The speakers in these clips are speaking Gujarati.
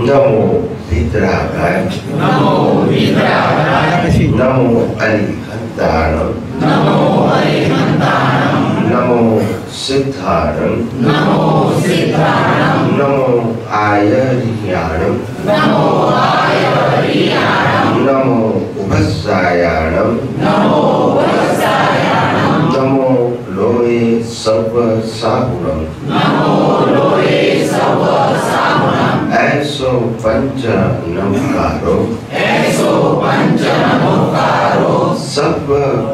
नमो विद्रागाय नमो विद्रागाय नमो अरिहंताणं नमो अरिहंताणं नमो सिद्धाणं नमो सिद्धाणं नमो आयर्याणं नमो आयर्याणं नमो उभस्सायाणं नमो वत्सायाणं नमो लोये सर्वसाहुणं नमो लोये सर्वसाहुणं ऐसो पंच नमकारो ऐसो पंच नमोकारो सर्व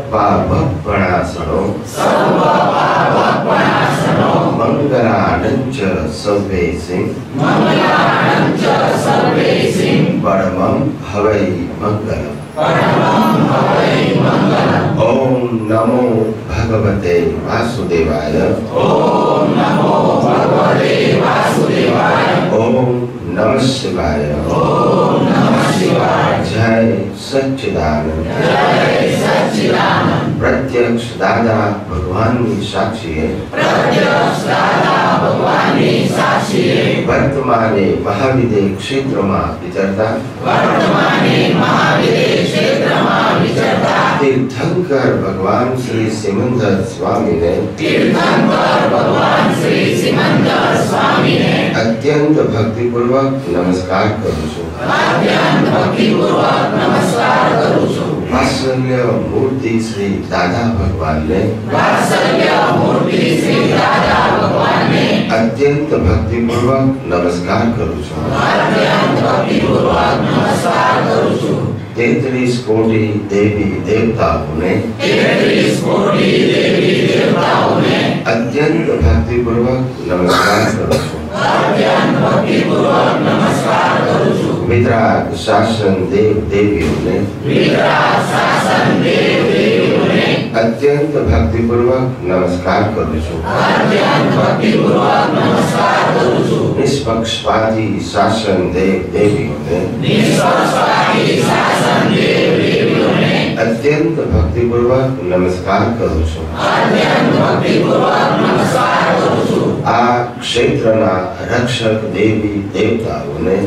पापप्रणाशनो सर्व पापप्रणाशनो मंगलानंच सर्वेसिं मंगलानंच सर्वेसिं परमं हवै मंगलम् परमं हवै मंगलम्। ओम नमो भगवते वासुदेवाय ओम नमो भगवते वासुदेवाय ओम नमः शिवाय ओम नमः शिवाय। जय सच्चिदानंद जय सच्चिदानंद। प्रत्यक्ष दादा भगवान की साक्षी है प्रत्यक्ष दादा भगवान की साक्षी है वर्तमाने महाविदे क्षेत्र में विचरता वर्तमाने महाविदे क्षेत्र में विचरता तीर्थंकर भगवान श्री सिमंदर स्वामी ने तीर्थंकर भगवान श्री सिमंदर स्वामी ने अत्यंत भक्तिपूर्वक नमस्कार करूँ छू अत्यंत भक्तिपूर्वक नमस्कार करूँ छू। वात्सल्य मूर्ति श्री दादा भगवान ने वात्सल्य मूर्ति श्री दादा भगवान ने अत्यंत भक्तिपूर्वक नमस्कार करूँ छू अत्यंत भक्तिपूर्वक नमस्कार करूँ छू। 33 कोटि देवी देवताओं ने 33 कोटि देवी देवताओं ने अत्यंत भक्तिपूर्वक नमस्कार करूँ छू अत्यंत भक्तिपूर्वक नमस्कार करूँ छू। वितराग शासन देव देवियों ने वितराग शासन देव देवियों ने अत्यंत भक्तिपूर्वक नमस्कार करूँ छू अत्यंत भक्तिपूर्वक नमस्कार करूँ छू। निष्पक्षपाती शासन देव देवियों ने निष्पक्षपाती शासन देव देवियों ने अत्यंत भक्तिपूर्वक नमस्कार करूँ छू अत्यंत भक्तिपूर्वक नमस्कार करूँ छू। आ क्षेत्रना रक्षक देवी देवताओं ने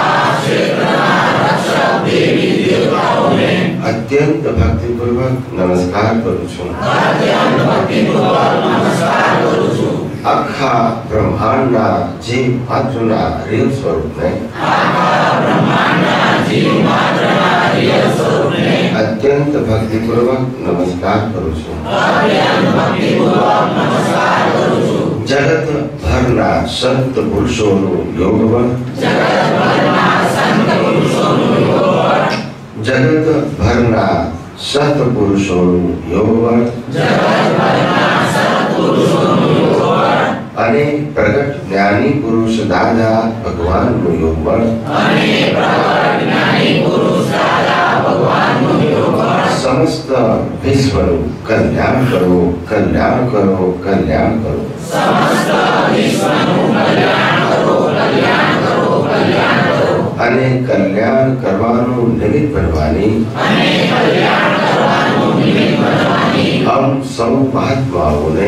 रक्षक देवी देवताओं ने अत्यंत भक्तिपूर्वक नमस्कार करूँ छू अत्यंत भक्तिपूर्वक नमस्कार करूँ छू। आखा ब्रह्मांडना जीव मात्रना रियल स्वरूप ने ब्रह्मांडना जीव मात्रना रियल स्वरूप ने अत्यंत भक्तिपूर्वक नमस्कार करूँ छू अत्यंत भक्तिपूर्वक नमस्कार करूँ छू। जगत भरना संत पुरुषों योगबल जगत भरना संत पुरुषों योगबल जगत भरना सत पुरुषों योगबल जगत भरना सत पुरुषों योगबल अनेक प्रकट ज्ञानी पुरुष दादा भगवान नु योगबल अनेक प्रकट ज्ञानी पुरुष दादा भगवान नु योगबल समस्त विश्व नु कल्याण करो कल्याण करो कल्याण करो समस्त विश्व नु कल्याण करो कल्याण करो कल्याण करो अने कल्याण करवानो निमित्त बनवानी अनेक कल्याण करवानो निमित्त बनवानी हम सब महात्माओं ने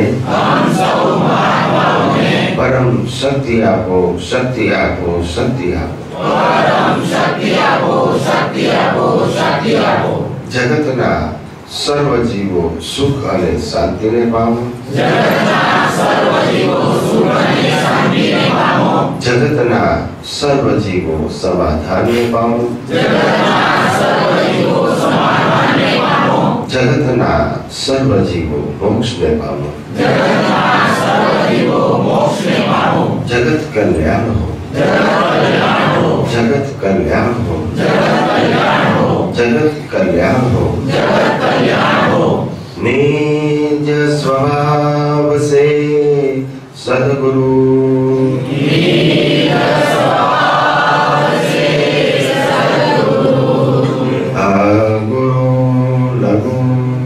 परम शक्ति आपो शक्ति आपो शक्ति आपो परम शक्ति आपो शक्ति आपो शक्ति आपो जगतना सर्व जीवो सुख अने शांति ने पामो जगतना सर्व जीवो सुख अने शांति ने पामो जगतना सर्व जीवो समाधान ने पामो जगतना सर्व जीवो समाधान ने पामो जगतना सर्व जीवो मोक्ष ने पामो जगतना सर्व जीवो मोक्ष ने पामो जगत कल्याण हो जगत कल्याण हो जगत कल्याण हो जगत कल्याण हो जगत कल्याण हो जगत कल्याण हो निज स्वभाव से सद्गुरु निज स्वभाव से सद्गुरु गुरु लघु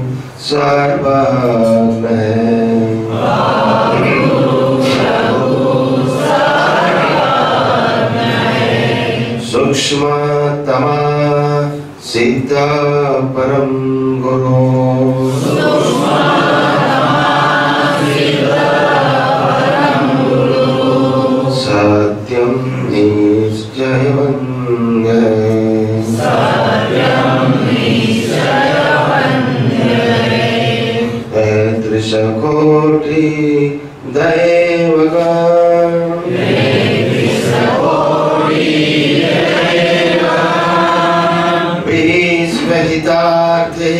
सर्वज्ञ सूक्ष्मतमा सिद्ध परम गुरु सत्यं निश्चय त्रिशकोटि दैवगण विश्वहितार्थे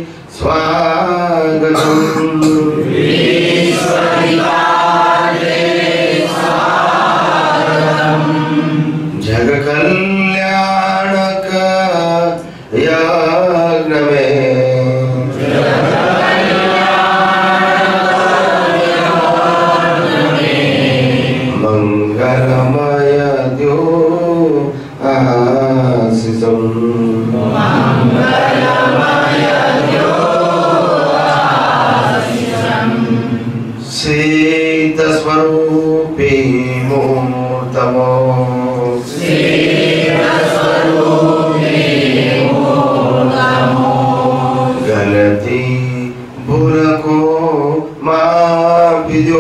स्वागतम् जग कल्याणक यज्ञ में मंगलमय द्यो आशीषम् शीतस्वरूपी मूर्तमो गलती भूल को माफी दो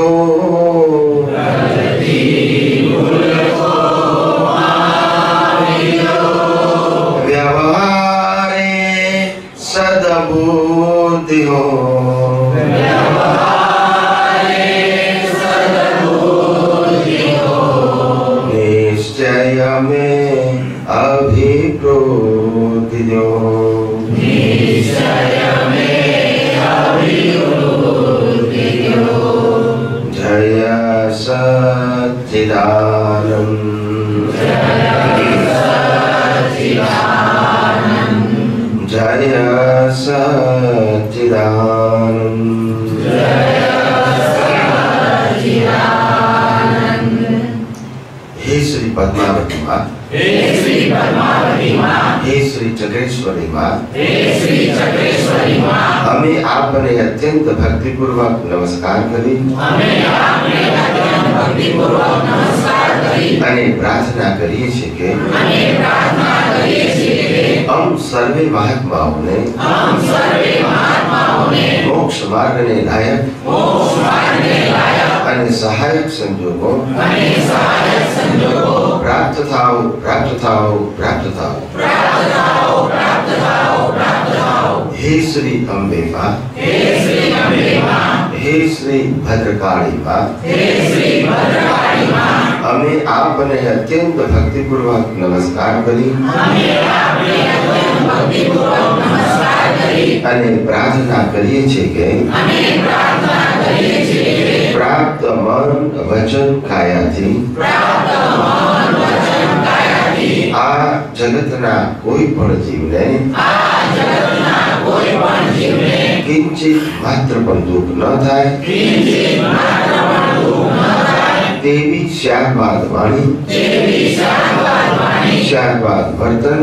व्यवहारे सद्बुद्धि हो निश्चय में अभिप्रोति दो जय सच्चिदानंद जय सच्चिदानंद हे श्री पद्मावती माँ हे श्री चक्रेश्वरी माँ हमें आपने अत्यंत भक्तिपूर्वक नमस्कार करी અને પ્રાર્થના કરીએ છીએ કે हम सर्वे महात्माओं मोक्ष मार्ग ने लायक અને સહાયક સંજોગો પ્રાપ્ત થાઓ પ્રાપ્ત થાઓ પ્રાપ્ત થાઓ हे श्री अम्बे माँ हे श्री भद्रकाली माँ हमें आपने अत्यंत भक्तिपूर्वक नमस्कार करी અને પ્રાર્થના કરીએ છીએ કે પ્રાપ્ત મન વચન કાયાથી આ જગતના કોઈ પણ જીવને કિંચિત માત્ર પણ દુઃખ ન થાય તેવી શારવાદ વાણી શારવાદ વર્તન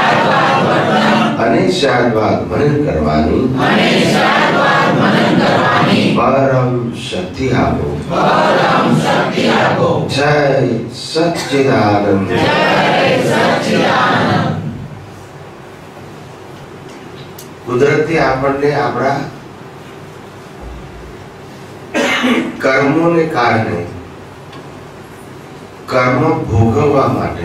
અને શારવાદ મનન કરવાની પરમ શક્તિ આપો જય સચ્ચિદાનંદ કુદરતે આપણને આપણા કર્મોને કારણે કર્મ ભોગવવા માટે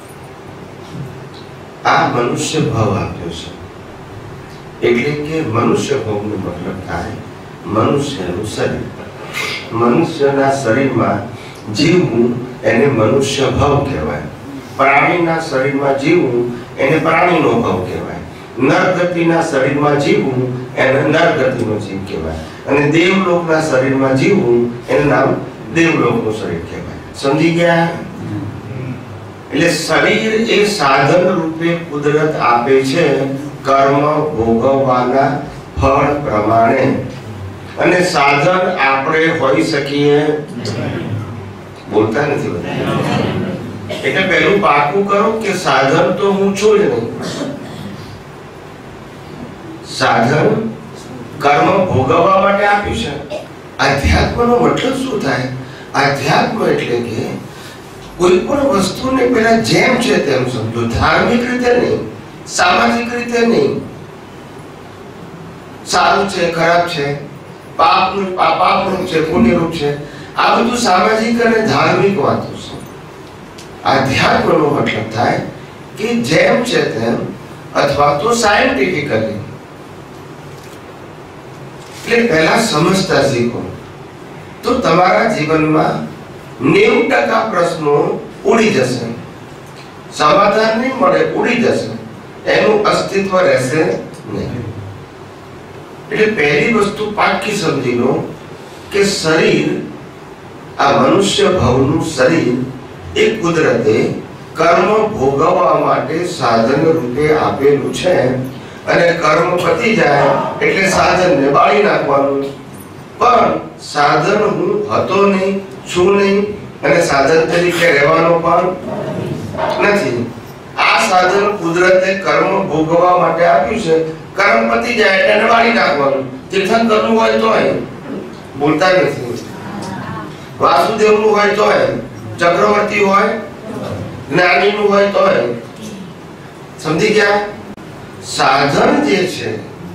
આ મનુષ્ય ભાવ આપ્યો છે એટલે કે મનુષ્ય ભાવનો મતલબ થાય મનુષ્યનું શરીર મનુષ્યના શરીરમાં જીવવું એને મનુષ્ય ભાવ કહેવાય પ્રાણીના શરીરમાં જીવવું એને પ્રાણીનો ભાવ કહેવાય નરગતિના શરીરમાં જીવવું એને નરગતિનો જીવ કહેવાય અને દેવલોકના શરીરમાં જીવવું એનું નામ દેવલોકનું શરીર કહેવાય સમજી ગયા એટલે શરીર એ સાધન રૂપે કુદરત આપે છે કર્મ ભોગવવાના ફળ પ્રમાણે અને સાધન આપણે હોઈ શકીએ બોલતા નથી બધા એટલે પહેલું પાકું કરો કે સાધન તો હું છું જ નહીં સાધન કર્મ ભોગવવા માટે આપ્યું છે અધ્યાત્મનો મતલબ શું થાય अध्यात्म એટલે કે કોઈ પણ વસ્તુને પહેલા જેમ છે તેમ સમજો ધાર્મિક રીતે નહીં સામાજિક રીતે નહીં સારું છે ખરાબ છે પાપનું છે પુણ્યરૂપ છે આ બધું સામાજિક અને ધાર્મિક વાતો છે આધ્યાત્મનો મતલબ થાય કે જેમ છે તેમ અથવા તો સાયન્ટિફિકલી. એટલે પહેલા સમજતા શીખો તો તમારા જીવનમાં 90% પ્રશ્નો ઉડી જશે, સમાધાન નહીં મળે, ઉડી જશે, એનું અસ્તિત્વ રહેશે નહીં. એટલે પહેલી વસ્તુ પાકી સમજી લો કે શરીર, આ મનુષ્ય ભવનું શરીર એ કુદરતે કર્મ ભોગવવા માટે સાધન રૂપે આપેલું છે અને કર્મ પતી જાય એટલે સાધનને બાળી નાખવાનું. પણ સાધન હું હતો નહીં, છું નહીં અને સાધન તરીકે રહેવાનો પણ નથી. આ સાધન કુદરતે કર્મ ભોગવવા માટે આપ્યું છે. કર્મ પતી જાય એટલે એને બાળી નાખવાનું. તીર્થંકરનું હોય તોય બોલતા નથી, વાસુદેવનું હોય તોય, ચક્રવર્તી હોય, જ્ઞાનીનું હોય તોય. સમજી ગયા? સાધન જે છે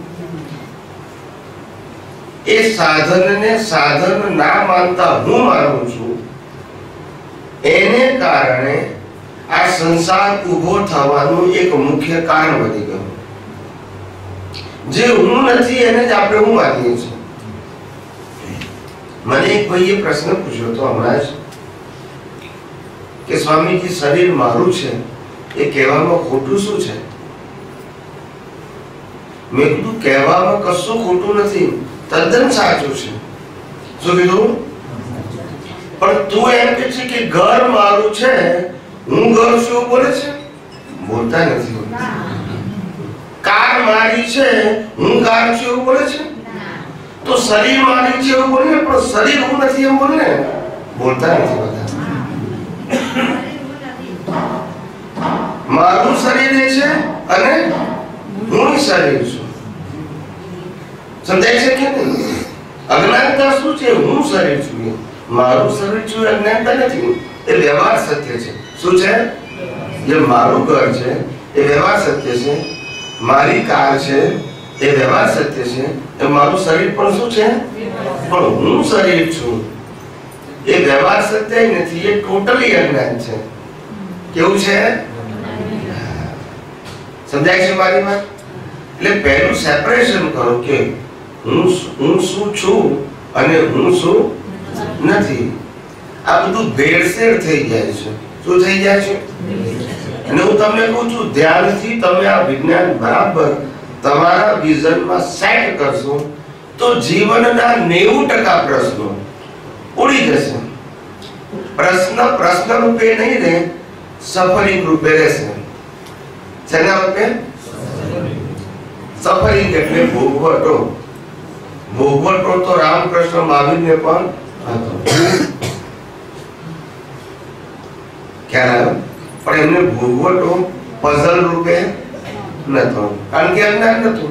એ સાધનને સાધન ના માનતા હું માનું છું, એને કારણે આ સંસાર ઉભો થવાનું એક મુખ્ય કારણ બની ગયું. જે હું નથી એને જ આપણે હું માનીએ છીએ. મને એક ભાઈએ પ્રશ્ન પૂછ્યો તો હમણાં જ કે સ્વામીજી, શરીર મારું છે એ કહેવામાં ખોટું શું છે? મેં કીધું કહેવામાં કશું ખોટું નથી, તદ્દન સાચું છે. શું કીધું? પણ તું એમ કે છે કે ઘર મારું છે, હું ઘર છું એવું બોલે છે? બોલતા નથી. કાર મારી છે, હું કાર છું એવું બોલે છે? તો શરીર મારી છે એવું બોલે, પણ શરીર હું નથી એમ બોલે ને? બોલતા નથી બધા. મારું શરીર એ છે અને હું શરીર છું. સમજાય છે કે નહીં? અજ્ઞાનતા શું છે? હું શરીર છું, મારું શરીર છું, અજ્ઞાનતા નથી. એ વ્યવહાર સત્ય છે. શું છે? જે મારું ઘર છે એ વ્યવહાર સત્ય છે, મારી કાર છે એ વ્યવહાર સત્ય છે, એ મારું શરીર પણ શું છે? પણ હું શરીર છું એ વ્યવહાર સત્ય નથી, એ ટોટલી અજ્ઞાન છે. કેવું છે? સમજાય છે મારી વાત? એટલે પહેલું સેપરેશન કરો કે હું શું છું અને હું શું નથી. આ બધું ભેળસેળ થઈ જાય છે. શું થઈ જાય છે? અને હું તમને કહું છું, ધ્યાનથી તમે આ વિજ્ઞાન બરાબર તમારા વિઝનમાં સેટ કરશો તો જીવનના 90% પ્રશ્નો ઉડી જશે. પ્રશ્ન રૂપે નહીં રહે, સફરિંગ રૂપે રહેશે. શેના રૂપે? સફરિંગ એટલે ભોગવટો. ભોગવટો તો રામકૃષ્ણ મહાવીરને પણ હતો. ખ્યાલ આવ્યો? પણ એમને ભોગવટો પઝલ રૂપે નતો, કારણ કે અજ્ઞાન નતું.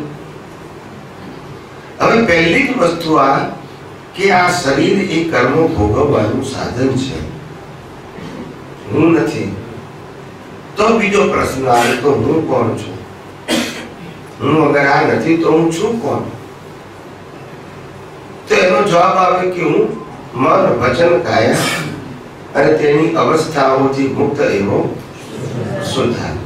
હવે પહેલી જ વસ્તુ આ કે આ શરીર એ કર્મો ભોગવવાનું સાધન છે, હું નથી. તો બીજો પ્રશ્ન આવે તો હું કોણ છું? હું અગર આ નથી તો હું છું કોણ? તો એનો જવાબ આવે કે હું મન, વચન, કાયા અને તેની અવસ્થાઓથી મુક્ત એવો શુદ્ધાત્મા.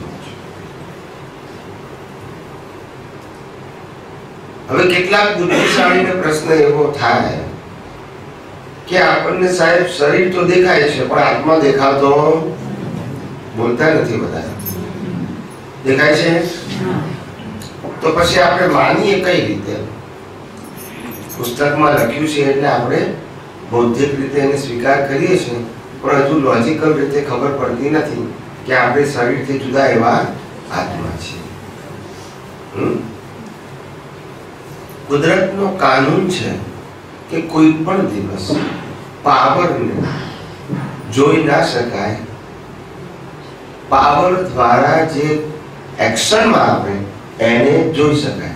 હવે કેટલાક બુદ્ધિશાળીને પ્રશ્ન એવો થાય કે આપણને સાહેબ શરીર તો દેખાય છે પણ આત્મા દેખાતો, બોલતા નથી બધા. દેખાય છે તો પછી આપણે માનીએ કઈ રીતે? પુસ્તકમાં લખ્યું છે એટલે આપણે બૌદ્ધિક રીતે એને સ્વીકાર કરીએ છીએ, પણ હજુ લોજિકલ રીતે ખબર પડતી નથી કે આપણે શરીરથી જુદા એવા આત્મા છીએ. કુદરતનો કાનૂન છે કે કોઈ પણ દિવસ પાવરને જોઈ ના શકાય. પાવર દ્વારા જે એક્શનમાં આવે એને જોઈ શકાય.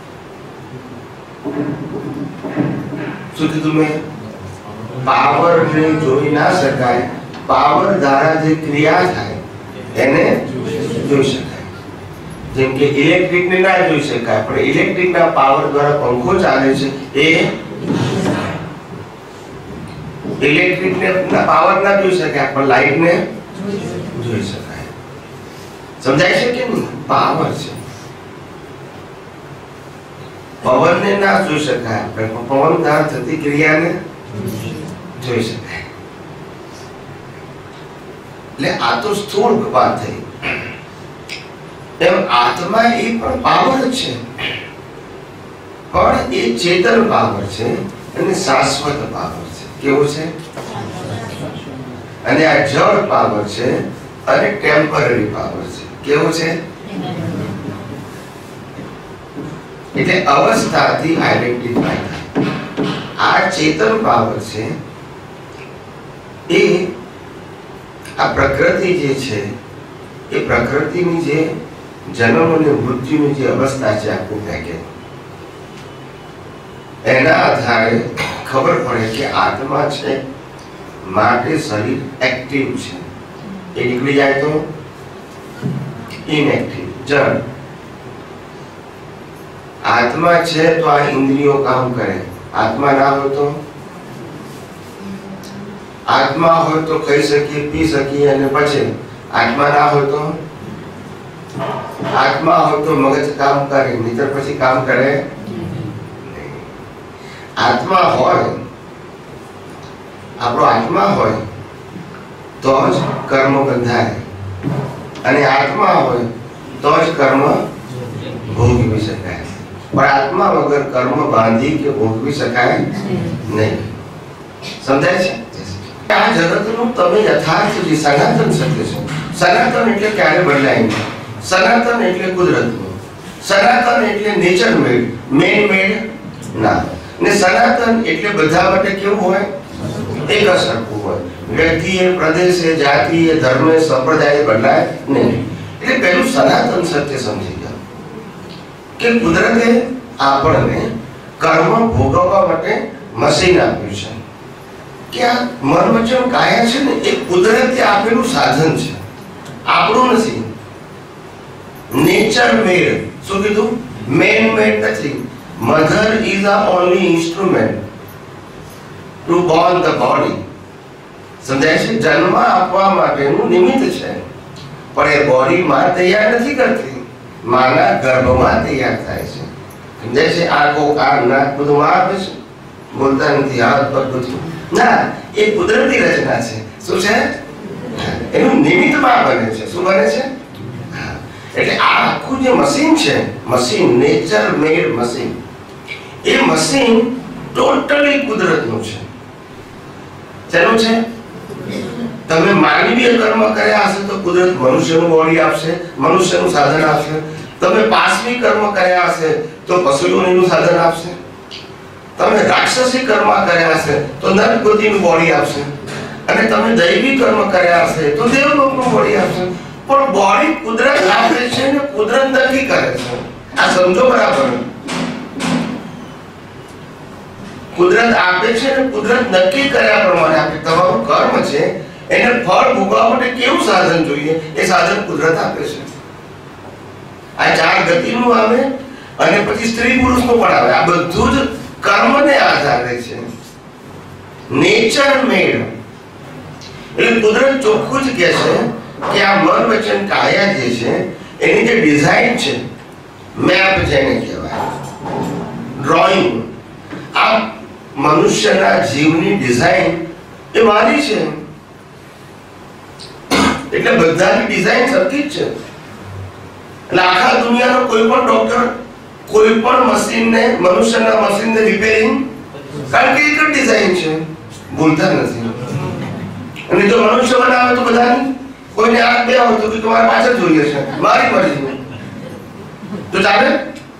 શું કીધું મેં? પાવરને જોઈ ના શકાય, પાવર દ્વારા જે ક્રિયા થાય એને જોઈ શકાય. જેમ કે ઇલેક્ટ્રિકને ના જોઈ શકાય, પણ ઇલેક્ટ્રિકના પાવર દ્વારા પંખો ચાલે છે એ ઇલેક્ટ્રિકને પાવર ના જોઈ શકાય, પણ લાઈટને જોઈ શકાય. સમજાય છે કે નહીં? પાવર છે. પવનને ના જોઈ શકાય આપણે, પણ પવન દ્વારા થતી ક્રિયાને જોઈ શકાય. એટલે આ તો સ્થૂળ વાત થઈ. એમ આત્મા એ પણ પાવર છે, પણ એ ચેતન પાવર છે અને શાશ્વત પાવર છે. કેવું છે? અને આ જળ પાવર છે અને ટેમ્પરરી પાવર છે. કેવું છે? એટલે અવસ્થાથી આઈડેન્ટિફાઈ થાય. આ ચેતન પાવર છે એ આ પ્રકૃતિ જે છે એ પ્રકૃતિની જે જન્મ અને મૃત્યુની જે અવસ્થા છે આખું પેકેજ, એના આધારે ખબર પડે કે આત્મા છે માટે શરીર એક્ટિવ છે, એ નીકળી જાય તો ઇનએક્ટિવ જળ. આત્મા છે તો આ ઇન્દ્રિયો કામ કરે, આત્મા ના હોય તો, આત્મા હોય તો ખાઈ શકીએ, પી શકીએ અને પછી આત્મા ના હોય તો, આત્મા હોય તો મગજ કામ કરે, નહીતર પછી કામ કરે નહીં. આત્મા હોય, આપણો આત્મા હોય તો જ કર્મ બંધાય, અને આત્મા હોય તો જ કર્મ ભોગવી શકાય. પણ આત્મા વગર કર્મ બાંધી કે ભોગવી શકાય નહીં. સમજાય છે? આ જગતનું તમે યથાર્થ જે સનાતન સત્ય છે. સનાતન એટલે ક્યારે બદલાય નહીં. સનાતન એટલે કુદરતનું, સનાતન એટલે નેચર મેડ, મેન મેડ ના. ને સનાતન એટલે બધા માટે કેવું હોય? એક જ સરખું હોય. વ્યક્તિએ, પ્રદેશે, જાતિએ, ધર્મે, સંપ્રદાય બદલાય નહીં. એટલે પહેલું સનાતન સત્ય સમજી ગયા કે કુદરતે આપણને કર્મ ભોગવવા માટે મશીન આપ્યું છે. કે આ મન વચન કાયા છે ને એ કુદરતે આપેલું સાધન છે, આપણું નથી. Nature made. શું કીધું? મેન મેડ નથી. Mother is a only instrument to born the body. સમજાય છે? જન્મ આપવા માટેનું નિમિત્ત છે, પણ એ બોડી માં તૈયાર નથી કરતી, માના ગર્ભમાં તૈયાર થાય છે. સમજાય છે? આંખો, કાન, નાક બધું માં આપે છે, બોલતા નથી, હાથ પગ બધું ના. એ કુદરતી રચના છે. શું છે? એનું નિમિત્ત માં બને છે. શું બને છે? એટલે આ આખું જે મશીન છે, મશીન, નેચર મેડ મશીન, એ મશીન ટોટલી કુદરતનું છે. શેનું છે? તમે માનવીય કર્મ કર્યા હશે તો કુદરત મનુષ્યનું બોડી આપશે, મનુષ્યનું સાધન આપશે. તમે પાશવી કર્મ કર્યા હશે તો પશુ યોનિનું સાધન આપશે. તમે રાક્ષસી કર્મ કર્યા હશે તો નર ગતિનું બોડી આપશે. અને તમે દૈવી કર્મ કર્યા હશે તો દેવલોકનું બોડી આપશે. પણ બોડી કુદરત આપે છે ને કુદરત નક્કી કરે છે. આ સમજો બરાબર. કુદરત આપે છે ને કુદરત નક્કી કર્યા પ્રમાણે આપે. તમારું કર્મ છે એને ફળ ભોગવવા માટે કેવું સાધન જોઈએ એ સાધન કુદરત આપે છે. આ ચાર ગતિનું આવે અને પછી સ્ત્રી પુરુષનું પણ આવે. આ બધું જ કર્મને આધારે છે. Nature made. એટલે કુદરત ચોખ્ખું જ કહે છે કે આ મન વચન કાયા જે છે એની જે ડિઝાઇન છે, મેપ જેને કહેવાય, ડ્રોઈંગ, આ મનુષ્યના જીવની ડિઝાઇન એ મારી છે. એટલે બધાની ડિઝાઇન સરખી જ છે. એટલે આખા દુનિયાનો કોઈ પણ ડોક્ટર કોઈ પણ મશીનને, મનુષ્યના મશીનને રિપેરિંગ, કારણ કે એક જ ડિઝાઇન છે, ભૂલતા નથી. અને જો મનુષ્ય બનાવે તો બધાની, કોઈને આંખ બે હોય તો તમારે પાછળ જોઈએ છે, મારી મરજી તો ચાલે.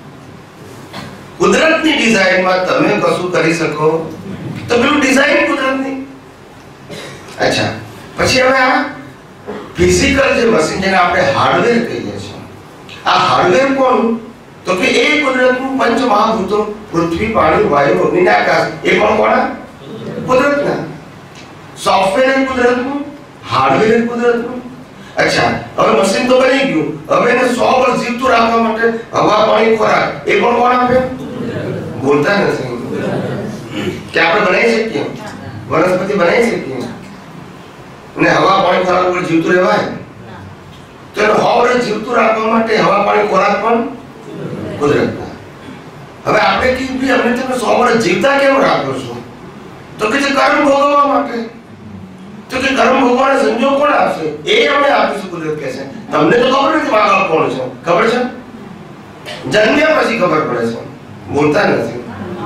કુદરતની ડિઝાઇનમાં તમે કશું કરી શકો તો પેલું ડિઝાઇન કુદરતની. અચ્છા, પછી હવે આ ફિઝિકલ જે મશીન જેને આપણે હાર્ડવેર કહીએ છીએ, આ હાર્ડવેર કોણ? તો કે એ કુદરતનું પંચ મહાભૂતો, પૃથ્વી, પાણી, વાયુ, અગ્નિ, આકાશ, એ પણ કોના? કુદરતના. સોફ્ટવેર કુદરતનું, હાર્ડવેર કુદરતનું. અચ્છા, હવે મશીન તો બની ગયું, હવે એને 100 વર્ષ જીવતું રાખવા માટે હવા, પાણી, ખોરાક એ પણ કોણ આપે? બોલતા નથી કે આપણે બનાવી શકીએ, વનસ્પતિ બનાવી શકીએ. અને હવા પાણી ખોરાક પર જીવતું રહેવાય? તો એને હવારે જીવતું રાખવા માટે હવા પાણી ખોરાક પણ કુદરતના. હવે આપણે કીધું કે અમને તમે 100 વર્ષ જીવતા કેમ રાખો છો? તો કે જે કર્મ ભોગવવા માટે. તો કે કર્મ ભોગવવાના સંજોગ કોણ આપશે? એ અમને આપીશું, કુદરત કહે છે. તમને તો ખબર નથી મા બાપ કોણ છે, ખબર છે? જન્મ્યા પછી ખબર પડે છે, બોલતા નથી.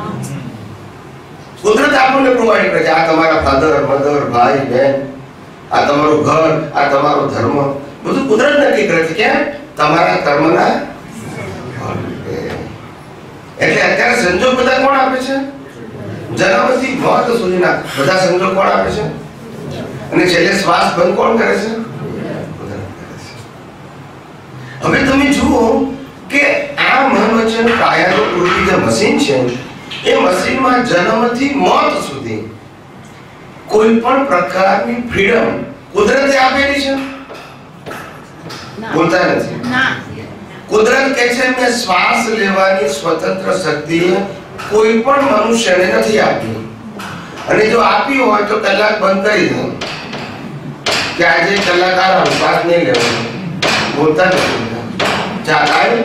કુદરત આપણને પ્રોવાઈડ કરે છે. આ તમારા ફાધર, મધર, ભાઈ, બહેન, આ તમારું ઘર, આ તમારો ધર્મ, બધું કુદરત નક્કી કરે છે. કેમ? તમારા કર્મના. એટલે અત્યારે સંજોગ બધા કોણ આપે છે? જન્મથી મોત સુધીના બધા સંજોગ કોણ આપે છે? અને છેલ્લે શ્વાસ બંધ કોણ કરે છે? હવે તમે જુઓ કે આ મન વચન કાયાનું કૃતિ જે મશીન છે, એ મશીનમાં જન્મથી મોત સુધી કોઈ પણ પ્રકારની ફ્રીડમ કુદરતે આપેલી છે? બોલતા નથી. કુદરત કહે છે મેં શ્વાસ લેવાની સ્વતંત્ર શક્તિ કોઈ પણ મનુષ્યને નથી આપી. અને જો આપી હોય તો કલાક બંધ કરી દે કે આજે કલાક આરામ, શ્વાસ નહીં લેવાનો. બોલતા નથી. ચાલે.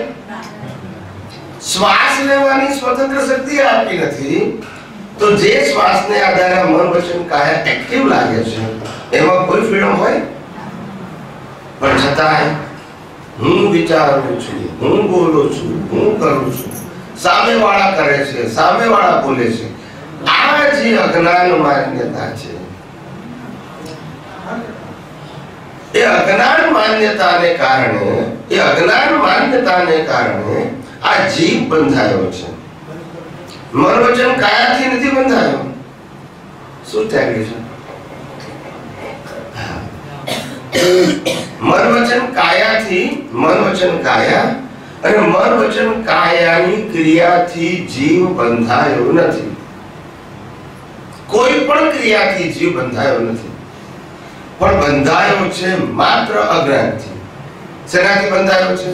શ્વાસ લેવાની સ્વતંત્ર શક્તિ આપી નથી, તો જે શ્વાસને આધારે મન વચન કાયા એક્ટિવ લાગે છે એમાં કોઈ ફ્રીડમ હોય? પણ છતાંય હું વિચારું છું, હું બોલું છું, હું કરું છું, સામેવાળા કરે છે, સામેવાળા બોલે છે. આ જે અજ્ઞાન માન્યતા છે, એ અજ્ઞાન માન્યતાને કારણે આ જીવ બંધાયો છે. મન વચન કાયાથી નથી બંધાયો. શું ત્યાગી છે? મન વચન કાયા અને મન વચન કાયાની ક્રિયાથી જીવ બંધાયો નથી. કોઈ પણ ક્રિયાથી જીવ બંધાયો નથી, પણ બંધાયો છે માત્ર અજ્ઞાનથી. શેનાથી બંધાયો છે?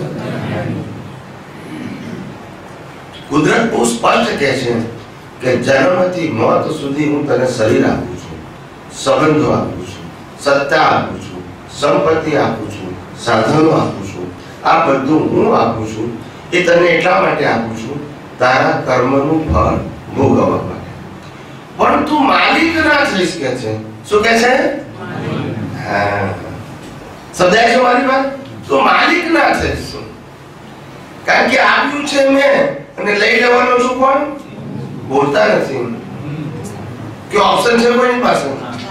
કુદરત બહુ સ્પષ્ટ કહે છે કે જન્મથી મોત સુધી હું તને શરીર આપું છું, સંબંધો આપું છું, સત્તા આપું છું, સંપત્તિ આપું છું, સાધનો આપું છું. આ બધું હું આપું છું. એ તને એટલા માટે આપું છું તારા કર્મનું ફળ ભોગવવા માટે. પણ તું માલિક ના થઈશ કે છે. શું કે છે? હા, સમજાય છે મારી વાત? તું માલિક ના થઈશ. કારણ કે આપ્યું છે મેં અને લઈ લેવાનો છું કોણ? બોલતા નથી. કે ઓપ્શન છે કોઈની પાસે?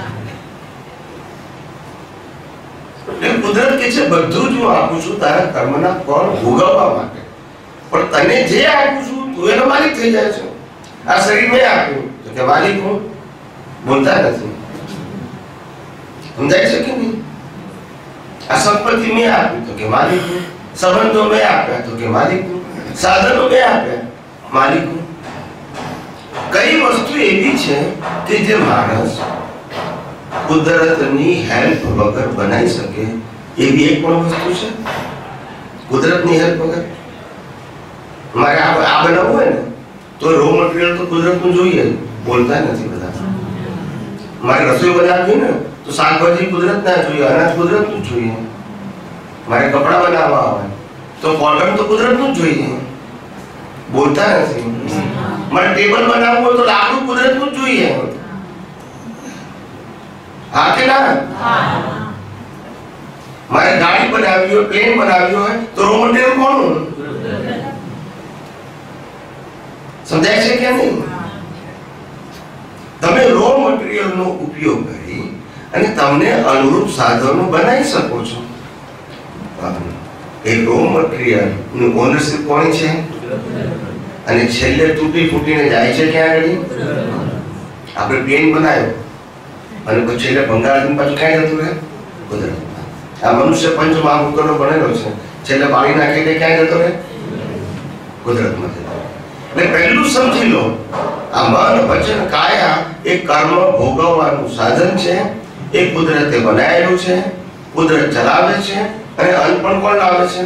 કુદરત કે છે બધું જ હું આપું છું તારા કર્મના ફળ ભોગવવા માટે. પણ તને જે આપું છું તું એનો માલિક થઈ જાય છે. આ શરીર મેં આપ્યું તો કે માલિક હું. બોલતા નથી. સમજાય છે કે નહીં? આ સંપત્તિ મેં આપ્યું તો કે માલિક હું. સંબંધો મેં આપ્યા તો કે માલિક હું. સાધનો મેં આપ્યા, માલિક હું. કઈ વસ્તુ એવી છે કે જે માણસ કુદરતની હેલ્પ વગર બનાવી શકે? એવી એક પણ વસ્તુ છે કુદરતની હેલ્પ વગર? મારે આ બનાવવું હોય ને તો રો મટીરિયલ તો કુદરતનું જોઈએ. બોલતા નથી બધા. મારે રસોઈ બનાવવી ને તો શાકભાજી કુદરતના જોઈએ, અનાજ કુદરતનું જોઈએ. મારે કપડાં બનાવવા હોય તો કોટન તો કુદરતનું જ જોઈએ. બોલતા નથી. મારે ટેબલ બનાવવું હોય તો લાકડું કુદરતનું જ જોઈએ. હા કે ના? મારે ગાડી બનાવવી હોય, પ્લેન બનાવવી હોય તો રો મટીરિયલ કોનું? સમજાય છે કે નહીં? તમે રો મટીરિયલનો ઉપયોગ કરી અને તમને અનુરૂપ સાધનો બનાવી શકો છો. એ રો મટીરિયલનું ઓનરશિપ કોની છે? અને છેલ્લે તૂટી ફૂટીને જાય છે ક્યાં આગળ? આપણે પ્લેન બનાવ્યો અને પછી છેલ્લે ભંગાર પાછું ક્યાં જતું રહે? કુદરત. આ મનુષ્ય પંચ મહાભૂતોનો બનેલો છે. છેલ્લે પાણી નાખીને ક્યાં જતો રહે? કુદરતમાં જતો. એટલે પહેલું સમજી લો, આ મન વચન કાયા એ કર્મ ભોગવવાનું સાધન છે. એ કુદરતે બનાવેલું છે, કુદરત ચલાવે છે અને અંત પણ કોણ લાવે છે?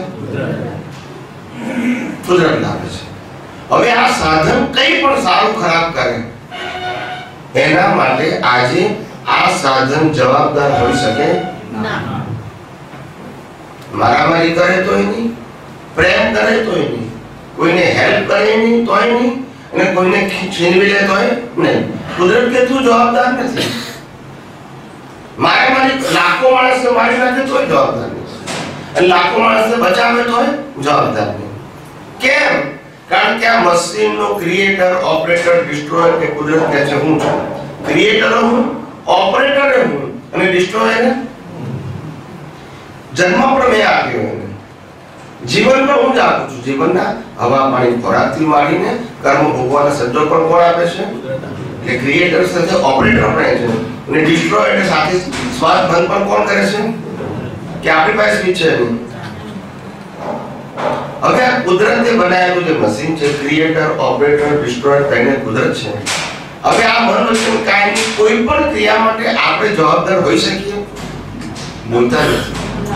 કુદરત લાવે છે. હવે આ સાધન કઈ પણ સારું ખરાબ કરે એના માટે આજે આ સાધન જવાબદાર હોઈ શકે ના. મારામારી કરે તોય નહીં, પ્રેમ કરે તોય નહીં, કોઈને હેલ્પ કરે નહીં તોય નહીં, અને કોઈને છીનવી લે તોય નહીં. કુદરત કે તું જવાબદાર નથી. મારામારી લાખો માણસને મારી નાખે તોય જવાબદાર નથી, અને લાખો માણસને બચાવે તોય જવાબદાર નહીં. કેમ? કારણ કે આ મશીનનો ક્રિએટર, ઓપરેટર, ડિસ્ટ્રોયર કે કુદરત કહે છે હું છું. ક્રિએટર હું, ઓપરેટર હું, અને ડિસ્ટ્રોયર જન્મ પણ મેં આપ્યો એને. જીવન પણ હું જ આપું છું. જીવનના હવા, પાણી, ખોરાકથી માંડીને કર્મ ભોગવાના સજ્જો પણ કોણ આપે છે? એટલે ક્રિએટર સાથે ઓપરેટર પણ છે, અને ડિસ્ટ્રોયર સાથે શ્વાસ બંધ પણ કોણ કરે છે? કે આપણી પાસે સ્વિચ છે નહીં. હવે આ કુદરતે બનાવેલું જે મશીન છે, ક્રિએટર, ઓપરેટર, ડિસ્ટ્રોયર તેને કુદરત છે. હવે આ મન વચન કાયની કોઈ પણ ક્રિયા માટે આપણે જવાબદાર હોઈ શકીએ? બોલતા નથી.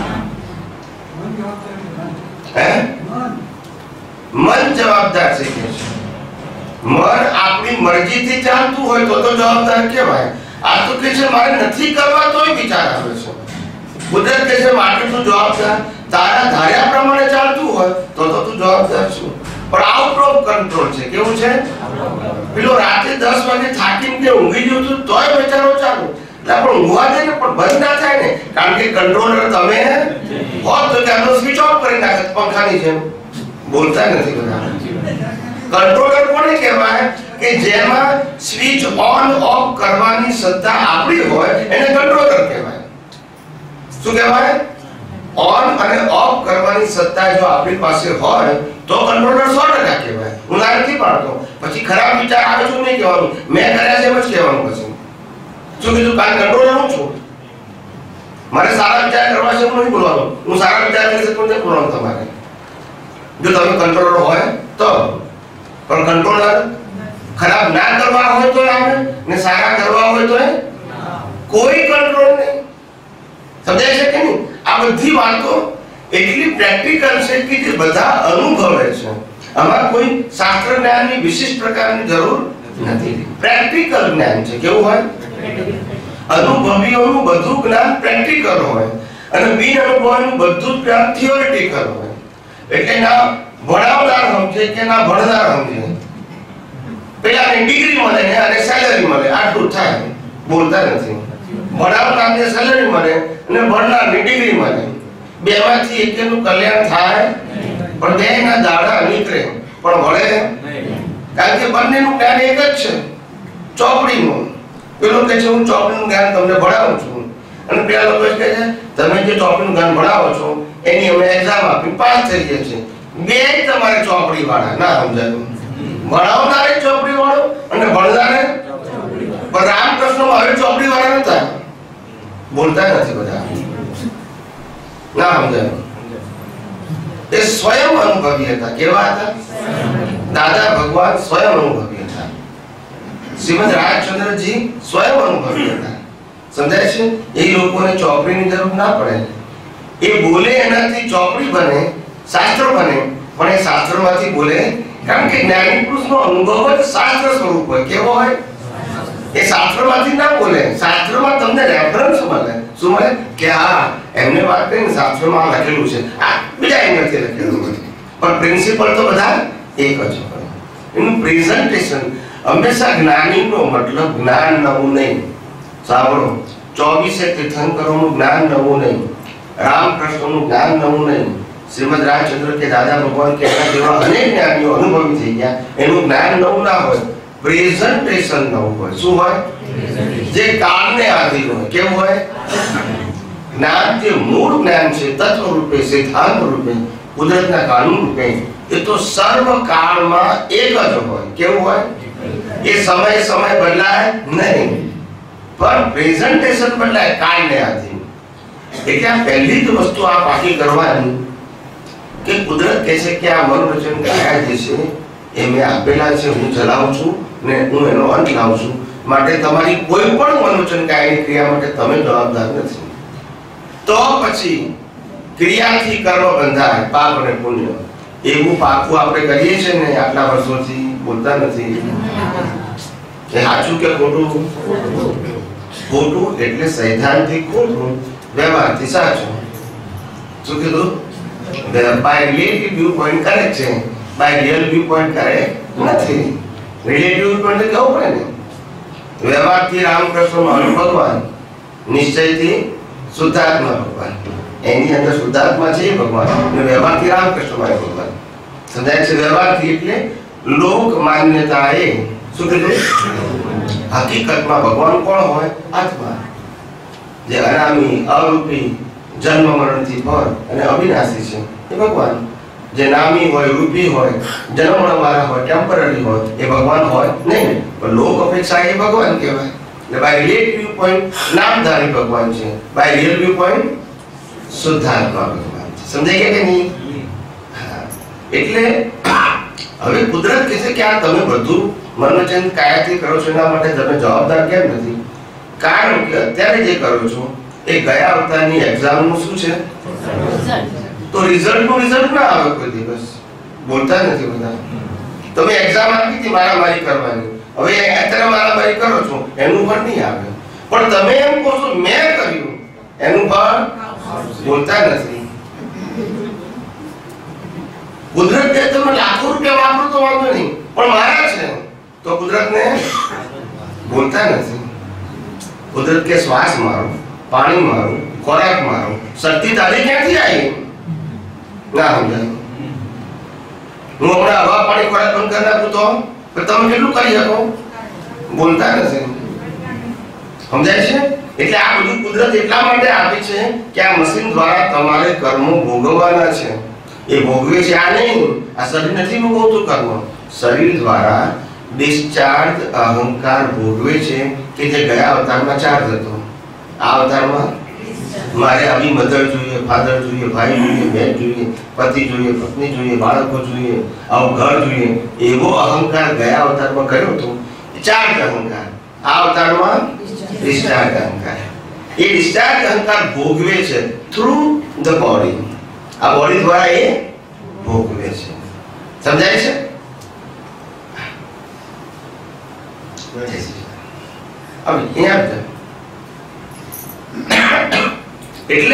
મન જવાબદાર છે કે મન આપણી મરજીથી ચાલતું હોય તો જવાબદાર કહેવાય. આ તો કે છે મારે નથી કરવા તોય વિચાર આવે છે. કુદરત કે છે માટે તું જવાબદાર, તારા ધાર્યા પ્રમાણે ચાલતું હોય તો તું જવાબદાર છું. પણ આઉટ ઓફ કંટ્રોલ છે. કેવું છે? પેલો રાતે 10 વાગે થાકીને ઊંઘી ગયો તો તોય વિચારો ચાલુ. એટલે પણ ઊંઘવા દે ને, પણ બંધ ના થાય ને, કારણ કે કંટ્રોલર તમે હોત તો ત્યાંનો સ્વિચ ઓફ કરી નાખે પંખાની જેમ. બોલતા નથી બધા. કંટ્રોલર કોને કહેવાય? કે જેમાં સ્વિચ ઓન ઓફ કરવાની સત્તા આપણી હોય એને કંટ્રોલર કહેવાય. શું કહેવાય? ઓન અને ઓફ કરવાની સત્તા જો આપણી પાસે હોય તો કંટ્રોલર 100% કહેવાય. હું ના નથી પાડતો. પછી ખરાબ વિચાર આવે તો નહીં કહેવાનું, મેં કર્યા છે એમ જ કહેવાનું. પછી શું કીધું? કારણ કંટ્રોલર હું છું. મારે સારા વિચાર કરવા છે, હું નહીં બોલવાનું. હું સારા વિચાર કરી શકું નહીં બોલવાનું તમારે. જો તમે કંટ્રોલર હોય તો. પણ કંટ્રોલર ખરાબ ના કરવા હોય તો આવે, ને સારા કરવા હોય તો કોઈ કંટ્રોલ નહીં. સમજાય છે કે નહીં? આ બધી વાતો એટલી પ્રેક્ટિકલ છે કે જે બધા અનુભવે છે. આમાં કોઈ શાસ્ત્ર જ્ઞાનની વિશિષ્ટ પ્રકારની જરૂર નથી. પ્રેક્ટિકલ જ્ઞાન છે. કેવું હોય? અનુભવીઓનું બધું જ્ઞાન પ્રેક્ટિકલ હોય, અને બિન અનુભવીનું બધું જ્ઞાન થિયોરિટિકલ હોય. એટલે ના ભણાવનાર સમજે કે ના ભણનાર સમજે. પેલાને ડિગ્રી મળે ને અને સેલરી મળે, આટલું થાય. બોલતા નથી. ભણાવનારને સેલરી મળે અને ભણનારને ડિગ્રી મળે. બેમાંથી એકેનું કલ્યાણ થાય, પણ બેના દાડા નીકળે પણ વળે. કારણ કે બંનેનું જ્ઞાન એક જ છે, ચોપડીનું. પેલો કહે છે હું ચોપડીનું જ્ઞાન તમને ભણાવું છું, અને પેલા લોકો કહે છે તમે જે ચોપડીનું જ્ઞાન ભણાવો છો એની અમે એક્ઝામ આપી પાસ થઈ ગયા છે. બે તમારે ચોપડી વાળા. ના સમજાયું? ભણાવનારે ચોપડી વાળો અને ભણનારે. પણ રામકૃષ્ણ હવે ચોપડી વાળા નતા. બોલતા નથી બધા. ના સમજાયું? એ સ્વયં અનુભવી હતા. કેવા હતા? દાદા ભગવાન સ્વયં અનુભવી હતા. શ્રીમદ રાજચંદ્રજી સ્વયં અનુભવી હતા. સમજાય છે? એ લોકોને ચોપડીની જરૂર ના પડે. એ બોલે એનાથી ચોપડી બને, શાસ્ત્ર બને. પણ એ શાસ્ત્રમાંથી બોલે કારણ કે જ્ઞાની પુરુષનો અનુભવ જ શાસ્ત્ર સ્વરૂપ હોય. કેવો હોય? એ શાસ્ત્રમાંથી ના બોલે. શાસ્ત્રમાં તમને રેફરન્સ મળે. શું મળે? કે હા એમને વાત કરીને શાસ્ત્રમાં લખેલું છે, આ બીજા એમનેથી લખેલું હોય. પણ પ્રિન્સિપલ તો બધા એક જ હોય. એનું પ્રેઝન્ટેશન હંમેશા જ્ઞાનીનો મતલબ જ્ઞાન નવું નહીં. સાંભળો, 24 તીર્થંકરોનું જ્ઞાન નવું નહીં, રામકૃષ્ણનું જ્ઞાન નવું નહીં, શ્રીમદ રાજચંદ્ર કે દાદા ભગવાન કે એના જેવા અનેક જ્ઞાનીઓ અનુભવી થઈ ગયા, એનું જ્ઞાન નવું ના હોય, પ્રેઝન્ટેશન નવું હોય. શું હોય? જે કાળને આધીન હોય. કેવું હોય? જ્ઞાન જે મૂળ જ્ઞાન છે, તત્વ રૂપે, સિદ્ધાંત રૂપે, કુદરતના કાનૂન રૂપે, એ તો સર્વ કાળમાં એક જ હોય. કેવું હોય? એ સમય બદલાય નહીં, પણ પ્રેઝન્ટેશન બદલાય કાળને આધીન. એટલે આ પહેલી જ વસ્તુ આ પાકી કરવાની કે કુદરત કહે છે કે આ મન વચન કાયા જે છે એ મેં આપેલા છે, હું ચલાવું છું ને હું એનો અંત લાવું છું. માટે તમારી કોઈ પણ મન વચન કાયાની ક્રિયા માટે તમે જવાબદાર નથી. તો પછી ક્રિયાથી કર્મ બંધાય, પાપ અને પુણ્ય. એવું પાકું આપણે કરીએ છીએ ને આટલા વર્ષોથી. બોલતા નથી. એ સાચું કે ખોટું? ખોટું એટલે સૈદ્ધાંતિક ખોટું, વ્યવહારથી સાચું. શું કીધું? By relative view point correct છે, by real view point correct નથી. રિલેટિવ વ્યૂ પોઈન્ટ કેવું પડે ને, વ્યવહારથી રામકૃષ્ણ મહાન ભગવાન, નિશ્ચયથી શુદ્ધાત્મા ભગવાન. એની અંદર શુદ્ધાત્મા છે એ ભગવાન, અને વ્યવહારથી રામકૃષ્ણ મહાન ભગવાન. સમજાય છે? વ્યવહારથી એટલે લોક માન્યતાએ શું કીધું? હકીકતમાં ભગવાન કોણ હોય? આત્મા, જે અનામી, અરૂપી, જન્મ મરણથી પર અને અવિનાશી છે એ ભગવાન. જે નામી હોય, રૂપી હોય, જન્મવાળા હોય, ટેમ્પરરી હોય એ ભગવાન હોય નહીં. પણ લોક અપેક્ષા એ ભગવાન કહેવાય. એટલે બાય રિલેટિવ વ્યૂ પોઈન્ટ નામધારી ભગવાન છે, બાય રિયલ વ્યૂ પોઈન્ટ શુદ્ધાત્મા ભગવાન છે. સમજાય કે નહીં? એટલે હવે કુદરત કહે છે કે આ તમે બધું મનોચન કાયાથી કરો છો, એના માટે તમે જવાબદાર કેમ નથી? કારણ કે અત્યારે જે કરો છો એ ગયા અવતારની એક્ઝામનું શું છે? તો રિઝલ્ટ ના આવે કોઈ દિવસ. બોલતા નથી બધા. તમે એક્ઝામ આપી હતી મારામારી કરવાની, હવે અત્યારે મારામારી કરો છો એનું ફળ નહીં આવે. પણ તમે એમ કહો છો મેં કર્યું, એનું ફળ બોલતા નથી. કુદરતને તમે લાખો રૂપિયા વાપરો તો વાંધો નહીં, પણ મારા છે તો કુદરતને બોલતા નથી. કુદરત કે શ્વાસ મારો, પાણી મારો, ખોરાક મારો, શક્તિ તારી ક્યાંથી આવી? ના સમજાય. હું હમણાં હવા પાણી ખોરાક બંધ કરી નાખું તો તમે કેટલું કરી શકો? બોલતા નથી. સમજાય છે? એટલે આ બધું કુદરત એટલા માટે આપી છે કે આ મશીન દ્વારા તમારે કર્મો ભોગવવાના છે. એ ભોગવે છે આ નહીં, આ શરીર નથી ભોગવતું કર્મ. શરીર દ્વારા ડિસ્ચાર્જ અહંકાર ભોગવે છે કે જે ગયા અવતારમાં ચાર્જ હતો. આ અવતારમાં મારે આવી મધર જોઈએ, ફાધર જોઈએ, ભાઈ જોઈએ, બહેન જોઈએ, પતિ જોઈએ, પત્ની જોઈએ, બાળકો જોઈએ, આવું ઘર જોઈએ. એવો અહંકાર ગયા અવતારમાં કર્યો હતો, ચાર્જ અહંકાર. આ અવતારમાં ડિસ્ચાર્જ અહંકાર. એ ડિસ્ચાર્જ અહંકાર ભોગવે છે થ્રુ ધ બોડી. આ બોડી દ્વારા એ ભોગવે છે. સમજાય છે? એટલે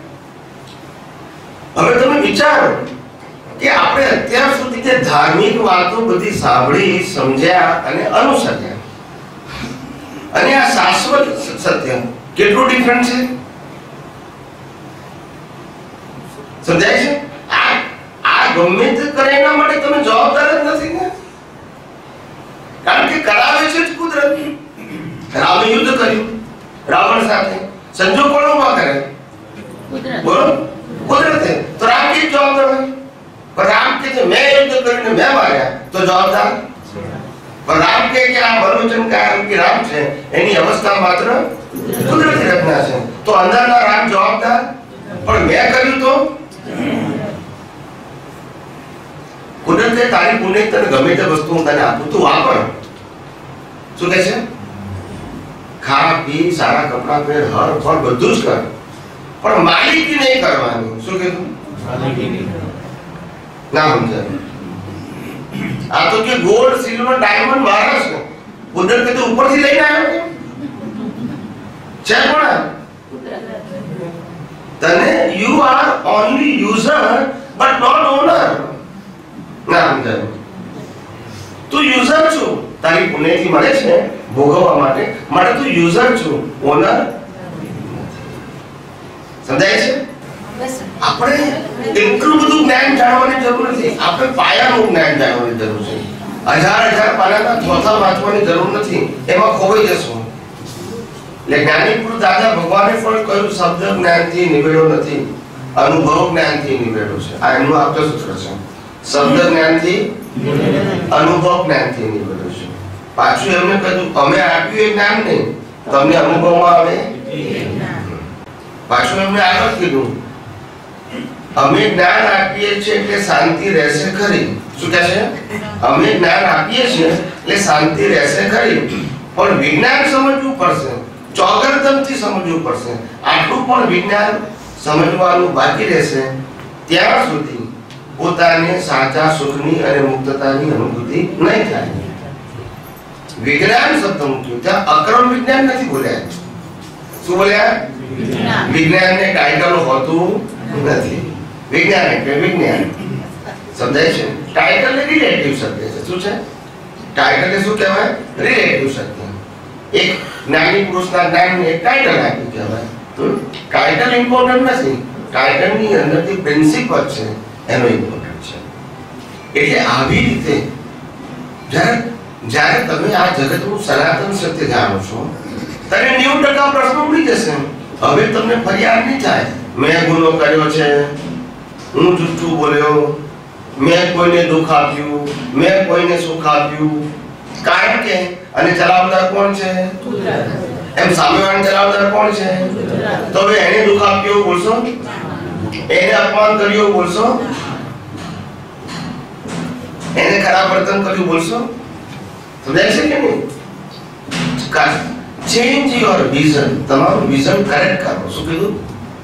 હવે તમે વિચારો કે આપણે અત્યાર સુધી જે ધાર્મિક વાતો બધી સાંભળી, સમજ્યા અને અનુસર્યા, અને આ શાશ્વત સત્ય કેટલું ડિફરન્ટ છે? સમજાય છે? આ ગમે તે કરે એના માટે તમે જવાબદાર જ નથી ને. કારણ કે કરાવે છે જ કુદરત. રામે યુદ્ધ કર્યું રાવણ સાથે, સંજોગ કોણ ઉભા કરે? બોલો, કુદરતે. તો રામ કે જવાબદાર હોય? પણ રામ કે મેં યુદ્ધ કરીને મેં માર્યા તો જવાબદાર. પણ રામ કે આ મનોચન કારણ કે રામ છે એની અવસ્થા માત્ર કુદરતી રચના છે, તો અંદરના રામ જવાબદાર. પણ મેં કર્યું તો કુદરતે તારી પુણ્ય તને ગમે તે વસ્તુ હું તને આપું, તું વાપર. શું કહે છે? ખા, પી, સારા કપડા પહેર, હર ફળ બધું જ કર, પણ માલિકી નહીં કરવાની. શું કીધું? ના સમજાય. આ તો કે ગોલ્ડ, સિલ્વર, ડાયમંડ મારા છે. કુદરત તો ઉપરથી લઈને આવ્યો છે. કોણ? તને you are only user but not owner. ના સમજાય. તું યુઝર છું, તારી પુણ્યથી મળે છે ભોગવવા માટે તું યુઝર છું, ઓનર. સમજાય છે? આપણે એટલું બધું જ્ઞાન જાણવાની જરૂર નથી. આપણે પાયાનું જ્ઞાન જાણવાની જરૂર છે. હજાર પાનાના ચોથા વાંચવાની જરૂર નથી, એમાં ખોવાઈ જશું. એટલે જ્ઞાની પુરુષ દાદા ભગવાને પણ કહ્યું શબ્દ જ્ઞાનથી નિવેડો નથી, અનુભવ જ્ઞાનથી નિવેડો છે. આ એમનું આપતો સૂત્ર છે. શબ્દ જ્ઞાનથી, અનુભવ જ્ઞાનથી નિવેડો છે. પાછું એમને કહ્યું અમે આપ્યું એ જ્ઞાન નહીં, તમને અનુભવમાં આવે. પાછું એમને આગળ કીધું અમે જ્ઞાન આપીએ છીએ એટલે શાંતિ રહેશે ખરી. શું કહે છે? અમે જ્ઞાન આપીએ છીએ એટલે શાંતિ રહેશે ખરી, પણ વિજ્ઞાન સમજવું પડશે, ચોગરદમથી સમજવું પડશે. આટલું પણ વિજ્ઞાન સમજવાનું બાકી રહેશે ત્યાં સુધી પોતાને સાચા સુખની અને મુક્તતાની અનુભૂતિ નહીં થાય. વિજ્ઞાન શબ્દ મૂક્યું ત્યાં અક્રમ વિજ્ઞાન નથી બોલ્યા. શું બોલ્યા? વિજ્ઞાનને ટાઇટલ હોતું નથી. વિજ્ઞાન એટલે વિજ્ઞાન. સમજાય છે? ટાઇટલ એ રિલેટિવ શબ્દ છે. શું છે? ટાઇટલ એ શું કહેવાય? રિલેટિવ શબ્દ. એક જ્ઞાની પુરુષના જ્ઞાનને એક ટાઇટલ આપ્યું કહેવાય. ટાઇટલ ઇમ્પોર્ટન્ટ નથી. ટાઇટલની અંદરથી પ્રિન્સિપલ છે એનો ઇમ્પોર્ટન્ટ છે. એટલે આવી રીતે જ્યારે તમે આ જગતનું સનાતન સત્ય જાણો છો ત્યારે 90% પ્રશ્નો ઉડી જશે. હવે તમને ફરિયાદ નહીં થાય મેં ગુનો કર્યો છે, હું જુઠ્ઠું બોલ્યો, મેં કોઈને દુઃખ આપ્યું, મેં કોઈને સુખ આપ્યું. કારણ કે અને ચલાવનાર કોણ છે? એમ સામેવાળાને ચલાવનાર કોણ છે? તો હવે એને દુઃખ આપ્યું બોલશો, એને અપમાન કર્યું બોલશો, એને ખરાબ વર્તન કર્યું બોલશો? સમજાય છે કે નહીં? Change your vision. તમારું વિઝન કરેક્ટ કરો. શું કીધું?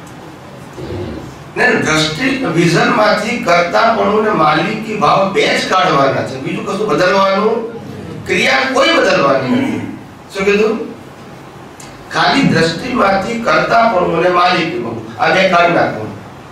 ને દ્રષ્ટિ વિઝન માંથી કર્તાપણું ને માલિકી ભાવ બે જ કાઢવાના છે. બીજું કશું બદલવાનું ક્રિયા કોઈ બદલવાની નથી. શું કીધું? ખાલી દ્રષ્ટિમાંથી કર્તાપણું અને માલિકી ભાવ આ બે કાઢી નાખો.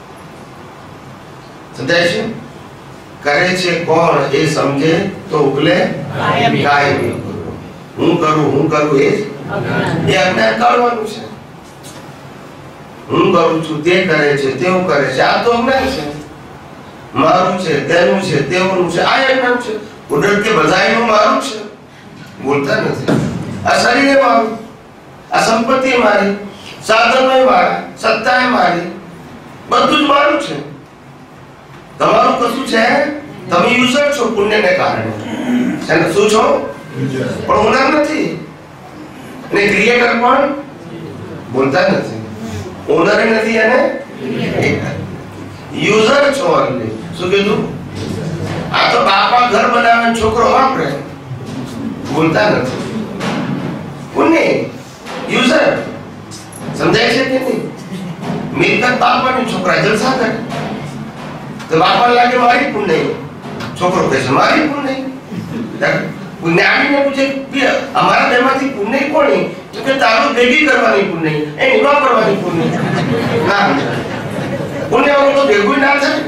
સમજાય છે? કરે છે કોણ એ સમજે તો ઉકલે કાયમી. હું કરું એ અજ્ઞાન કાઢવાનું છે. હું કરું છું તે કરે છે તેવું કરે છે આ તો અજ્ઞાન છે. મારું છે તેનું છે તેવું છે આ અજ્ઞાન છે. કુદરત કે બધાયનું મારું છે બોલતા નથી. આ શરીર મારું, આ સંપત્તિ મારી, સાધનો મારા, સત્તા મારી, બધું જ મારું છે. તમારું કશું છે? તમે યુઝર છો પુણ્યને કારણે. શું છો? પણ ઓનર નથી. અને ક્રિએટર પણ બોલતા નથી. ઓનર નથી અને યુઝર છો ઓનલી. શું કીધું? આ તો બાપા ઘર બનાવે છોકરો વાપરે બોલતા નથી. પુણ્ય યુઝર. સમજાય છે કે નહીં? મિલકત બાપાની, છોકરા જલસા કરે તો બાપા લાગે મારી પુણ્ય, છોકરો કહે છે મારી પુણ્ય. જ્ઞાનીને પૂછે અમારા બેમાંથી પુણ્ય કોની? તો કે તારું ભેગી કરવાની પુણ્ય, એ નિવા કરવાની પુણ્ય. ના પુણ્ય વગર તો ભેગું ના થાય.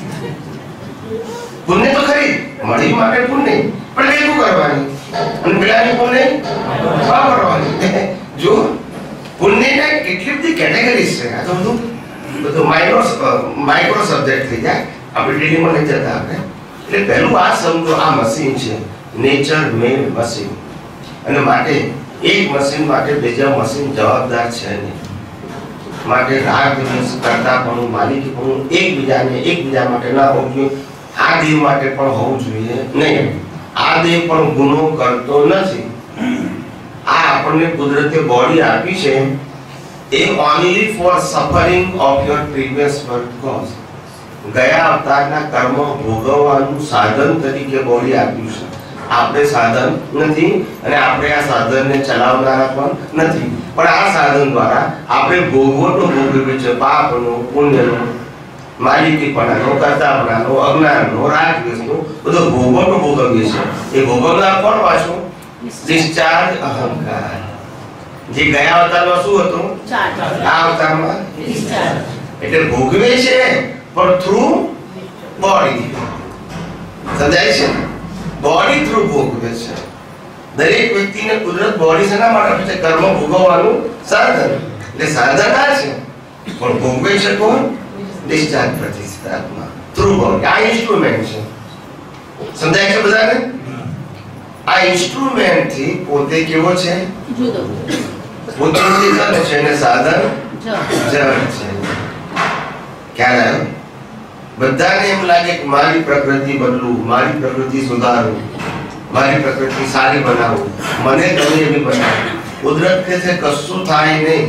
પુણ્ય તો ખરી મળી માટે પુણ્ય પણ ભેગું કરવાની અને પેલાની પુણ્ય વાપરવાની. જો પુણ્યના કેટલી બધી કેટેગરીઝ છે. આ તો બધું માઇક્રો સબ્જેક્ટ થઈ જાય. આપણે ડિટેલમાં નહીં જતા આપણે. એટલે પહેલું આ સમજો આ મશીન છે, નેચર મેડ મશીન. અને માટે એક મશીન માટે બીજા મશીન જવાબદાર છે નહીં. માટે રાગ દ્વેષ કરતાપણું માલિકીપણું એકબીજા માટે ના હોવું જોઈએ. આ દેહ માટે પણ હોવું જોઈએ નહીં. આ દેહ પણ ગુનો કરતો નથી. આ આપણને કુદરતે બોડી આપી છે એ only for suffering of your previous birth cause. ગયા અવતારના કર્મ ભોગવવાનું સાધન તરીકે બોડી આપ્યું છે. આપણે સાધન નથી અને આપણે આ સાધનને ચલાવનારા પણ નથી. પણ આ સાધન દ્વારા આપણે ભોગવટો ભોગવીએ છે. પાપનો, પુણ્યનો, માલિકીપણાનો, કર્તાપણાનો, અજ્ઞાનનો, રાગદ્વેષનો બધો ભોગવટો ભોગવીએ છે. એ ભોગવનાર કોણ પાછું? ડિસ્ચાર્જ અહંકાર. જે ગયા અવતારમાં શું હતું? આ અવતારમાં એટલે ભોગવે છે પણ થ્રુ બોડી. સમજાય છે? બોડી થ્રુ ભોગવે છે. દરેક વ્યક્તિને કુદરત બોડી શેના માટે આપે છે? કર્મ ભોગવવાનું સાધન. એટલે સાધન આ છે પણ ભોગવે છે કોણ? ડિસ્ચાર્જ પ્રતિષ્ઠાત્મા થ્રુ બોડી. આ ઇન્સ્ટ્રુમેન્ટ છે. સમજાય છે બધાને? આ ઇન્સ્ટ્રુમેન્ટ થી પોતે કેવો છે? જુદો. પોતે છે અને સાધન જળ છે. ખ્યાલ આવ્યો? બધાને એમ લાગે કે મારી પ્રકૃતિ બદલું, મારી પ્રકૃતિ સુધારું, મારી પ્રકૃતિ સારી બનાવું, મને ગમે એવી બનાવું. કુદરત કહે છે કશું થાય નહીં.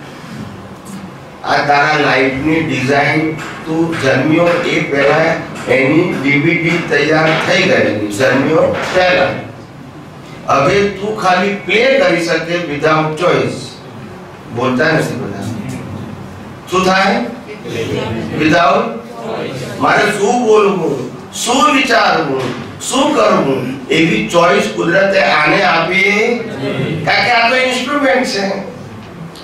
આ તારા લાઈફની ડિઝાઇન તું જન્મ્યો એ પહેલા એની ડીવીડી તૈયાર થઈ ગયેલી. જન્મ્યો પહેલા. હવે તું ખાલી પ્લે કરી શકે વિધાઉટ ચોઇસ. બોલતા નથી બધા. શું થાય? વિધાઉટ મારે શું બોલવું, શું વિચારવું, શું કરવું એવી ચોઇસ કુદરતે આને આપી. કારણ કે આ તો ઇન્સ્ટ્રુમેન્ટ છે.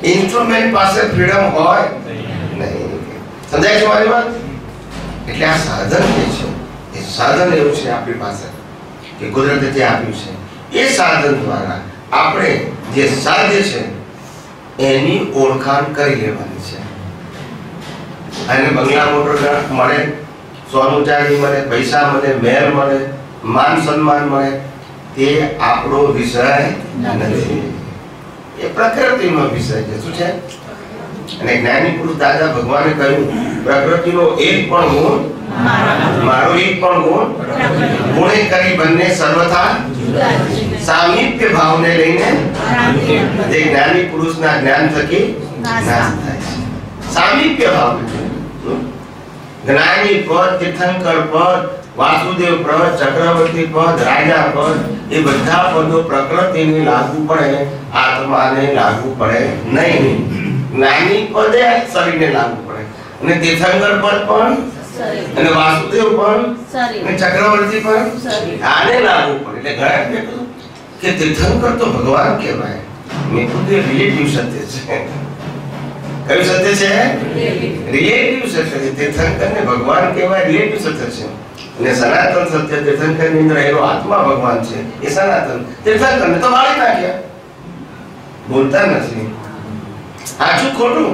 ઇન્સ્ટ્રુમેન્ટ પાસે ફ્રીડમ હોય નહીં. સમજાય છે મારી વાત? એટલે આ સાધન જે છે એ સાધન એવું છે આપણી પાસે કે કુદરતે જે આપ્યું છે એ સાધન દ્વારા આપણે જે સાધ્ય છે એની ઓળખાણ કરી લેવાની છે. અને બંગલા મોટર મળે, સોનું ચાંદી મળે, પૈસા મળે, મહેલ મળે, માન સન્માન મળે, તે આપણો વિષય નથી. એ પ્રકૃતિનો વિષય છે. શું છે? અને જ્ઞાની પુરુષ દાદા ભગવાને કહ્યું પ્રકૃતિનો એક પણ ગુણ મારો, એક પણ ગુણ ગુણે કરી બંને સર્વથા સામીપ્ય ભાવને લઈને જે જ્ઞાની પુરુષના જ્ઞાન થકી નાશ થાય છે. સામીપ્ય ભાવ, જ્ઞાની પદ, તીર્થંકર પદ, વાસુદેવ પદ, ચક્રવર્તી પદ, રાજા પદ, એ બધા પદો પ્રકૃતિને લાગુ પડે, આત્માને લાગુ પડે નહીં. જ્ઞાની પદે શરીરને લાગુ પડે, અને તીર્થંકર પદ પણ, અને વાસુદેવ પણ, અને ચક્રવર્તી પણ આને લાગુ પડે. એટલે ઘણા કીધું કે તીર્થંકર તો ભગવાન કહેવાય. મેં ખુદ રિલેટિવ સત્ય છે. કયું સત્ય છે? રિલેટિવ સત્ય છે. તીર્થંકરને ભગવાન કહેવાય, રિલેટિવ સત્ય છે. અને સનાતન સત્ય તીર્થંકરની અંદર રહેલો આત્મા ભગવાન છે, એ સનાતન. તીર્થંકરને તો વાળી નાખ્યા, બોલતા નથી. સાચું ખોટું?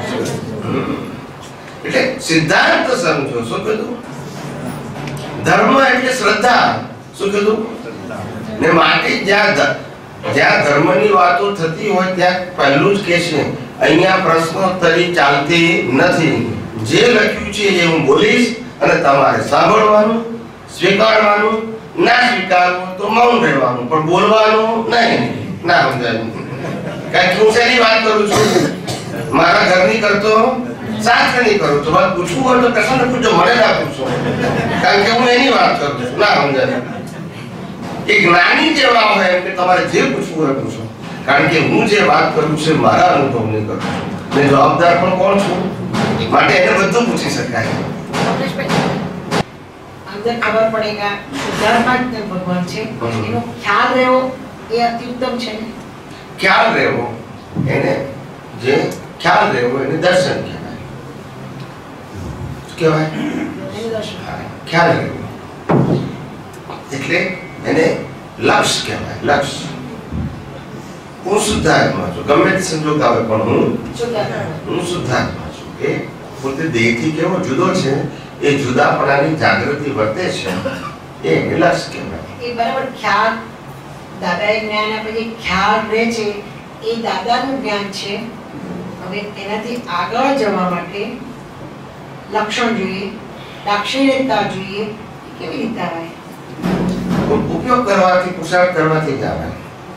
એટલે સિદ્ધાંત સમજો. શું કીધું? ધર્મ એટલે શ્રદ્ધા. શું કીધું? ને માટે જ્યાં ધર્મની વાતો થતી હોય ત્યાં પહેલું જ કે છે અહીંયા પ્રશ્નોત્તરી ચાલતી નથી. જે લખ્યું છે એ હું બોલીશ અને તમારે સાંભળવાનું, સ્વીકારવાનું, ના સ્વીકારવું તો મૌન રહેવાનું, પણ બોલવાનું નહીં. ના સમજાયું? કારણ કે હું શેની વાત કરું છું? મારા ઘરની કરતો, શાસ્ત્રની કરું છું. વાત પૂછવું હોય તો કૃષ્ણને પૂછો, મને ના પૂછો, કારણ કે હું એની વાત કરું છું. ના સમજાયું? એક જ્ઞાની જેવા હોય એમ કે તમારે જે પૂછવું હોય પૂછો, કારણ કે હું જે વાત કરું છું મારા અનુભવની કરું છું, અને જવાબદાર પણ કોણ છું, માટે એને બધું પૂછી શકાય. અંદર ખબર પડેગા સિદ્ધાર્થમાં જ ભગવાન છે, એનો ખ્યાલ રહેવો એ અતિ ઉત્તમ છે ને. ખ્યાલ રહેવો, એને જે ખ્યાલ રહેવો એને દર્શન કહેવાય. કહેવાય ખ્યાલ રહેવો એટલે એને લક્ષ્ય કહેવાય. લક્ષ્ય. હું શુદ્ધાત્મા છું, ગમે તે સંજોગ આવે પણ હું શુદ્ધાત્મા છું. એ પોતે દેહથી કેવો જુદો છે, એ જુદાપણાની જાગૃતિ વર્તે છે, એ લક્ષ્ય કહેવાય. એ બરાબર ખ્યાલ દાદાએ જ્ઞાન આપે છે, ખ્યાલ રહે છે, એ દાદાનું જ્ઞાન છે. હવે એનાથી આગળ જવા માટે લક્ષણ જોઈએ, દાક્ષિણ્યતા જોઈએ. કેવી રીતે આવે? ઉપયોગ કરવાથી, પુરુષાર્થ કરવાથી જ આવે.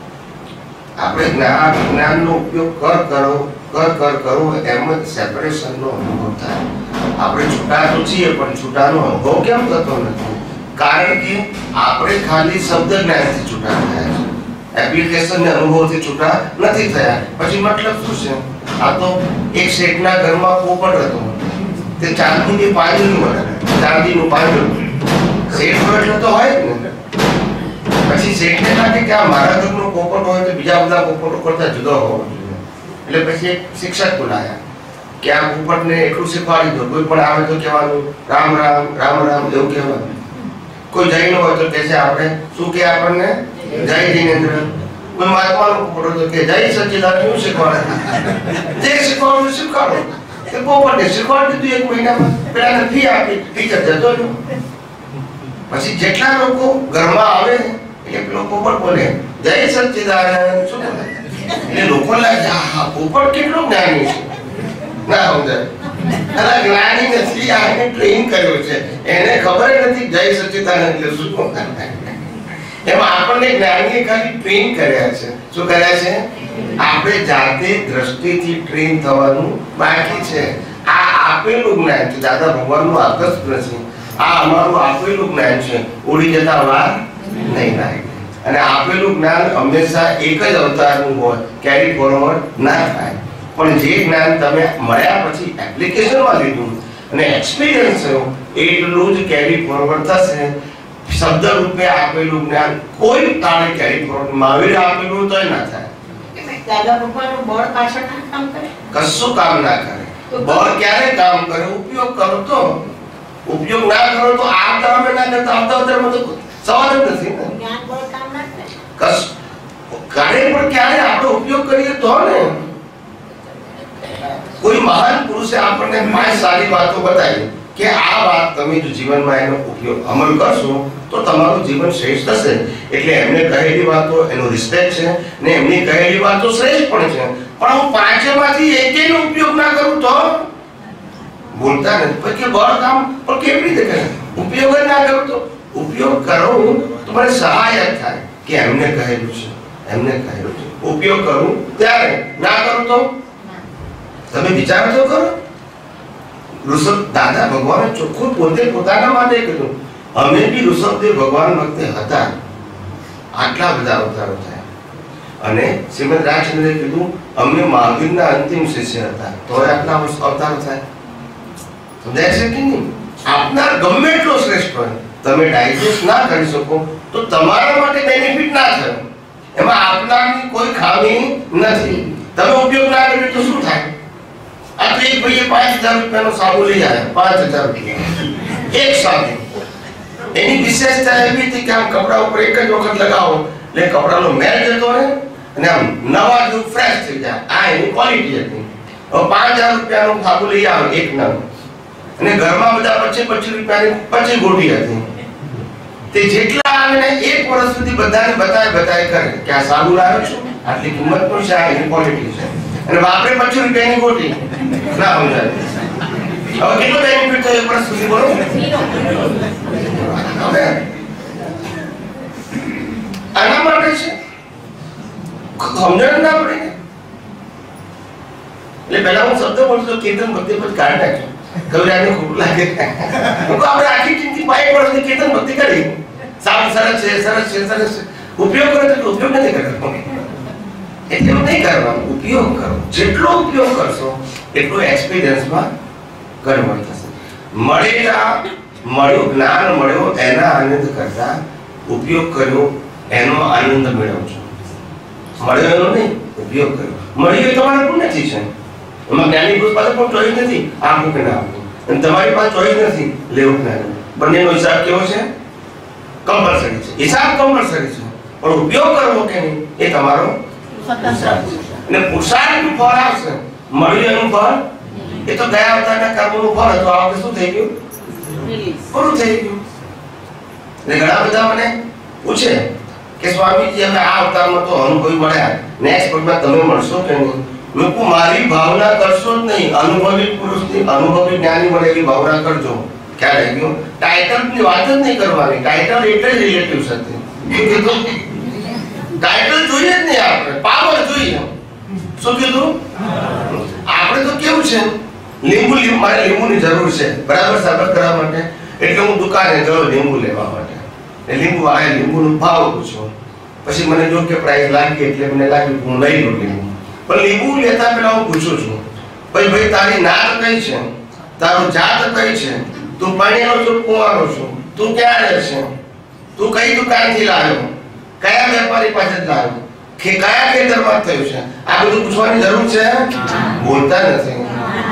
આપણે જ્ઞાનનો ઉપયોગ કર કરો એમ જ સેપરેશનનો અનુભવ થાય. આપણે છૂટા તો છીએ પણ છૂટાનો અનુભવ કેમ થતો નથી? કારણ કે આપણે ખાલી શબ્દ જ્ઞાનથી છૂટા થયા છે, એપ્લિકેશન ને અનુભવથી છૂટા નથી થયા. પછી મતલબ શું છે? આ તો એક શેઠના ઘરમાં પોપટ હતો, તે ચાંદીની પાંજરું મળે, ચાંદીનું પાંજરું. શેઠ એટલે તો હોય જ ને. પછી શેઠને લાગે કે આ મારા ઘરનો પોપટ હોય તો બીજા બધા પોપટો કરતા જુદો હોવો જોઈએ. એટલે પછી એક શિક્ષક બોલાયા કે આ પોપટને એટલું શીખવાડી દો, કોઈ પણ આવે તો કહેવાનું રામ રામ રામ રામ એવું કહેવાનું. કોઈ જૈન હોય તો કહે છે આપણે શું કે આપણને જય જિનેન્દ્ર. કોઈ મહાત્માનો પોપટ તો કે જય સચ્ચિદાનંદ. શું શીખવાડે? જે શીખવાડું શીખવાડો. એ પોપટને શીખવાડી દીધું 1 મહિનામાં. પેલાને ફી આપી, ટીચર જતો રહ્યો. પછી જેટલા લોકો ઘરમાં આવે એટલે પેલો પોપટ બોલે જય સચ્ચિદાનંદ. શું બોલે? એટલે લોકો લાગે હા પોપટ કેટલો જ્ઞાની છે. ના સમજાય? અરે જ્ઞાની નથી, આને ટ્રેન કર્યો છે, એને ખબર નથી જય સચ્ચિદાનંદ એટલે શું. એમાં આપણને જ્ઞાનીએ ખાલી ટ્રેન કર્યા છે. શું કર્યા છે? આપણે જાતે દ્રષ્ટિથી ટ્રેન થવાનું બાકી છે. આ આપેલું જ્ઞાન છે, દાદા ભગવાનનું આકર્ષણ છે. આ અમારું આપેલું જ્ઞાન છે, ઉડી જતા વાર નહીં લાગે. અને આપેલું જ્ઞાન હંમેશા એક જ અવતારનું હોય, કેરી ફોરવર્ડ ના થાય. પણ જે જ્ઞાન તમે મળ્યા પછી એપ્લિકેશનમાં લીધું અને એક્સપિરિયન્સ થયો એટલું જ કેરી ફોરવર્ડ થશે. શબ્દ રૂપે આપેલું જ્ઞાન કોઈ તાણે કેરી ફોરવર્ડ મહાવીર આપેલું તોય ના થાય. દાદા ભગવાનનું બળ પાછળ ના કામ કરે? કશું કામ ના કરે. બળ ક્યારે કામ કરે? ઉપયોગ કરો તો. ઉપયોગ ના કરો તો આ અવતારમાં ના કરતા આવતા અવતારમાં તો સવાલ જ નથી ને. જ્ઞાન બળ કામ ના કરે. કશ કરે પણ ક્યારે આપણે ઉપયોગ કરીએ તો ને. કોઈ મહાન પુરુષે આપણને 5 સારી વાતો બતાવી કે આ વાત તમે જો જીવનમાં એનો ઉપયોગ અમલ કરશો તો તમારું જીવન શ્રેષ્ઠ થશે. એટલે એમને કહેલી વાતો એનો રિસ્પેક્ટ છે ને એમની કહેલી વાતો શ્રેષ્ઠ પણ છે. પણ હું 5 માંથી એકેયનો ઉપયોગ ના કરું તો બોલતા નથી. પછી બળ કામ પણ કેવી રીતે કરે? ઉપયોગ જ ના કરું તો. ઉપયોગ કરો તો મને સહાયક થાય કે એમને કહેલું છે, એમને કહેલું છે. ઉપયોગ કરું ત્યારે ના કરું તો તમે વિચાર તો કરો. ઋષભ દાદા ભગવાને ચોખ્ખું પોતે પોતાના માટે કીધું. અમે બી ઋષભદેવ ભગવાન વખતે હતા, આટલા બધા અવતારો થયા. અને શ્રીમદ રાજચંદ્રે કીધું અમે મહાવીરના અંતિમ શિષ્ય હતા, તો આટલા અવતારો થાય. સમજાય છે કે નહીં? આપનાર ગમે એટલો શ્રેષ્ઠ હોય, તમે ડાયજેસ્ટ ના કરી શકો તો તમારા માટે બેનિફિટ ના થાય. એમાં આપનારની કોઈ ખામી નથી. તમે ઉપયોગ ના કર્યો તો શું થાય? આ તો એક ભાઈએ 5000 રૂપિયાનો સાબુ લઈ આવ્યા, 5000 રૂપિયા એક સાબુ. એની વિશેષતા એવી હતી કે આમ કપડા ઉપર એક જ વખત લગાવો એટલે કપડાનો મેલ જતો રહે અને આમ નવા જેવું ફ્રેશ થઈ જાય. આ એની ક્વોલિટી હતી. હવે 5000 રૂપિયાનો સાબુ લઈ આવે એક નંગ અને ઘરમાં બધા 25 રૂપિયાની 25 ગોટી હતી. તે જેટલા આવે ને 1 વર્ષ સુધી બધાને બતાય કરે કે આ સાબુ લાવ્યો છું, આટલી કિંમતનો છે, આ એની ક્વોલિટી છે. અને વાપરે 25 રૂપિયાની ગોટી ના સમજાય. હવે કેટલો બેનિફિટ થયો 1 વર્ષ સુધી બોલો? હવે આના માટે છે સમજણ ના પડે. એટલે પહેલા હું શબ્દ બોલતો કીર્તન ભક્તિ પર કાઢ નાખ્યો. કવિરાજને ખોટું લાગે. આપણે આખી જિંદગી 5 વર્ષની કીર્તન ભક્તિ કરી. સારું સરસ છે, સરસ છે, સરસ છે. ઉપયોગ કરો તો ઉપયોગ નથી કરતો. એટલે નહીં કરવાનો. ઉપયોગ કરો. જેટલો ઉપયોગ કરશો એટલો એક્સપિરિયન્સમાં કન્વર્ટ થશે. મળ્યું જ્ઞાન મળ્યો એના આનંદ કરતા ઉપયોગ કર્યો એનો આનંદ મેળવજો. મળ્યો એનો નહીં, ઉપયોગ કર્યો. મળ્યું એ તમારા પુણ્યથી છે. એમાં જ્ઞાની પુરુષ પાસે પણ ચોઈસ નથી આપવું કે ના આપવું. અને તમારી પાસે ચોઈસ નથી લેવું કે ના. બંનેનો હિસાબ કેવો છે? કમ્પલસરી છે. હિસાબ કમ્પલસરી છે, પણ ઉપયોગ કરવો કે નહીં એ તમારો હિસાબ છે. અને પુરુષાર્થનું ફળ આવશે. મળ્યું એનું ફળ એ તો ગયા અવતારના કર્મનું ફળ હતું. આ વખતે શું થઈ ગયું? પૂરું થઈ ગયું. એટલે ઘણા બધા મને પૂછે કે સ્વામીજી હવે આ અવતારમાં તો અનુભવી મળ્યા, નેક્સ્ટ પગમાં તમે મળશો કે નહીં? લોકો મારી ભાવના કરશો જ નહીં. અનુભવી પુરુષની અનુભવી જ્ઞાની મળે એવી ભાવના કરજો. ખ્યાલ આવી ગયો? ટાઇટલની વાત જ નહીં કરવાની. ટાઇટલ એટલે જ રિલેટિવ છે. શું કીધું? ટાઇટલ જોઈએ જ નહીં આપણે, પાવર જોઈએ. શું કીધું? આપણે તો કેવું છે, લીંબુ મારે લીંબુની જરૂર છે બરાબર સાબત કરવા માટે, એટલે હું દુકાને ગયો લીંબુ લેવા માટે. લીંબુ આવ્યા, લીંબુનો ભાવ પૂછ્યો. પછી મને જો કે પ્રાઇસ લાગી એટલે મને લાગ્યું હું લઈ લઉં લીંબુ. પણ લીંબુ લેતા પહેલા હું પૂછું છું, ભાઈ તારી નાત કઈ છે, તારો જાત કઈ છે, તું પાણીનો છો કુંવારો છો, તું ક્યાં રહે છે, તું કઈ દુકાનથી લાવ્યો, કયા વેપારી પાસે લાવ્યો, કે કયા ખેતરમાં થયું છે, આ બધું પૂછવાની જરૂર છે? બોલતા નથી.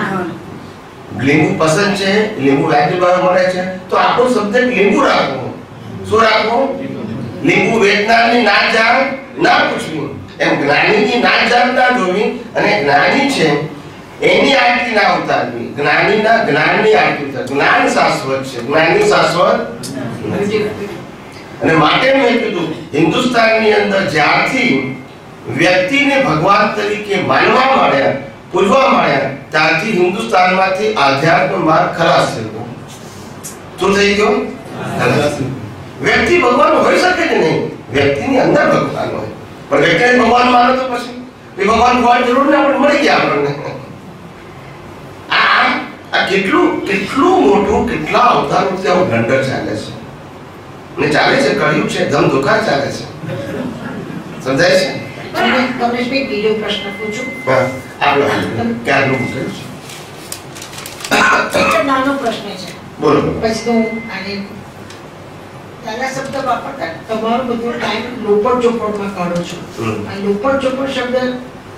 લીંબુ પસંદ છે, લીંબુ લાઈબ્રેરી મળે છે તો આપણો સબ્જેક્ટ લીંબુ રાખવું. શું રાખવું? લીંબુ વેચનારની નાત જાણ ના પૂછવી, એમ જ્ઞાનીની નાત જાણ ના જોવી. અને જ્ઞાની છે એની આરતી ના ઉતારવી, જ્ઞાનીના જ્ઞાનની આરતી ઉતારવી. જ્ઞાન શાશ્વત છે, જ્ઞાની શાશ્વત નથી. અને માટે મેં કીધું હિન્દુસ્તાનની અંદર જ્યારથી વ્યક્તિને ભગવાન તરીકે માનવા માંડ્યા, પૂજવા માંડ્યા, ત્યારથી હિન્દુસ્તાનમાંથી આધ્યાત્મ માર્ગ ખલાસ થઈ ગયો. શું થઈ ગયો? વ્યક્તિ ભગવાન હોઈ શકે કે નહીં? વ્યક્તિની અંદર ભગવાન હોય, પણ વ્યક્તિને ભગવાન માનો તો પછી ભગવાન હોવાની જરૂર ને આપણે મળી ગયા આપણને. આ કેટલું મોટું, કેટલા અવતારોથી આવું બ્લન્ડર ચાલે છે ને ચાલે છે. કળિયુગ છે, ધમધોકાર ચાલે છે. સમજાય છે? કમલેશભાઈ બીજો પ્રશ્ન પૂછું? આપણે ક્યારનું પૂછ્યું છે? નાનો પ્રશ્ન છે. બોલો. પછી તો આને નાના શબ્દ વાપરતા તમારો બધો ટાઈમ લોપડ ચોપડમાં કાઢો છો. આ લોપડ ચોપડ શબ્દ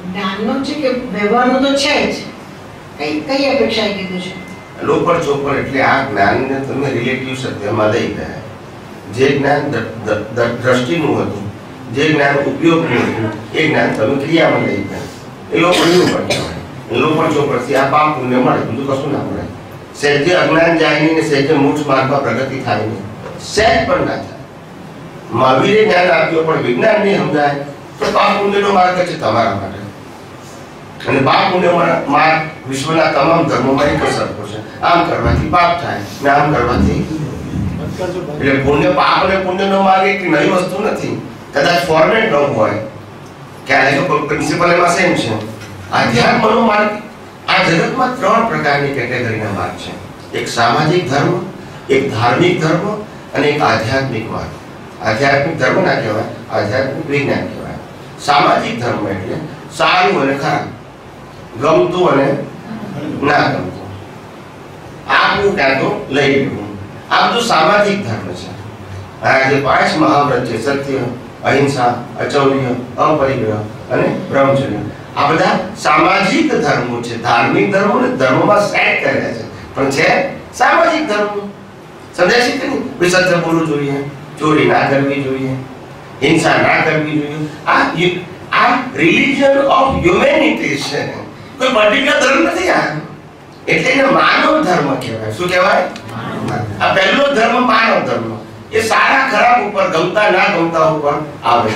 જ્ઞાનનો છે કે વ્યવહારનો તો છે જ, કઈ અપેક્ષા કીધું છે? લોપર ચોપર એટલે આ જ્ઞાનને તમે રિલેટિવ સત્યમાં લઈ ગયા. જે જ્ઞાન દ્રષ્ટિનું હતું, જે જ્ઞાન ઉપયોગનું હતું, એ જ્ઞાન તમે ક્રિયામાં લઈ ગયા. એ લોપરનું પણ એ લોપર ચોપરથી આ પાપ પુણ્ય મળે, બીજું કશું ના મળે. સહેજે અજ્ઞાન જાય નહીં ને સહેજે મોક્ષ માર્ગમાં પ્રગતિ થાય નહીં, સહેજ પણ ના થાય. મહાવીરે જ્ઞાન આપ્યો પણ વિજ્ઞાન નહીં સમજાય તો પાપ પુણ્યનો માર્ગ છે તમારા માટે. અને પાપ પુણ્ય માર્ગ વિશ્વના તમામ ધર્મોમાં એક સરખો છે. આમ કરવાથી પાપ થાય ને આમ કરવાથી એટલે પુણ્ય. પાપ અને પુણ્યનો માર્ગ એક નવી વસ્તુ નથી. કદાચ ફોર્મેટ ન હોય ક્યારે પ્રિન્સિપલ એમાં સેમ છે. આધ્યાત્મનો માર્ગ આ જગતમાં 3 પ્રકારની કેટેગરીના માર્ગ છે. એક સામાજિક ધર્મ, એક ધાર્મિક ધર્મ અને એક આધ્યાત્મિક માર્ગ. આધ્યાત્મિક ધર્મ ના કહેવાય, આધ્યાત્મિક વિજ્ઞાન કહેવાય. સામાજિક ધર્મ એટલે સારું અને ખરાબ, ગમતું અને ના ગમતું, આપવું ક્યાં તો લઈ લેવું, આ બધું સામાજિક ધર્મ છે. આ જે 5 મહાવ્રત છે, સત્ય, અહિંસા, અચૌર્ય, અપરિગ્રહ અને બ્રહ્મચર્ય, આ બધા સામાજિક ધર્મો છે. ધાર્મિક ધર્મોને ધર્મોમાં સેટ કર્યા છે પણ છે સામાજિક ધર્મો. સમજાય છે કે નહીં? સત્ય બોલવું જોઈએ, ચોરી ના કરવી જોઈએ, હિંસા ના કરવી જોઈએ. આ રિલિજન ઓફ હ્યુમેનિટી છે, કોઈ પર્ટિક્યુલર ધર્મ નથી. આ એટલે એને માનવ ધર્મ કહેવાય. શું કહેવાય? આ પહેલો ધર્મ માનવ ધર્મ. એ સારા ખરાબ ઉપર, ગમતા ના ગમતા ઉપર આવે.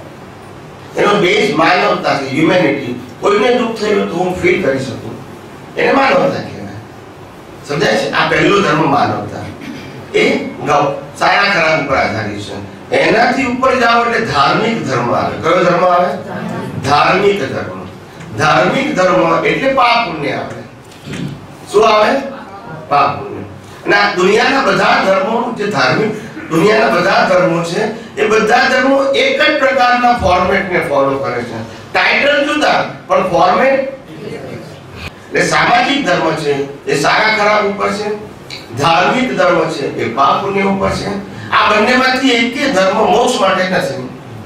એનો બેઝ માનવતા છે, હ્યુમેનિટી. કોઈને દુઃખ થયું તો હું ફીલ કરી શકું, એને માનવતા કહેવાય. સમજાય છે? આ પહેલો ધર્મ માનવતા. એ સારા ખરાબ ઉપર આધારિત છે. એનાથી ઉપર જાઓ એટલે ધાર્મિક ધર્મ આવે. કયો ધર્મ આવે? ધાર્મિક ધર્મ. ધાર્મિક ધર્મ એટલે પાપ પુણ્ય આવે. શું આવે? પાપ પુણ્ય. અને આ દુનિયાના બધા ધર્મો જે ધાર્મિક દુનિયાના બધા ધર્મો છે એ બધા ધર્મો એક જ પ્રકારના ફોર્મેટને ફોલો કરે છે. ટાઇટલ જુદા પણ ફોર્મેટ. એટલે સામાજિક ધર્મ છે એ સારા ખરાબ ઉપર છે, ધાર્મિક ધર્મ છે એ પાપ પુણ્ય ઉપર છે. આ બંનેમાંથી એક ધર્મ મોક્ષ માટે નથી.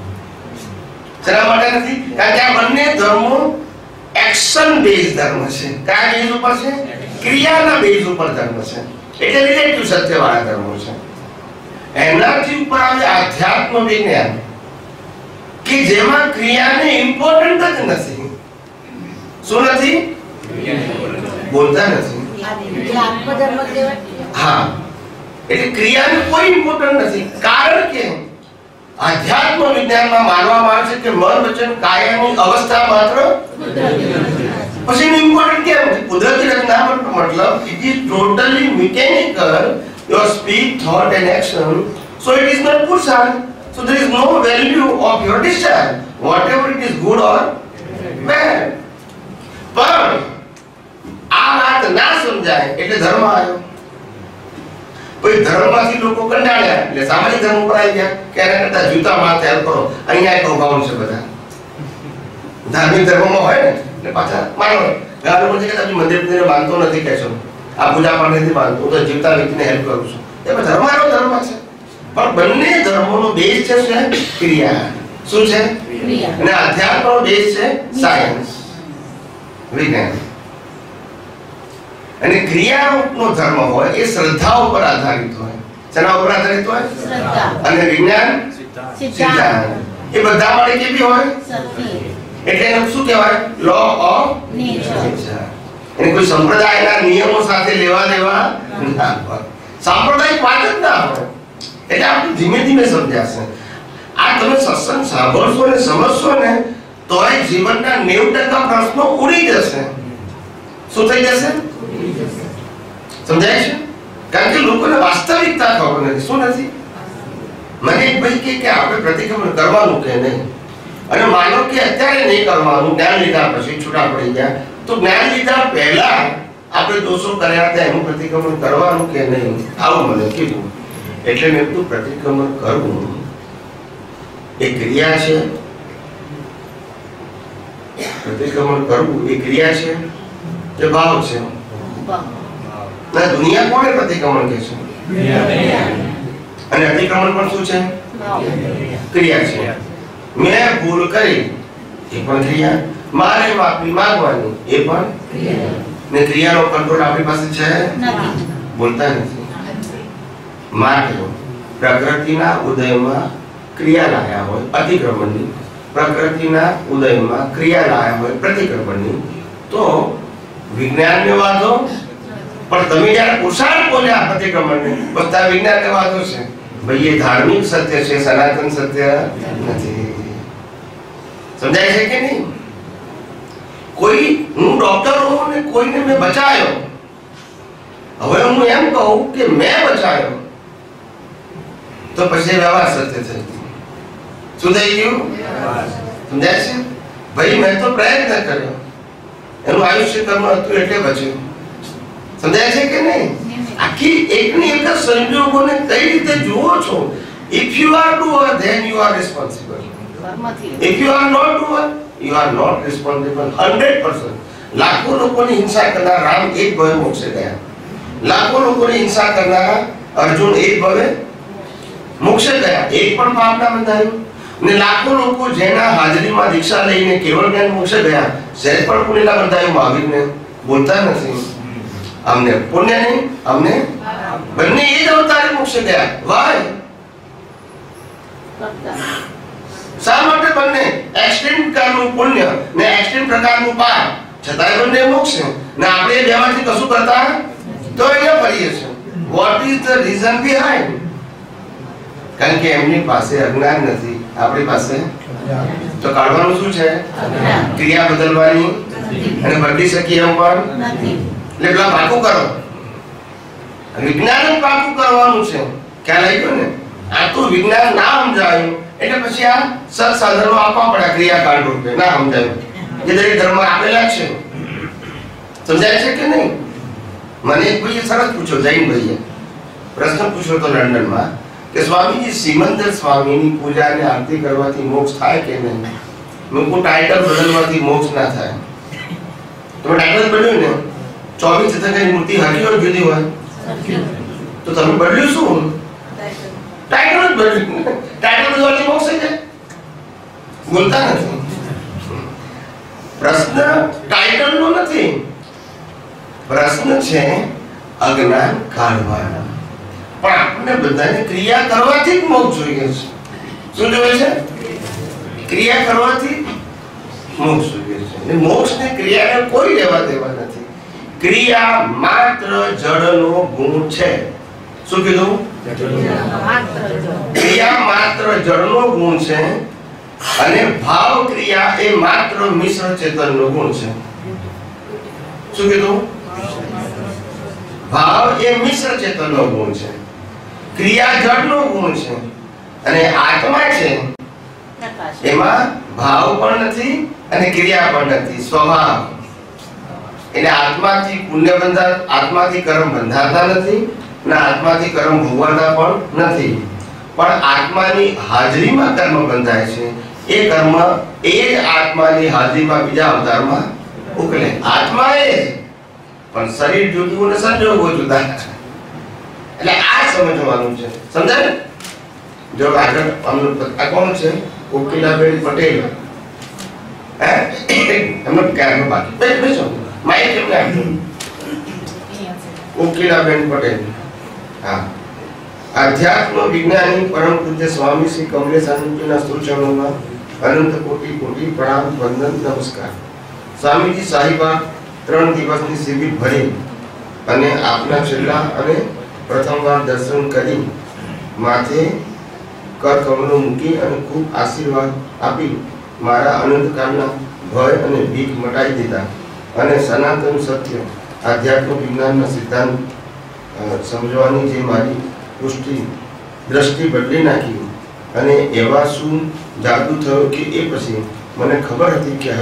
શેના માટે નથી? કારણ કે આ બંને ધર્મો એક્શન બેઝ ધર્મ છે. કયા બેઝ ઉપર છે? ક્રિયાના બેઝ ઉપર ધર્મ છે. એટલે રિલેટિવ સત્યવાળા ધર્મો છે. એનાથી ઉપર આવે આધ્યાત્મ વિજ્ઞાન કે જેમાં ક્રિયાને ઇમ્પોર્ટન્ટ જ નથી. શું નથી? બોલતા નથી. હા, એટલે ક્રિયાને કોઈ ઇમ્પોર્ટન્ટ નથી. કારણ કે આધ્યાત્મ વિજ્ઞાનમાં માનવામાં આવે છે કે મન વચન કાયાની અવસ્થા માત્ર પછી ઇમ્પોર્ટન્ટ કેમ? કુદરતી રચના મતલબ it is totally mechanical. Your speech, thought and action, so it is not pursat. So there is no value of your discharge, whatever it is good or bad. પણ આ વાત ના સમજાય એટલે ધર્મ આવ્યો. કોઈ ધર્મમાંથી લોકો કંટાળ્યા એટલે સામાજિક ધર્મ ઉપર આવી ગયા કે એના કરતા જૂતા માથે હેલ્પ કરો. અહીંયા એક કૌભાંડ છે બધા ધાર્મિક ધર્મમાં હોય ને એટલે પાછા માનો ગાલો પર કે તમે મંદિર માનતો નથી કહેશો, આ પૂજા પાઠ નથી માનતો, તો જીવતા વ્યક્તિને હેલ્પ કરું છું. એ ધર્માનો ધર્મ છે પણ બંને ધર્મોનો બેઝ છે ક્રિયા. શું છે? અને અધ્યાત્મનો બેઝ છે સાયન્સ, વિજ્ઞાન. અને ક્રિયાનો ધર્મ હોય એ શ્રદ્ધા ઉપર આધારિત હોય. શેના ઉપર આધારિત હોય? અને વિજ્ઞાન સિદ્ધાંત. એ બધા માટે કેવી હોય? એટલે એને શું કહેવાય? Law of nature. એને કોઈ સંપ્રદાયના નિયમો સાથે લેવા દેવા ના હોય. સાંપ્રદાયિક વાત જ ના હોય. એટલે આપણે ધીમે ધીમે સમજાશે. આ તમે સત્સંગ સાંભળશો ને સમજશો ને તોય જીવનના 90% પ્રશ્નો ઉડી જશે. શું થઈ જશે? સમજાય છે? કારણ કે લોકોને વાસ્તવિકતા ખબર નથી. શું નથી? મને એક ભાઈ કે આપણે પ્રતિક્રમણ કરવાનું કે નહીં, અને માનો કે અત્યારે નહીં કરવાનું, જ્ઞાન લીધા પછી છૂટા પડી ગયા, તો જ્ઞાન લીધા પહેલા આપણે દોષો કર્યા હતા એનું પ્રતિક્રમણ કરવાનું કે નહીં, આવું મને કીધું. એટલે મેં કીધું પ્રતિક્રમણ કરવું એ ક્રિયા છે. પ્રતિક્રમણ કરવું એ ક્રિયા છે કે ભાવ છે? ના, દુનિયા કોને પ્રતિક્રમણ કહે છે? અને અતિક્રમણ પણ શું છે? ક્રિયા છે. મેં ભૂલ કરી એ પણ ક્રિયા, મારે માફી માંગવાની એ પણ ને ક્રિયાનો કંટ્રોલ આપણી પાસે છે નથી. બોલતા નથી. માટે પ્રકૃતિના ઉદયમાં ક્રિયા લાયા હોય અતિક્રમણની, પ્રકૃતિના ઉદયમાં ક્રિયા લાયા હોય પ્રતિક્રમણની, તો વિજ્ઞાનને વાંધો, પણ તમે જ્યારે પુરુષાર્થ બોલ્યા પ્રતિક્રમણને, બધા વિજ્ઞાનને વાંધો છે. ભાઈ એ ધાર્મિક સત્ય છે, સનાતન સત્ય નથી. સમજાય છે કે નહીં? કોઈ હું ડોક્ટર હોઉં ને કોઈને મેં બચાયો, હવે હું એમ કહું કે મેં બચાયો, તો પછી વ્યવહાર સત્ય થઈ. શું થઈ ગયું? સમજાય છે? ભાઈ મેં તો પ્રયત્ન કર્યો, એનું આયુષ્ય કર્મ હતું એટલે બચ્યું. સમજાય છે કે નહીં? આખી એકની એક જ સંજોગોને કઈ રીતે જુઓ છો. If you are doer, then you are responsible. If you are not doer, you are not responsible. 100%. લાખો લોકોની હિંસા કરનાર રામ એક ભવે મોક્ષે ગયા. લાખો લોકોની હિંસા કરનાર અર્જુન એક ભવે મોક્ષે ગયા, એક પણ પાપ ના બંધાયું. ને લાખો લોકો જેના હાજરીમાં દીક્ષા લઈને કેવળ જ્ઞાન મોક્ષે ગયા, સહેજ પણ પુણ્ય ના બંધાયું. મહાવીરને બોલતા નથી. અમને પુણ્ય નહીં, અમને બંને એ જ અવતારે મોક્ષે ગયા. વાય? શા માટે બંને? એક્સ્ટ્રીમ પ્રકારનું પુણ્ય ને એક્સ્ટ્રીમ પ્રકારનું પાપ, છતાંય બંને મોક્ષ છે. ને આપણે બેમાંથી કશું કરતા તો અહીંયા ફરીએ છીએ. What is the reason behind? કારણ કે એમની પાસે અજ્ઞાન નથી, આપણી પાસે તો કાઢવાનું શું છે? ક્રિયા બદલવાની, અને બદલી શકીએ એમ પણ નથી. એટલે પેલા પાકું કરો, વિજ્ઞાન પાકું કરવાનું છે. ખ્યાલ આવી ગયો ને? આ તો વિજ્ઞાન ના સમજાયું એટલે પછી આ સત્સાધનો આપવા પડે ક્રિયાકાંડ રૂપે. ના સમજાયું જે દરેક ધર્મ આપેલા છે. સમજાય છે કે નહીં? મને એક ભાઈએ સરસ પૂછ્યો, જૈન ભાઈએ પ્રશ્ન પૂછ્યો તો લંડનમાં કે સ્વામીજી સિમંદર સ્વામીની પૂજા અને આરતી કરવાથી મોક્ષ થાય કે નહીં? મેં કહું ટાઇટલ બદલવાથી મોક્ષ ના થાય. તમે ટાઇટલ બદલ્યું ને, 24 તીર્થંકરની મૂર્તિ હકી હોય જુદી હોય, તો તમે બદલ્યું શું? ટાઇટલ જ બદલ્યું. ટાઇટલ બદલવાથી મોક્ષ છે? બોલતા નથી. પ્રશ્ન ટાઇટલ નો નથી, પ્રશ્ન છે અજ્ઞાન કાઢવાનો. પણ આપણે બધાને ક્રિયા કરવાથી જ મોક્ષ જોઈએ છે. શું જોઈએ છે? ક્રિયા કરવાથી મોક્ષ જોઈએ છે. એટલે મોક્ષ ને ક્રિયાને કોઈ લેવા દેવા નથી. ક્રિયા માત્ર જડનો ગુણ છે. શું કીધું? ક્રિયા માત્ર જડનો ગુણ છે, અને ભાવ ક્રિયા એ માત્ર મિશ્ર ચેતનનો ગુણ છે. શું કીધું? ભાવ એ મિશ્ર ચેતનનો ગુણ છે, ક્રિયા જડનો ગુણ છે, અને આત્મા છે એમાં ભાવ પણ નથી અને ક્રિયા પણ નથી, સ્વભાવ. એટલે આત્માથી પુણ્ય બંધાતા, આત્માથી કર્મ બંધાતા નથી, અને આત્માથી કર્મ ભોગવતા પણ નથી. પણ આત્માની હાજરીમાં કર્મ બંધાય છે. એ કર્મ એ જ આત્માની હાજરીમાં બીજા અવતારમાં ઉકલે. આત્મા એ જ, પણ શરીર જુદું અને સંજોગો જુદા. એટલે આ સમજવાનું છે. સમજાય? જો આગળ આ કોણ છે? કોકિલાબેન પટેલ. એમનો ક્યારનો બાકી બેસો માઇક કેમને આપ્યું? કોકિલાબેન પટેલ. હા, આધ્યાત્મ વિજ્ઞાની પરમ પૂજ્ય સ્વામી શ્રી કમલેશ આનંદજીના સૂચનોમાં અનંત કોટી કોટી પ્રણામ, વંદન, નમસ્કાર. સ્વામીજી સાહિબા 3 દિવસની શિબિર ભરી અને આપના છેલ્લા અને પ્રથમવાર દર્શન કરી માથે કર કમલો મૂકી અને ખૂબ આશીર્વાદ આપી મારા અનંતકાળના ભય અને ભીખ મટાઈ દીધા, અને સનાતન સત્ય આધ્યાત્મ વિજ્ઞાનના સિદ્ધાંત સમજવાની જે મારી દ્રષ્ટિ બદલી નાખી. અને એવા શું જાદુ થયો કે એ પછી મને ખબર હતી કે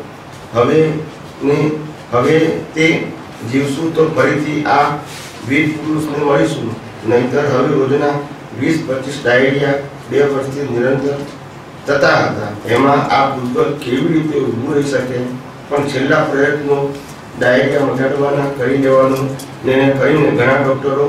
હવે તે જીવશું તો ફરીથી આ વીર પુરુષને મળીશું, નહીંતર હવે રોજના 20-25 ડાયરિયા 2 વર્ષથી નિરંતર થતા હતા. એમાં આ ભૂતગલ કેવી રીતે ઊભું રહી શકે? પણ છેલ્લા પ્રયત્નો ડાયરિયા મટાડવાના કરી દેવાનું નિર્ણય કરીને ઘણા ડોક્ટરો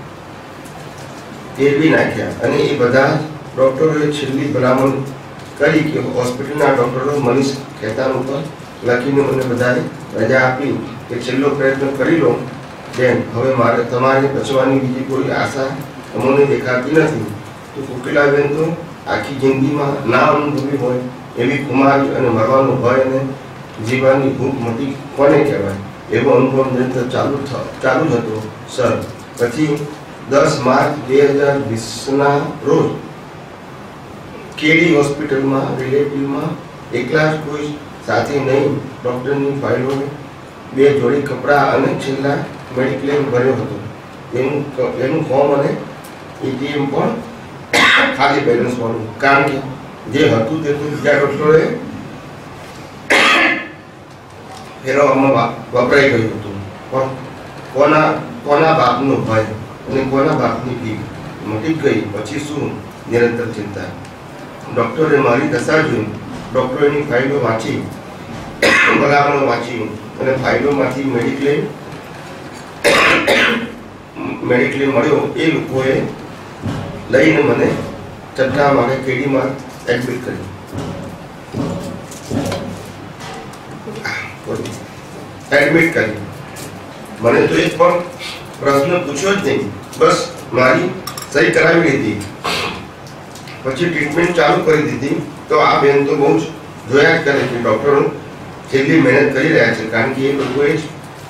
ફેરવી નાખ્યા, અને એ બધા ડોક્ટરોએ છેલ્લી ભલામણ કરી કે હોસ્પિટલના ડોક્ટરો મનીષ ખેતાન ઉપર લખીને મને બધાએ રજા આપી કે છેલ્લો પ્રયત્ન કરી લો બેન, હવે મારે તમારે બચવાની બીજી કોઈ આશા અમને દેખાતી નથી. તો કોકિલાબેન તો આખી જિંદગીમાં ના અનુભવી હોય એવી કુમારી અને મરવાનો ભય અને જીવવાની ભૂખ મટી કોને કહેવાય એવો અનુભવ નિરંતર ચાલુ જ હતો સર. પછી 10 માર્ચ 2020ના રોજ કેડી હોસ્પિટલમાં રિલેટિવમાં એકલા જ, કોઈ સાથી નહીં, ડૉક્ટરની ફાઇલોને 2 જોડી કપડાં અને છેલ્લા મેડિક્લેમ ભર્યો હતો. એનું ફોર્મ અને એટીએમ પણ ખાલી બેલેન્સ વાળું, કારણ કે જે હતું તે તો બીજા ડૉક્ટરોએ ફેરવવામાં વપરાઈ ગયું હતું. પણ કોના બાપનો ભય અને કોના બાપની ભીખ મટી ગઈ પછી શું નિરંતર ચિંતા. ડૉક્ટરે મારી દશા જોઈ, ડૉક્ટરોની ફાઇલો વાંચી, ભલામણો વાંચી અને ફાઇલોમાંથી મેડિક્લેમ મળ્યો. એ લોકોએ લઈને મને ચટ્ટા માગે કેડીમાં એડમિટ કરી. મને તો એક પણ પ્રશ્ન પૂછ્યો જ નહીં, બસ મારી સહી કરાવી લીધી. પછી ટ્રીટમેન્ટ ચાલુ કરી દીધી. તો આ બેન તો બહુ જ જોયા જ કરે કે ડૉક્ટરો જેટલી મહેનત કરી રહ્યા છે, કારણ કે એ લોકોએ જ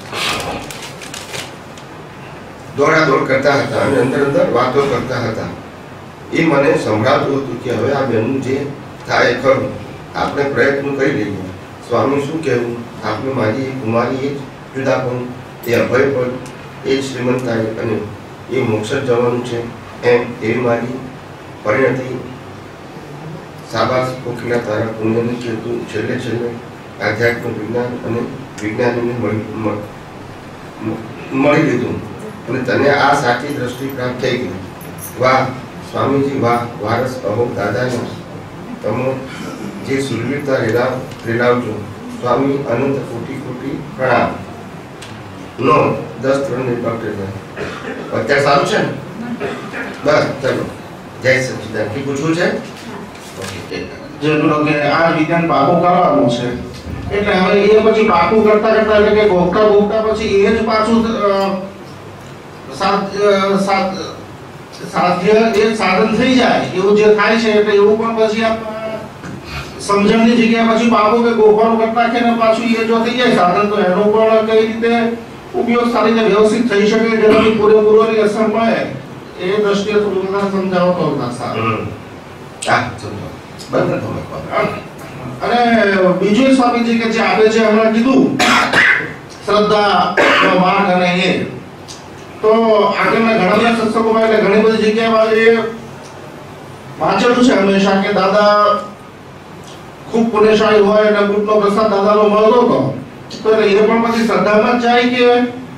દોડાદોડ કરતા હતા અને અંદર વાતો કરતા હતા. એ મને સંભળાતું હતું કે હવે આ બેનનું જે થાય ખરું, આપણે પ્રયત્ન કરી લઈએ. સ્વામી શું કહેવું, આપણે મારી કુમારી એ જ જુદાપણ, એ અભય પણ, એ જ શ્રીમંતાઈ અને એ મોક્ષ જવાનું છે એમ એવી મારી પરિણતિ. શાબાશ કોકિલા, તારા પુણ્યને તું છેલ્લે આધ્યાત્મ વિજ્ઞાન અને વિજ્ઞાનીને મળી લીધું અને તને આ સાચી દ્રષ્ટિ પ્રાપ્ત થઈ ગઈ. વાહ સ્વામીજી વાહ, વારસ અહો દાદાના તમે જે સુરવીરતા રેલાવજો. સ્વામી અનંત કોટી કોટી પ્રણામ. નો 10-3 ડૉક્ટર અત્યારે સારું છે ને? બસ ચાલો, જય સચ્ચિદાનંદ. কি પૂછવું છે? જેનું કે આ વિજ્ઞાન પાકું કરવાનું છે એટલે હવે એ પછી પાકું કરતા એટલે કે ગોખતા પછી એ જ પાછું સાધ્ય એક સાધન થઈ જાય એવું જે થાય છે. એટલે એવું પણ પછી સમજણની જગ્યાએ પછી પાકું કે ગોખવાનું કરતા કે પાછું એ જો થઈ જાય સાધન, તો એનો પણ કઈ રીતે ઉપયોગ સારી રીતે વ્યવસ્થિત થઈ શકે, જેનાથી પૂરેપૂરી અસર મળે એ દ્રષ્ટિએ થોડું સમજાવો તો સારું. અને બીજું સ્વામીજી કે જે આપણે જે હમણાં કીધું શ્રદ્ધા માર્ગ અને એ તો આગળના ઘણા બધા સત્સંગોમાં એટલે ઘણી બધી જગ્યામાં એ વાંચેલું છે હંમેશા કે દાદા ખૂબ પુણ્યશાળી હોય અને કુટનો પ્રસાદ દાદાનો મળતો હતો. તો એ પણ પછી શ્રદ્ધામાં જ જાય કે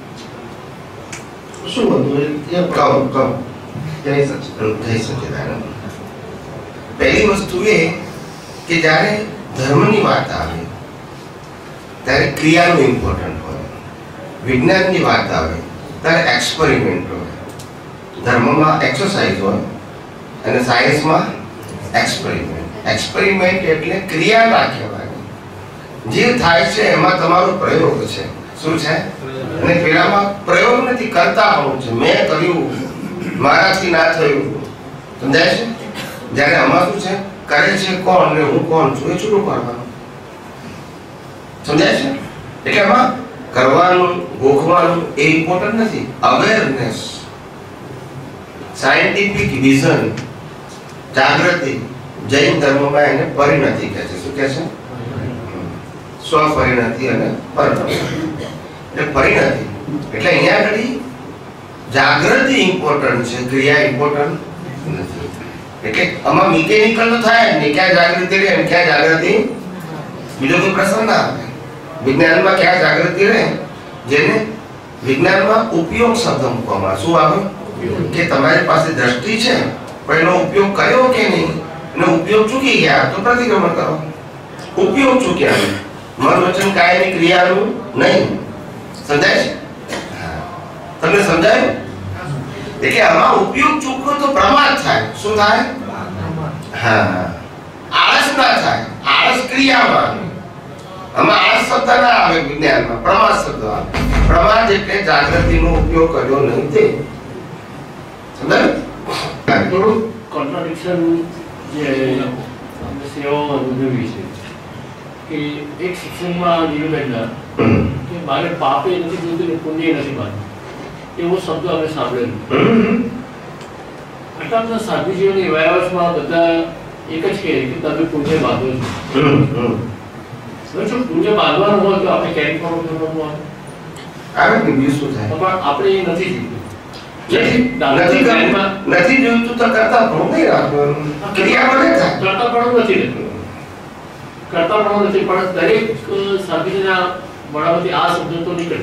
શું હતું એ કહો. જય સચ્ચિદાનંદ. પહેલી વસ્તુ એ કે જ્યારે ધર્મની વાત આવે ત્યારે ક્રિયાનું ઇમ્પોર્ટન્ટ હોય, વિજ્ઞાનની વાત આવે ત્યારે એક્સપેરિમેન્ટ હોય. ધર્મમાં એક્સરસાઇઝ હોય અને સાયન્સમાં એક્સપેરિમેન્ટ. એક્સપેરિમેન્ટ એટલે ક્રિયા ના કહેવાય, જે થાય છે એમાં તમારો પ્રયોગ છે. શું છે? અને પેલામાં પ્રયોગ નથી, કરતા હોવું છે. મેં કર્યું, મારાથી ના થયું. સમજાય છે? જ્યારે આમાં શું છે, કરે છે કોણ ને હું કોણ છું એ છૂટું પાડવાનું. સમજાય છે? એટલે આમાં કરવાનું ગોખવાનું એ ઇમ્પોર્ટન્ટ નથી. અવેરનેસ, સાયન્ટિફિક વિઝન, જાગૃતિ. જૈન ધર્મમાં એને પરિણતિ કહે છે. શું કહે છે? સ્વપરિણતિ અને પરિણતિ. એટલે પરિણતિ એટલે અહીંયા આગળ જાગૃતિ ઇમ્પોર્ટન્ટ છે, ક્રિયા ઇમ્પોર્ટન્ટ નથી. એટલે આમાં મિકેનિકલ તો થાય જ નહીં. ક્યાં જાગૃતિ રહે અને ક્યાં જાગૃતિ, બીજો કોઈ પ્રશ્ન ના આવે. વિજ્ઞાનમાં ક્યાં જાગૃતિ રહે, જેને વિજ્ઞાનમાં ઉપયોગ શબ્દ મૂકવામાં. શું આવે કે તમારી પાસે દ્રષ્ટિ છે પણ એનો ઉપયોગ કર્યો કે નહીં, એનો ઉપયોગ ચૂકી ગયા તો પ્રતિક્રમણ કરો. ઉપયોગ ચૂક્યા, મન વચન કાયની ક્રિયાનું નહીં. સમજાય છે? તમને સમજાય? એટલે આમાં ઉપયોગ ચૂકવો તો પ્રમાદ થાય. શું થાય? હા, આળસ ના થાય. આળસ ક્રિયામાં આમાં આ શબ્દ ના આવે વિજ્ઞાનમાં, પ્રમાદ શબ્દ આવે. પ્રમાદ એટલે જાગૃતિનો ઉપયોગ કર્યો નહીં તે. સમજાયું? થોડું કોન્ટ્રાડિક્શન જે આપણે સેવાઓ અનુભવી છે કે એક શિક્ષણમાં નિવેદનના કે મારે પાપે નથી જોતું ને પુણ્ય નથી માનતું, એવો શબ્દ અમે સાંભળેલું. આટલા બધા સાધુજીઓની વ્યવહારમાં બધા એક જ કહે કે તમે પુણ્ય બાંધો છો. જો પુણ્ય બાંધવાનું હોય તો આપણે કેરી ફોલો કરવાનું હોય, આવે કે બીજું શું થાય? પણ આપણે એ નથી જોયું. નથી જોયું તો કરતા પણ નહીં રાખવાનું, ક્રિયા બને થાય. કરતા પણ નથી રહેતું, કરતા પણ નથી, પણ દરેક સાધુજીના મોઢામાંથી આ શબ્દ તો નીકળે.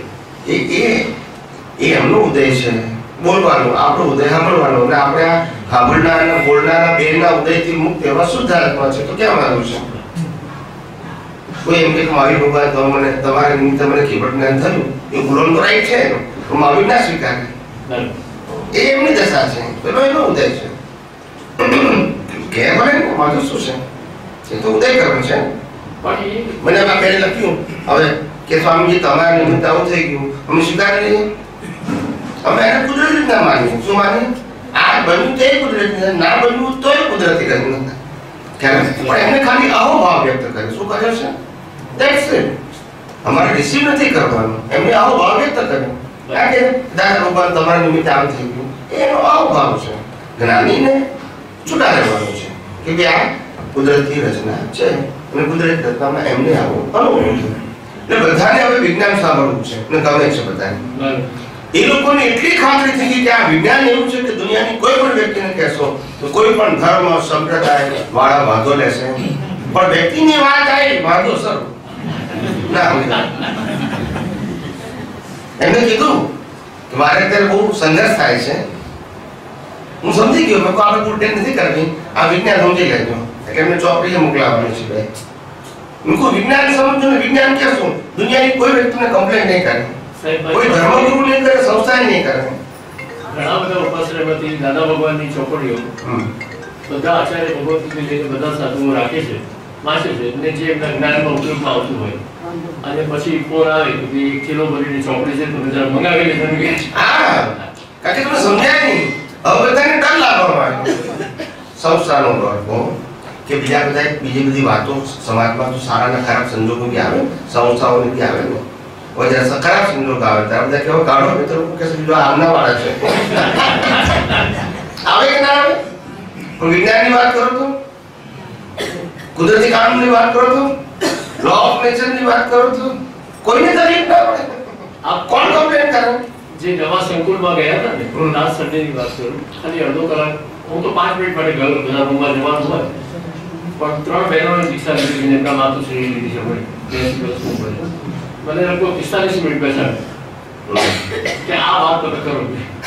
એ એમનો ઉદય છે બોલવાનો, આપણો ઉદય સાંભળવાનો, અને આપણે આ સાંભળનાર અને બોલનારા બેના ઉદયથી મુક્ત એવા શુદ્ધ આત્મા છે. તો કેમ આવ્યું છે? કોઈ એમ કે મારી ભગવાન તો મને તમારે નિમિત્તે મને કેવળ જ્ઞાન થયું, એ બોલવાનું તો રાઈટ છે, તો મારું ના સ્વીકારે. એ એમની દશા છે, પેલો એનો ઉદય છે. કહેવાય ને મારું શું છે, એ તો ઉદય કરવું છે. મને આ પહેલે લખ્યું હવે કે સ્વામીજી તમારા નિમિત્તે આવું થઈ ગયું, અમે સ્વીકારી લઈએ. અમે એને કુદરતી રીતના માનીએ. શું માનીએ? આ બન્યું તે કુદરતી, ના બન્યું તોય કુદરતી કરી. પણ એમને ખાલી આવો ભાવ વ્યક્ત કર્યો. શું કર્યો છે? That's it. અમારે રિસીવ નથી કરવાનું, એમને આવો ભાવ વ્યક્ત કર્યો. કારણ કે દાદા ભગવાન તમારા નિમિત્તે આમ થઈ ગયું, એનો આવો ભાવ છે. જ્ઞાનીને છૂટા રહેવાનું છે કે ભાઈ આ કુદરતી રચના છે અને કુદરતી રચનામાં એમને આવો અનુભવ છે. એટલે બધાને હવે વિજ્ઞાન સાંભળવું છે અને ગમે છે બધાને. એ લોકોને એટલી ખાતરી થઈ ગઈ કે આ વિજ્ઞાન એવું છે કે દુનિયાની કોઈ પણ વ્યક્તિને કહેશો તો કોઈ પણ ધર્મ સંપ્રદાય વાળા વાંધો લેશે, પણ વ્યક્તિની વાત આવી વાંધો સર ના. એમને કીધું કે મારે અત્યારે બહુ સંઘર્ષ થાય છે, હું સમજી ગયો, મેં આપણે પૂર્ટેન નથી કરવી, આ વિજ્ઞાન સમજી લેજો. એટલે એમને ચોપડીએ મોકલાવવાની છે. ભાઈ મેં કહું વિજ્ઞાન સમજો ને, વિજ્ઞાન કહેશું દુનિયાની કોઈ વ્યક્તિને કમ્પ્લેન નહીં કરે, કોઈ ધર્મગુરુ નહીં કરે, સંસ્થા નહીં કરે. ઘણા બધા ઉપાશ્રયમાંથી દાદા ભગવાનની ચોપડીઓ બધા આચાર્ય ભગવતની લઈને બધા સાધુઓ રાખે છે, વાંચે છે, અને જે એમના જ્ઞાનમાં ઉપયોગમાં આવતું હોય. અને પછી ફોન આવે કે એક કિલો ભરીની ચોપડી છે, તમે જરા મંગાવી લેજો કે. હા, કારણ કે તમને સમજાય નહીં. હવે બધાને ડર લાગવામાં આવ્યો, સંસ્થાનો ડર કે બીજા બધા બીજી બધી વાતો સમાજમાં તો સારા ને ખરાબ સંજોગો બી આવે, સંસ્થાઓને બી આવે ને. વજહ ખરાબ સંજોગ આવે ત્યારે બધા કેવો કાઢો મિત્રો કે બીજો આમના વાળા છે. આવે કે ના આવે? પણ વિજ્ઞાનની વાત કરો તો, કુદરતી કાનૂનની વાત કરો તો, લો ઓફ નેચરની વાત કરો તો કોઈને તકલીફ ના પડે. આ કોણ કમ્પ્લેન કરે? જે નવા સંકુલમાં ગયા હતા ને, લાસ્ટ સન્ડેની વાત કરું, ખાલી અડધો કલાક, હું તો 5 મિનિટ માટે ગયો, બધા રૂમમાં જવાનું હોય, પણ 3 બહેનોને દીક્ષા લીધી, એમના માતુશ્રી લીધી છે. મને લોકો 45 મિનિટ બેસાડે કે આ વાત તમે કરો.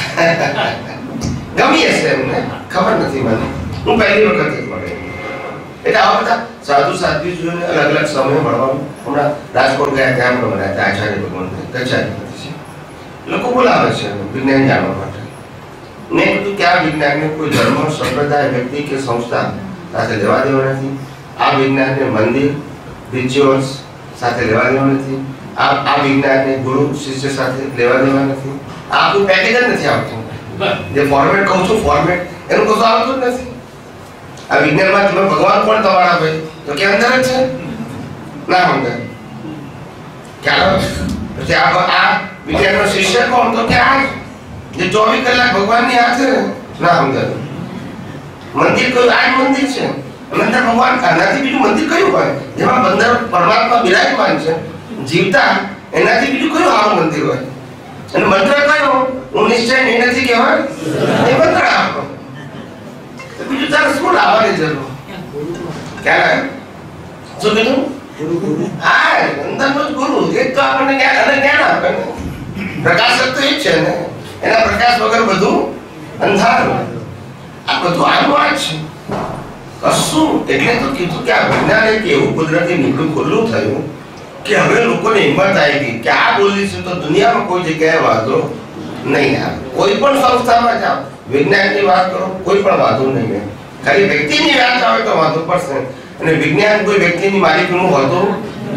ગમી હશે એમને, ખબર નથી મને, હું પહેલી વખત જ મળે. એટલે આવા બધા સાધુ સાધ્વીઓને અલગ અલગ સમય મળવાનું. હમણાં રાજકોટ ગયા ત્યાં પણ મળ્યા હતા આચાર્ય ભગવાન કચારી લોકો બોલાવે છે વિજ્ઞાન જાણવા માટે. મેં કીધું કે આ વિજ્ઞાનને કોઈ ધર્મ સંપ્રદાય વ્યક્તિ કે સંસ્થા સાથે લેવા દેવા નથી. આ વિજ્ઞાનને મંદિર રિચ્યુઅલ્સ સાથે લેવા દેવા નથી. આ વિજ્ઞાનને ગુરુ શિષ્ય સાથે લેવા દેવા નથી. આ કોઈ પેકેજ જ નથી આવતું. જે ફોર્મેટ કહું છું ફોર્મેટ એનું કશું આવતું જ નથી. આ વિજ્ઞાનમાં તમે ભગવાન કોણ તમારા ભાઈ તો કે અંદર જ છે ના સમજાય ખ્યાલ. પછી આ વિજ્ઞાનનો શિષ્ય કોણ તો કે આ જે 24 કલાક ભગવાનની હાથે ના સમજાય. મંદિર કયું? આ મંદિર છે. અંદર ભગવાન આનાથી બીજું મંદિર કયું હોય જેમાં અંદર પરમાત્મા બિરાજમાન છે જીવતા? એનાથી બીજું કયું સારું મંદિર હોય? અને મંત્ર કયો? હું નિશ્ચય નહીં નથી કહેવાય એ મંત્ર આપો. બીજું તારે શું લાવવાની જરૂર? ક્યારે શું કીધું? હા, અંદરનો જ ગુરુ. એક તો આપણને જ્ઞાન આપે ને, પ્રકાશક તો એ જ છે ને. એના પ્રકાશ વગર બધું અંધારું. આ બધું આનું આ જ છે કશું. એટલે તો કીધું કે આ વિજ્ઞાન એક એવું કુદરતી નીકળું ખુલ્લું થયું કે હવે લોકોને હિંમત આવી ગઈ કે આ બોલીશું તો દુનિયામાં કોઈ જગ્યાએ વાંધો નહીં આવે. કોઈ પણ સંસ્થામાં જાઓ વિજ્ઞાનની વાત કરો, કોઈ પણ વાંધો નહીં આવે. ખાલી વ્યક્તિની વાત આવે તો વાંધો પડશે. અને વિજ્ઞાન કોઈ વ્યક્તિની માલિકીનું હોતું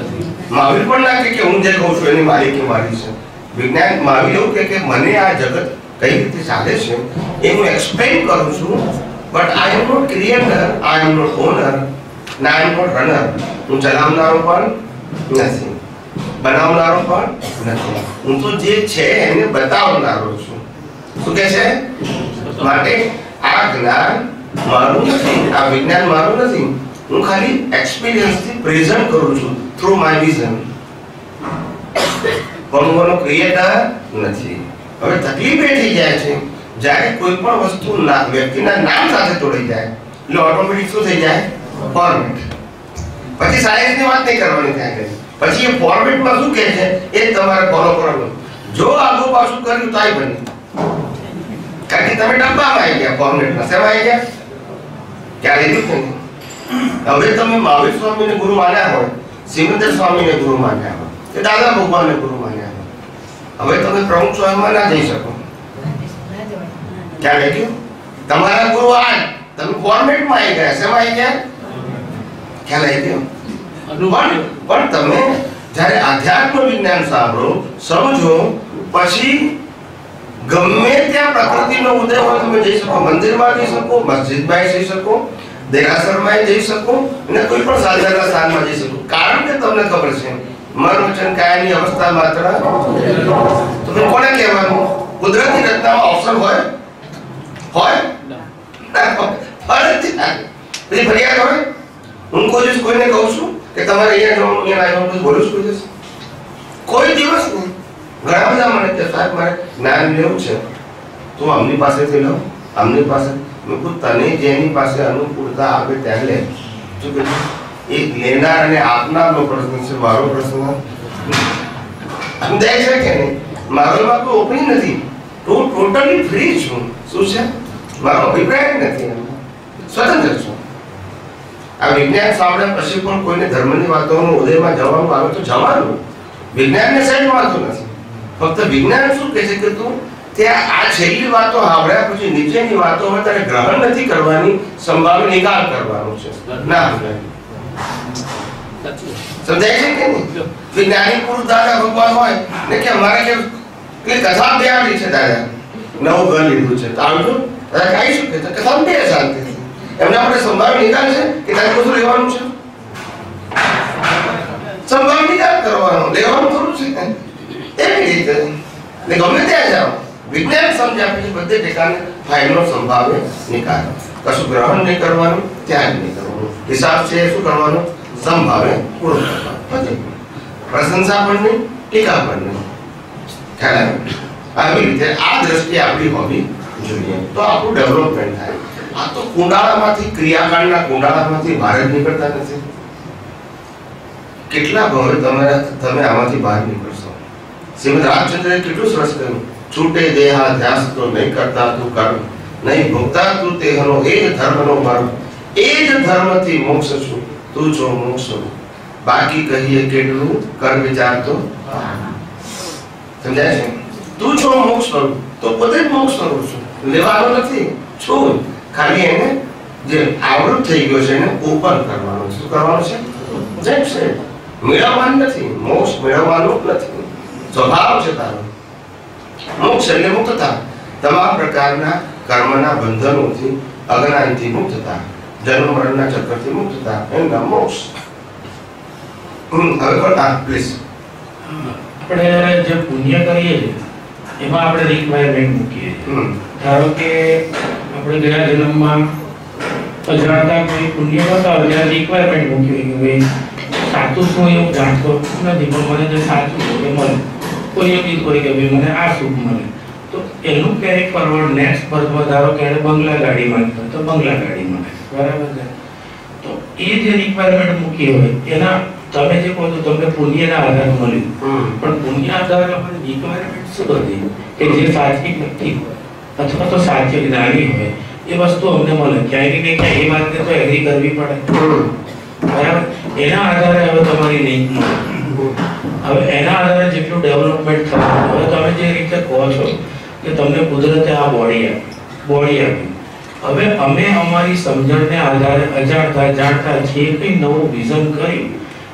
મહાવીર પણ ના કે હું જે કહું છું એની માલિકી મારી છે. વિજ્ઞાન મહાવીર એવું કે મને આ જગત કઈ રીતે ચાલે છે એ હું એક્સપ્લેન કરું છું, but I am not creator, I am not owner, ના આઈ એમ નોટ રનર. હું ચલાવનારો પણ નથી, બનાવનારો પણ નથી, હું તો જે છે એને બતાવનારો છું. શું કહે છે? માટે આ જ્ઞાન મારું નથી, આ વિજ્ઞાન મારું નથી, હું ખાલી એક્સપિરિયન્સ થી પ્રેઝન્ટ કરું છું થ્રુ માય વિઝન. પણ હું એનો ક્રિએટર નથી. હવે તકલીફ એ થઈ જાય છે જ્યારે કોઈ પણ વસ્તુ વ્યક્તિના નામ સાથે જોડાઈ જાય એટલે ઓટોમેટિક શું થઈ જાય? ફોર્મેટ. પછી સાયન્સની વાત નહીં કરવાની થાય કે પછી એ ફોર્મેટમાં શું કહે છે એ તમારે ફોલો કરવાનું. જો આગુ પાછું કર્યું તો આઈ બની, કારણ કે તમે ડબ્બામાં આવી ગયા, ફોર્મેટમાં શેમાં આવી ગયા? ક્યારે લીધું નહીં. હવે તમે મહાવીર સ્વામીને ગુરુ માન્યા હોય, સિમંદર સ્વામીને ગુરુ માન્યા હોય, કે દાદા ભગવાનને ગુરુ માન્યા હોય, હવે તમે પ્રમુખ સ્વામીમાં ના જઈ શકો. ક્યાં લઈ ગયું? તમારા ગુરુ આ તમે ફોર્મેટમાં આવી ગયા, શેમાં આવી ગયા? ખ્યાલ આવી ગયો? પણ તમે જ્યારે આધ્યાત્મ વિજ્ઞાન સાંભળો, સમજો, પછી ગમે ત્યાં પ્રકૃતિનો ઉદય હોય તમે જઈ શકો, મંદિરમાં જઈ શકો, મસ્જિદમાં જઈ શકો, દેરાસરમાં જઈ શકો અને કોઈ પણ સાધનાના સ્થાનમાં જઈ શકો. કારણ કે તમને ખબર છે મન વચન કાયાની અવસ્થા માત્ર તમે કોને કહેવાનું? કુદરતી રચનામાં ઓપ્શન હોય પછી ફરિયાદ હોય. હું કોઈ દિવસ કોઈને કહું છું કે તમારે અહીંયા જવાનું, અહીંયા આવવાનું, બોલું છું કોઈ દિવસ નહીં. ઘણા બધા મને કે સાહેબ મારે જ્ઞાન લેવું છે તો આમની પાસેથી લો, આમની પાસે. મેં કહું તને જેની પાસે અનુકૂળતા આપે ત્યાં લે. શું કહ્યું? એ લેનાર અને આપનારનો પ્રશ્ન છે, મારો પ્રશ્ન સમજાય છે કે નહીં? મારોમાં કોઈ ઓપનિંગ નથી, હું ટોટલી ફ્રી છું. શું છે? મારો અભિપ્રાય નથી, સ્વતંત્ર છું. આ વિજ્ઞાન સાંભળ્યા પછી પણ કોઈને ધર્મની વાતોનો ઉદયમાં જવાનું આવે તો જવાનું. વિજ્ઞાનને સાઈડ વાતો નથી. ફક્ત વિજ્ઞાન શું કહે છે કે તું ત્યાં આ છેલ્લી વાતો સાંભળ્યા પછી નીચેની વાતો હોય ત્યારે ગ્રહણ નથી કરવાની, સંભાવી નિકાલ કરવાનો છે. ના સમજાય છે કે નહીં? વિજ્ઞાની પુરુષ દાદા ભગવાન હોય ને કે અમારે કે કથા બે આવી છે, દાદા નવું ઘર લીધું છે તો આવજો દાદા ખાઈ શકે તો કથા બે શાંતિ. એમને આપણે સંભાવી નિકાલ છે કે તારે બધું લેવાનું છે, સંભાવી નિકાલ કરવાનો, લેવાનું થોડું છે. એવી રીતે ને ગમે ત્યાં જાઓ વિજ્ઞાન સમજ્યા પછી બધે ઠેકાને ફાઇલનો સંભાવે નિકાલ. કશું ગ્રહણ નહીં કરવાનું, ત્યાગ નહીં કરવાનું. હિસાબ છે શું કરવાનું? સંભાવે પૂરું કરવાનું. પ્રશંસા પણ નહીં, ટીકા પણ નહીં. ખ્યાલ આવે? આવી રીતે આ દ્રષ્ટિએ આપણી હોવી જોઈએ તો આપણું ડેવલપમેન્ટ થાય. આ તો કુંડાળામાંથી, ક્રિયાકાંડના કુંડાળામાંથી બહાર જ નીકળતા નથી. કેટલા ભાવે તમે આમાંથી બહાર નીકળશો? શ્રીમદ રાજચંદ્રએ કેટલું સરસ કહ્યું, છૂટે દેહા ધ્યાસ તો નહીં કરતા તું કર, નહીં ભોગતા તું તેહનો એ જ ધર્મનો માર્ગ, એ જ ધર્મથી મોક્ષ છું, તું છો મોક્ષ. બાકી કહીએ કેટલું કર વિચાર તો સમજાય છે? તું છો મોક્ષ સ્વરૂપ તો પોતે જ મોક્ષ સ્વરૂપ છું, લેવાનો નથી છું. ખાલી એને જે આવૃત થઈ ગયો છે એને ઓપન કરવાનો. શું કરવાનું છે? જેમ છે મેળવવાનું નથી, મોક્ષ મેળવવાનું નથી, સ્વભાવ છે તારો. મોક્ષ એટલે મુક્તતા, તમામ પ્રકારના કર્મના બંધનોથી, અજ્ઞાનથી મુક્તતા, જન્મ મરણના ચક્રથી મુક્તતા, એમના મોક્ષ. હવે પણ પ્લીઝ આપણે જે પુણ્ય કરીએ છીએ એમાં આપણે રિક્વાયરમેન્ટ મૂકીએ છીએ. ધારો કે આપણે ગયા જન્મમાં અજાણતા કોઈ પુણ્ય બતાવે ત્યારે રિક્વાયરમેન્ટ મૂકી કે ભાઈ સાચું શું એવું જાણતો નથી પણ મને જે સાચું છે એ મળે. કોઈ એમ કીધું હોય કે ભાઈ મને આ સુખ મળે તો એનું ક્યારેક પરવડ નેક્સ્ટ બર્થમાં ધારો કે એને બંગલા ગાડી માંગતો તો બંગલા ગાડી મળે, બરાબર છે? તો એ જે રિક્વાયરમેન્ટ મૂકી હોય એના તમે જે કહો છો તમને પુણ્યના આધારે મળ્યું, પણ પુણ્ય આધારે આપણે રિક્વાયરમેન્ટ શું હતી કે જે સાચી વ્યક્તિ હોય અથવા તો સાચી જ્ઞાની હોય એ વસ્તુ અમને મળે. ક્યાંય ને ક્યાંય એ વાતને તો એગ્રી કરવી પડે, બરાબર? એના આધારે હવે તમારી લિંક મળે. હવે એના આધારે જેટલું ડેવલપમેન્ટ થયું, હવે તમે જે રીતે કહો છો કે તમને કુદરતે આ બોડી આપી, હવે અમે અમારી સમજણને આધારે અજાણતા જાણતા જે કંઈ નવું વિઝન કર્યું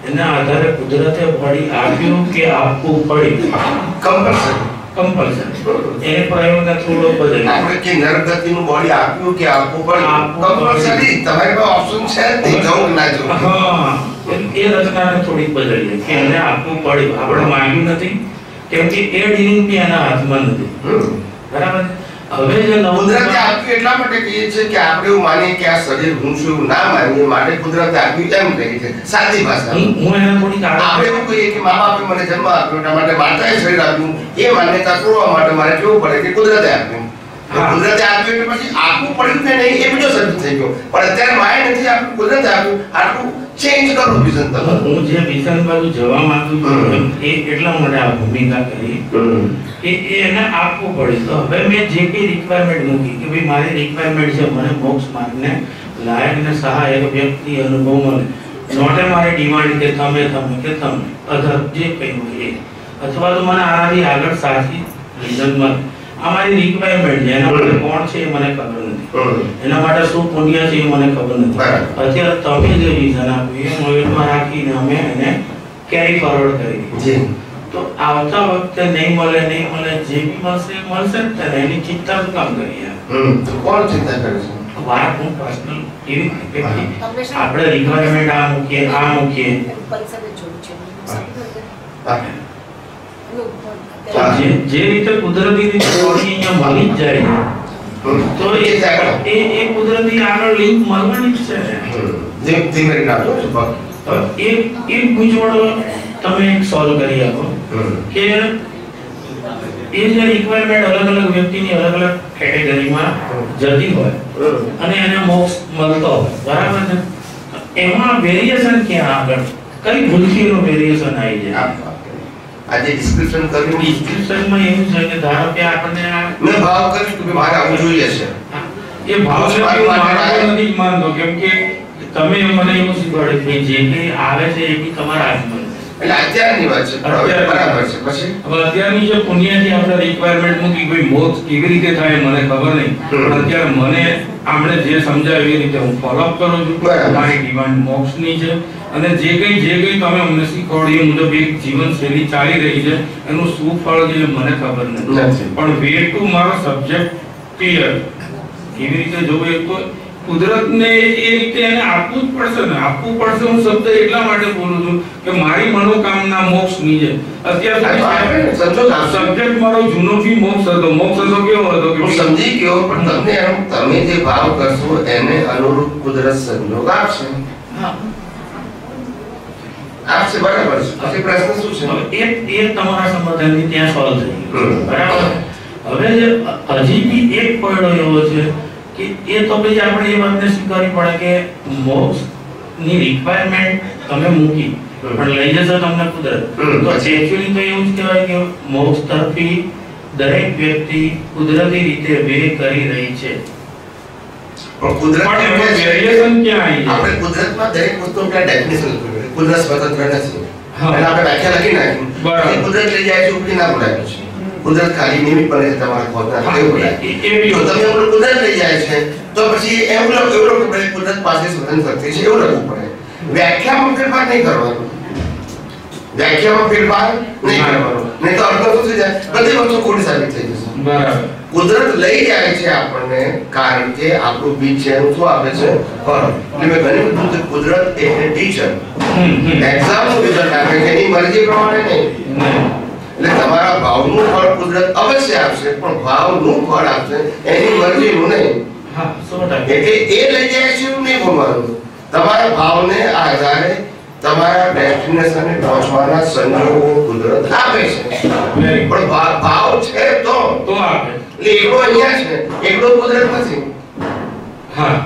એના આધારે કુદરતે બોડી આપ્યું કે આપવું પડ્યું કમ્પલસરી એને પ્રયોગને થોડો બદલ આપણે કે નરગતિનું બોડી આપ્યું કે આપવું પડ્યું કમ્પલસરી તમારી પાસે ઓપ્શન છે તે જવું ના જવું હા એ રચનાને થોડીક બદલીએ કે એને આપવું પડ્યું આપણે માંગ્યું નથી કેમ કે એ ડીલિંગ બી એના હાથમાં નથી બરાબર હવે જે કુદરતે આપ્યું એટલા માટે કહીએ છીએ કે આપણે એવું માનીએ કે આ શરીર હું છું એવું ના માનીએ માટે કુદરતે આપ્યું એમ કહીએ છીએ સાદી ભાષા હું એને થોડીક આપણે એવું કહીએ કે મા બાપે મને જન્મ આપ્યો એટલા માટે માતાએ શરીર આપ્યું એ માન્યતા તોડવા માટે મારે કેવું પડે કે કુદરતે આપ્યું કુદરતે આપ્યું એટલે પછી આપવું પડ્યું કે નહીં એ બીજો શબ્દ થઈ ગયો પણ અત્યારે માએ નથી આપ્યું કુદરતે આપ્યું આટલું ચેન્જ કરો વિઝન તમે હું જે વિઝન બાજુ જવા માંગુ છું એ એટલા માટે આ ભૂમિકા કરી કે એને આપવું પડે તો હવે મેં જે કઈ રિક્વાયરમેન્ટ મૂકી કે ભાઈ મારી રિક્વાયરમેન્ટ છે મને મોક્ષ માર્ગને લાયક ને સહાયક વ્યક્તિ અનુભવ મળે નોટે મારી ડિમાન્ડ કે તમે અધર જે કઈ હોય એ અથવા તો મને આનાથી આગળ સાચી રીઝન મળે અમારી રિક્વાયરમેન્ટ છે એના માટે કોણ છે એ મને ખબર નથી એના માટે શું પુણ્ય છે એ મને ખબર નથી અત્યારે તમે જે વિઝન આપ્યું એ મોડેલમાં રાખીને અમે એને કેરી ફોરવર્ડ કરી જી તો આવતા વખતે નહીં મળે જે બી મળશે જ ત્યારે એની ચિંતા શું કામ કરીએ તો કોણ ચિંતા કરે છે વાત હું પર્સનલ એવી રીતે આપણે રિક્વાયરમેન્ટ આ મૂકીએ જે રીતે કુદરતી રીતે બોડી અહીંયા મળી જ જાય તો એ કુદરતી આગળ લિંક મળવાની જ છે ધીમે રાખો એક ગુંચવણો તમે એક સોલ્વ કરી આપો કે એ જે રિક્વાયરમેન્ટ અલગ અલગ વ્યક્તિની અલગ અલગ કેટેગરીમાં જતી હોય અને એને મોક્ષ મળતો હોય બરાબર છે એમાં વેરિએશન ક્યાં આગળ કઈ ભૂલથીનું વેરિએશન આવી જાય આજે ડિસ્ક્રિપ્શન કર્યું ડિસ્ક્રિપ્શનમાં એવું છે કે ધારો કે આપણને મેં ભાવ કર્યું કે મારે આવું જોઈએ છે એ ભાવ નથી માનતો કેમ કે તમે મને એવું શીખવાડે કે જે કંઈ આવે છે એ બી તમારા હાથમાં એટલે અત્યારની વાત છે બરાબર છે પછી હવે અત્યારની જે પુણ્યથી આપણે રિક્વાયરમેન્ટ મૂકી ભાઈ મોક્ષ કેવી રીતે થાય મને ખબર નહીં પણ અત્યારે મને આપણે જે સમજાવ્યું એ રીતે હું ફોલોઅપ કરું છું મારી ડિમાન્ડ મોક્ષની છે અને જે કંઈ તમે અમને શીખવાડ્યું મુજબ એક જીવનશૈલી ચાલી રહી છે એનું શું ફળ છે મને ખબર નથી પણ વે ટુ મારો સબ્જેક્ટ ક્લિયર કેવી રીતે જોવું એ તો કુદરતને એ રીતે એને આપવું જ પડશે ને આપવું પડશે હું શબ્દ એટલા માટે બોલું છું કે મારી મનોકામના મોક્ષની છે અત્યારે સબ્જેક્ટ મારો જૂનોથી મોક્ષ હતો કેવો હતો કે હું સમજી ગયો પણ તમને તમે જે ભાવ કરશો એને અનુરૂપ કુદરત સંજોગ આપશે આપશે બરાબર છે પછી પ્રશ્ન શું છે એ તમારા સમાધાનથી ત્યાં સોલ્વ થઈ ગયું બરાબર હવે હજી બી એક પડો એવો છે કે એ તો પછી આપણે એ વાતને સ્વીકારવી પડે કે મોક્ષ ની રિક્વાયરમેન્ટ તમે મૂકી પણ લઈ જશો તમને કુદરત તો એક્ચ્યુઅલી તો એવું જ કહેવાય કે મોક્ષ તરફી દરેક વ્યક્તિ કુદરતી રીતે વે કરી રહી છે પણ કુદરતમાં વેરિએશન ક્યાં આવી આપણે કુદરતમાં દરેક વસ્તુ કે ડેફિનેશન કુદરત સ્વતંત્ર નથી એટલે આપણે વ્યાખ્યા લખી નાખી બરાબર કુદરત લઈ જાય છે ઉપરી ના બોલાય છે કુદરત ખાલી નિમિત્ત બને છે તમારા ખોટના એવું બોલાય જો તમે એવું કુદરત લઈ જાય છે તો પછી એવું કે કુદરત પાસે સ્વતંત્ર શક્તિ છે એવું લખવું પડે વ્યાખ્યામાં ફેરફાર નહીં કરવાનો વ્યાખ્યામાં ફેરફાર નહીં કરવાનો નહીં તો અર્થ શું થઈ જાય બધી વસ્તુ ખોટી સાબિત થઈ જશે બરાબર કુદરત લઈ જાય છે આપણને કારણ કે આપણું બીજ છે એનું શું આપે છે ફળ એટલે મેં ઘણી બધું કુદરત એટલે ટીચર એક્ઝામનું રિઝલ્ટ આપે છે એની મરજી પ્રમાણે નહીં એટલે તમારા ભાવનું ફળ કુદરત અવશ્ય આપશે પણ ભાવનું ફળ આપશે એની મરજીનું નહીં એટલે એ લઈ જાય છે એવું નહીં બોલવાનું તમારા ભાવને આધારે તમારા ડેસ્ટિનેશને પહોંચવાના સંજોગો કુદરત આપે છે પણ ભાવ છે તો આપે એટલે એકડો અહીંયા છે એકડો કુદરત નથી હા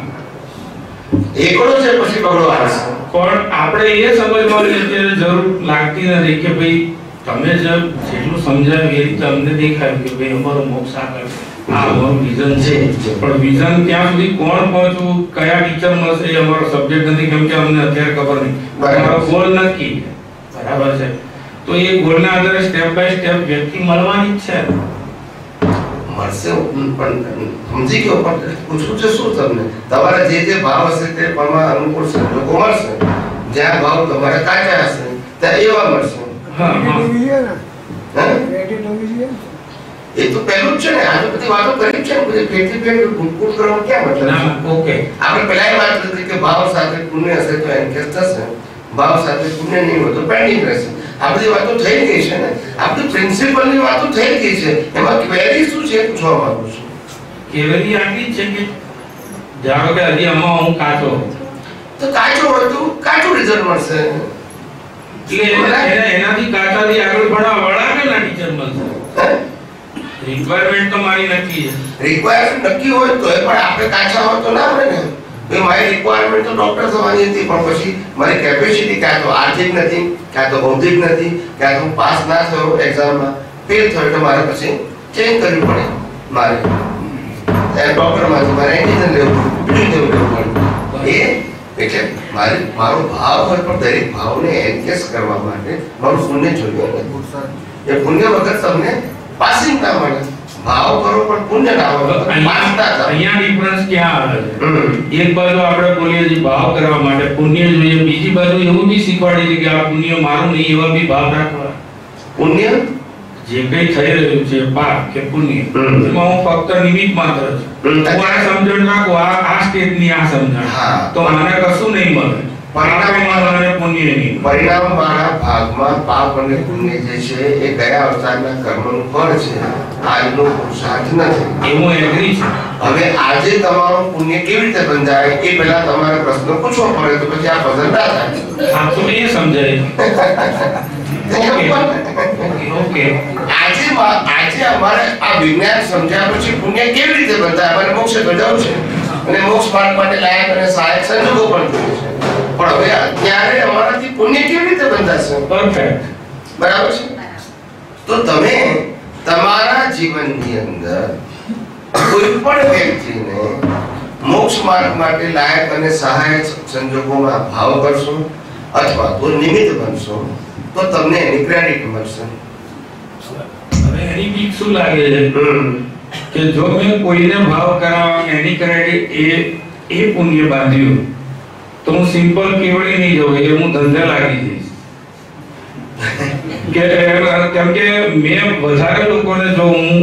એકડો છે પછી બગડો આવશે પણ આપણે એ સમજવાની અત્યારે જરૂર લાગતી નથી કે ભાઈ તમે જેટલું સમજાવ્યું એ રીતે અમને દેખાયું કે ભાઈ અમારો મોક્ષ આગળ આ અમારું વિઝન છે પણ વિઝન ત્યાં સુધી કોણ પહોંચવું કયા ટીચર મળશે એ અમારો સબ્જેક્ટ નથી કેમ કે અમને અત્યારે ખબર નહીં અમારો ગોલ નક્કી બરાબર છે તો એ ગોલના આધારે સ્ટેપ બાય સ્ટેપ વ્યક્તિ મળવાની જ છે મળશે પણ સમજી ગયો પણ પૂછું છે શું તમને તમારા જે ભાવ હશે તે પ્રમાણે અનુકૂળ સંજોગો મળશે જ્યાં ભાવ તમારા કાચા હશે ત્યાં એવા મળશે. હા હા હા? એ તો પહેલું જ છે ને. આ તો બધી વાતો કરી છે ને. બધી ફેરથી ફેર ગુણગુણ કરવાનું ક્યાં મતલબ છે? ઓકે. આપણે પહેલા એ વાત કરી કે ભાવ સાથે પુણ્ય હશે તો એન્કેસ થશે, ભાવ સાથે પુણ્ય નહીં હોય તો પેન્ડિંગ રહેશે. આ બધી વાતો થઈ ગઈ છે ને. આ બધી પ્રિન્સિપલની વાતો થઈ ગઈ છે. એમાં ક્વેરી શું છે પૂછવા માંગુ છું. કેવલી આટલી જ છે કે ધારો કે હજી આમાં હું કાચો તો કાચો હોય તો કાચું રિઝલ્ટ મળશે. એટલે એનાથી કાચાથી આગળ વળાવેલા ટીચર મળશે. રિક્વાયરમેન્ટ તો મારી નક્કી છે. રિક્વાયરમેન્ટ નક્કી હોય તો પણ આપણે કાચા હોય તો ના મળે ને. ભાઈ મારી રિક્વાયરમેન્ટ તો ડોક્ટર થવાની હતી પણ પછી મારી કેપેસિટી ક્યાં તો આર્થિક નથી, ક્યાં તો બૌદ્ધિક નથી, ક્યાં તો પાસ ના થયો એક્ઝામમાં, ફેલ થયો એટલે મારે પછી ચેન્જ કરવી પડે. મારે ડોક્ટરમાંથી મારે એન્જિનિયર લેવું, બીજું લેવું પડે. એટલે મારો ભાવ હોય પણ દરેક ભાવને એન્કેસ કરવા માટે મારું પુણ્ય જોઈએ. એ પુણ્ય વગર તમને પાસિંગ ના મળે. ભાવ કરો પણ પુણ્ય ના હોય. અહીંયા ડિફરન્સ ક્યાં આવે છે? એક બાજુ આપણે બોલીએ છીએ ભાવ કરવા માટે પુણ્ય જોઈએ, બીજી બાજુ એવું બી શીખવાડે છે કે આ પુણ્ય મારું નહીં એવા બી ભાવ રાખવા. પુણ્ય જે કઈ થઈ રહ્યું છે પાપ કે પુણ્ય એમાં હું ફક્ત નિમિત્ત માત્ર છું. હું આ સમજણ રાખું, આ સ્ટેટની આ સમજણ, તો મને કશું નહીં મળે. પરિણામ મારા ભાગમાં પાપ અને પુણ્ય જે છે એ ગયા અવતારના કર્મનું ફળ છે, આજનો પુરુષાર્થ નથી. એ હું એગ્રી છું. હવે આજે તમારું પુણ્ય કેવી રીતે બંધાય એ પહેલા તમારે પ્રશ્ન પૂછવો પડે તો પછી આ પઝલ ના થાય. હા તો એ સમજાય. ઓકે. આજે અમારે આ વિજ્ઞાન સમજ્યા પછી પુણ્ય કેવી રીતે બંધાય, અમારે મોક્ષ તો જવું છે અને મોક્ષ માર્ગ માટે લાયક અને સહાયક સંજોગો પણ જોઈએ છે. પણ હવે અત્યારે અમારાથી પુણ્ય કેવી રીતે બંધાશે? પરફેક્ટ. બરાબર છે. તો તમે તમારા જીવનની અંદર કોઈ પણ વ્યક્તિને મોક્ષ માર્ગ માટે લાયક અને સહાયક સંજોગોમાં ભાવ કરશો અથવા તો નિમિત્ત બનશો તો તમને એની ક્રેડિટ મળશે. હવે એની બીક શું લાગે છે કે જો મેં કોઈને ભાવ કરાવવા એની ક્રેડિટ એ પુણ્ય બાંધ્યું તો હું સિમ્પલ કેવડી નહીં જવું, એટલે હું ધંધે લાગી જઈશ. કેમ કે મેં વધારે લોકોને જો હું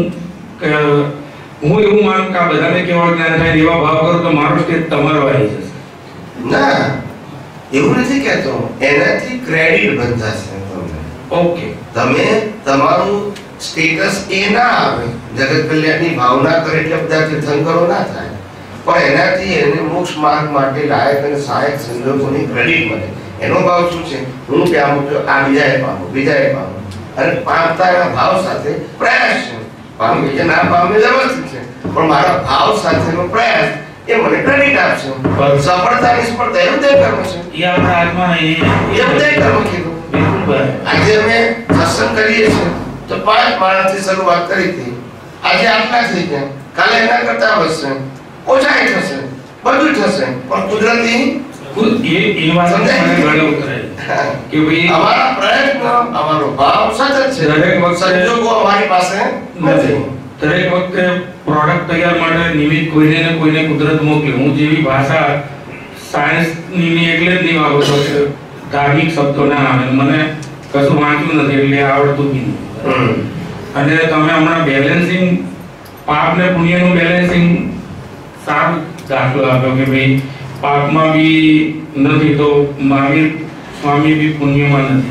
એવું માનું કે આ બધાને કેવળ જ્ઞાન થાય એવા ભાવ કરું તો મારો સ્ટેજ તમારો આવી જશે. ના, એવું નથી કહેતો. એનાથી ક્રેડિટ બંધાશે તમને. ઓકે. તમે તમારું સ્ટેટસ એ ના આવે, જગત કલ્યાણની ભાવના કરે એટલે બધા તીર્થંકરો ના થાય, પણ એનાથી એને મોક્ષ માર્ગ માટે લાયક અને સહાયક સંજોગોની ક્રેડિટ મળે. એનો ભાવ શું છે? હું ત્યાં મૂક્યો, આ બીજાએ પામો, બીજાએ પામો, અને પામતા એના ભાવ સાથે પ્રયાસ છે. પામે કે ના પામે વ્યવસ્થિત છે, પણ મારા ભાવ સાથેનો પ્રયાસ એ મને ક્રેડિટ આપશે. સફળતા નિષ્ફળતા એવું તે કર્મ છે. એ આપણા હાથમાં નહીં. એવું તે કર્મ કીધું. આજે અમે સત્સંગ કરીએ છીએ તો 5 માણસથી શરૂઆત કરી હતી, આજે આટલા થઈ ગયા, કાલે એના કરતા વધશે, ઓછા થશે, બધું થશે, પણ કુદરતી એ વાત મને ઘણી ઉતરાય કે ભાઈ અમારા પ્રયત્ન, અમારો ભાવ સતત છે. દરેક વખતે સંજોગો અમારી પાસે નથી. દરેક વખતે પ્રોડક્ટ તૈયાર માટે નિમિત્ત કોઈને ને કોઈને કુદરત મોકલે. હું જેવી ભાષા સાયન્સની એટલે જ નહીં વાપરતો કે ધાર્મિક શબ્દો ના આવે, મને કશું વાંચ્યું નથી એટલે આવડતું બી નહીં. અને તમે હમણાં બેલેન્સિંગ, પાપ ને પુણ્યનું બેલેન્સિંગ સારું દાખલો આપ્યો કે ભાઈ પાપમાં બી નથી તો મહાવીર સ્વામી બી પુણ્યમાં નથી.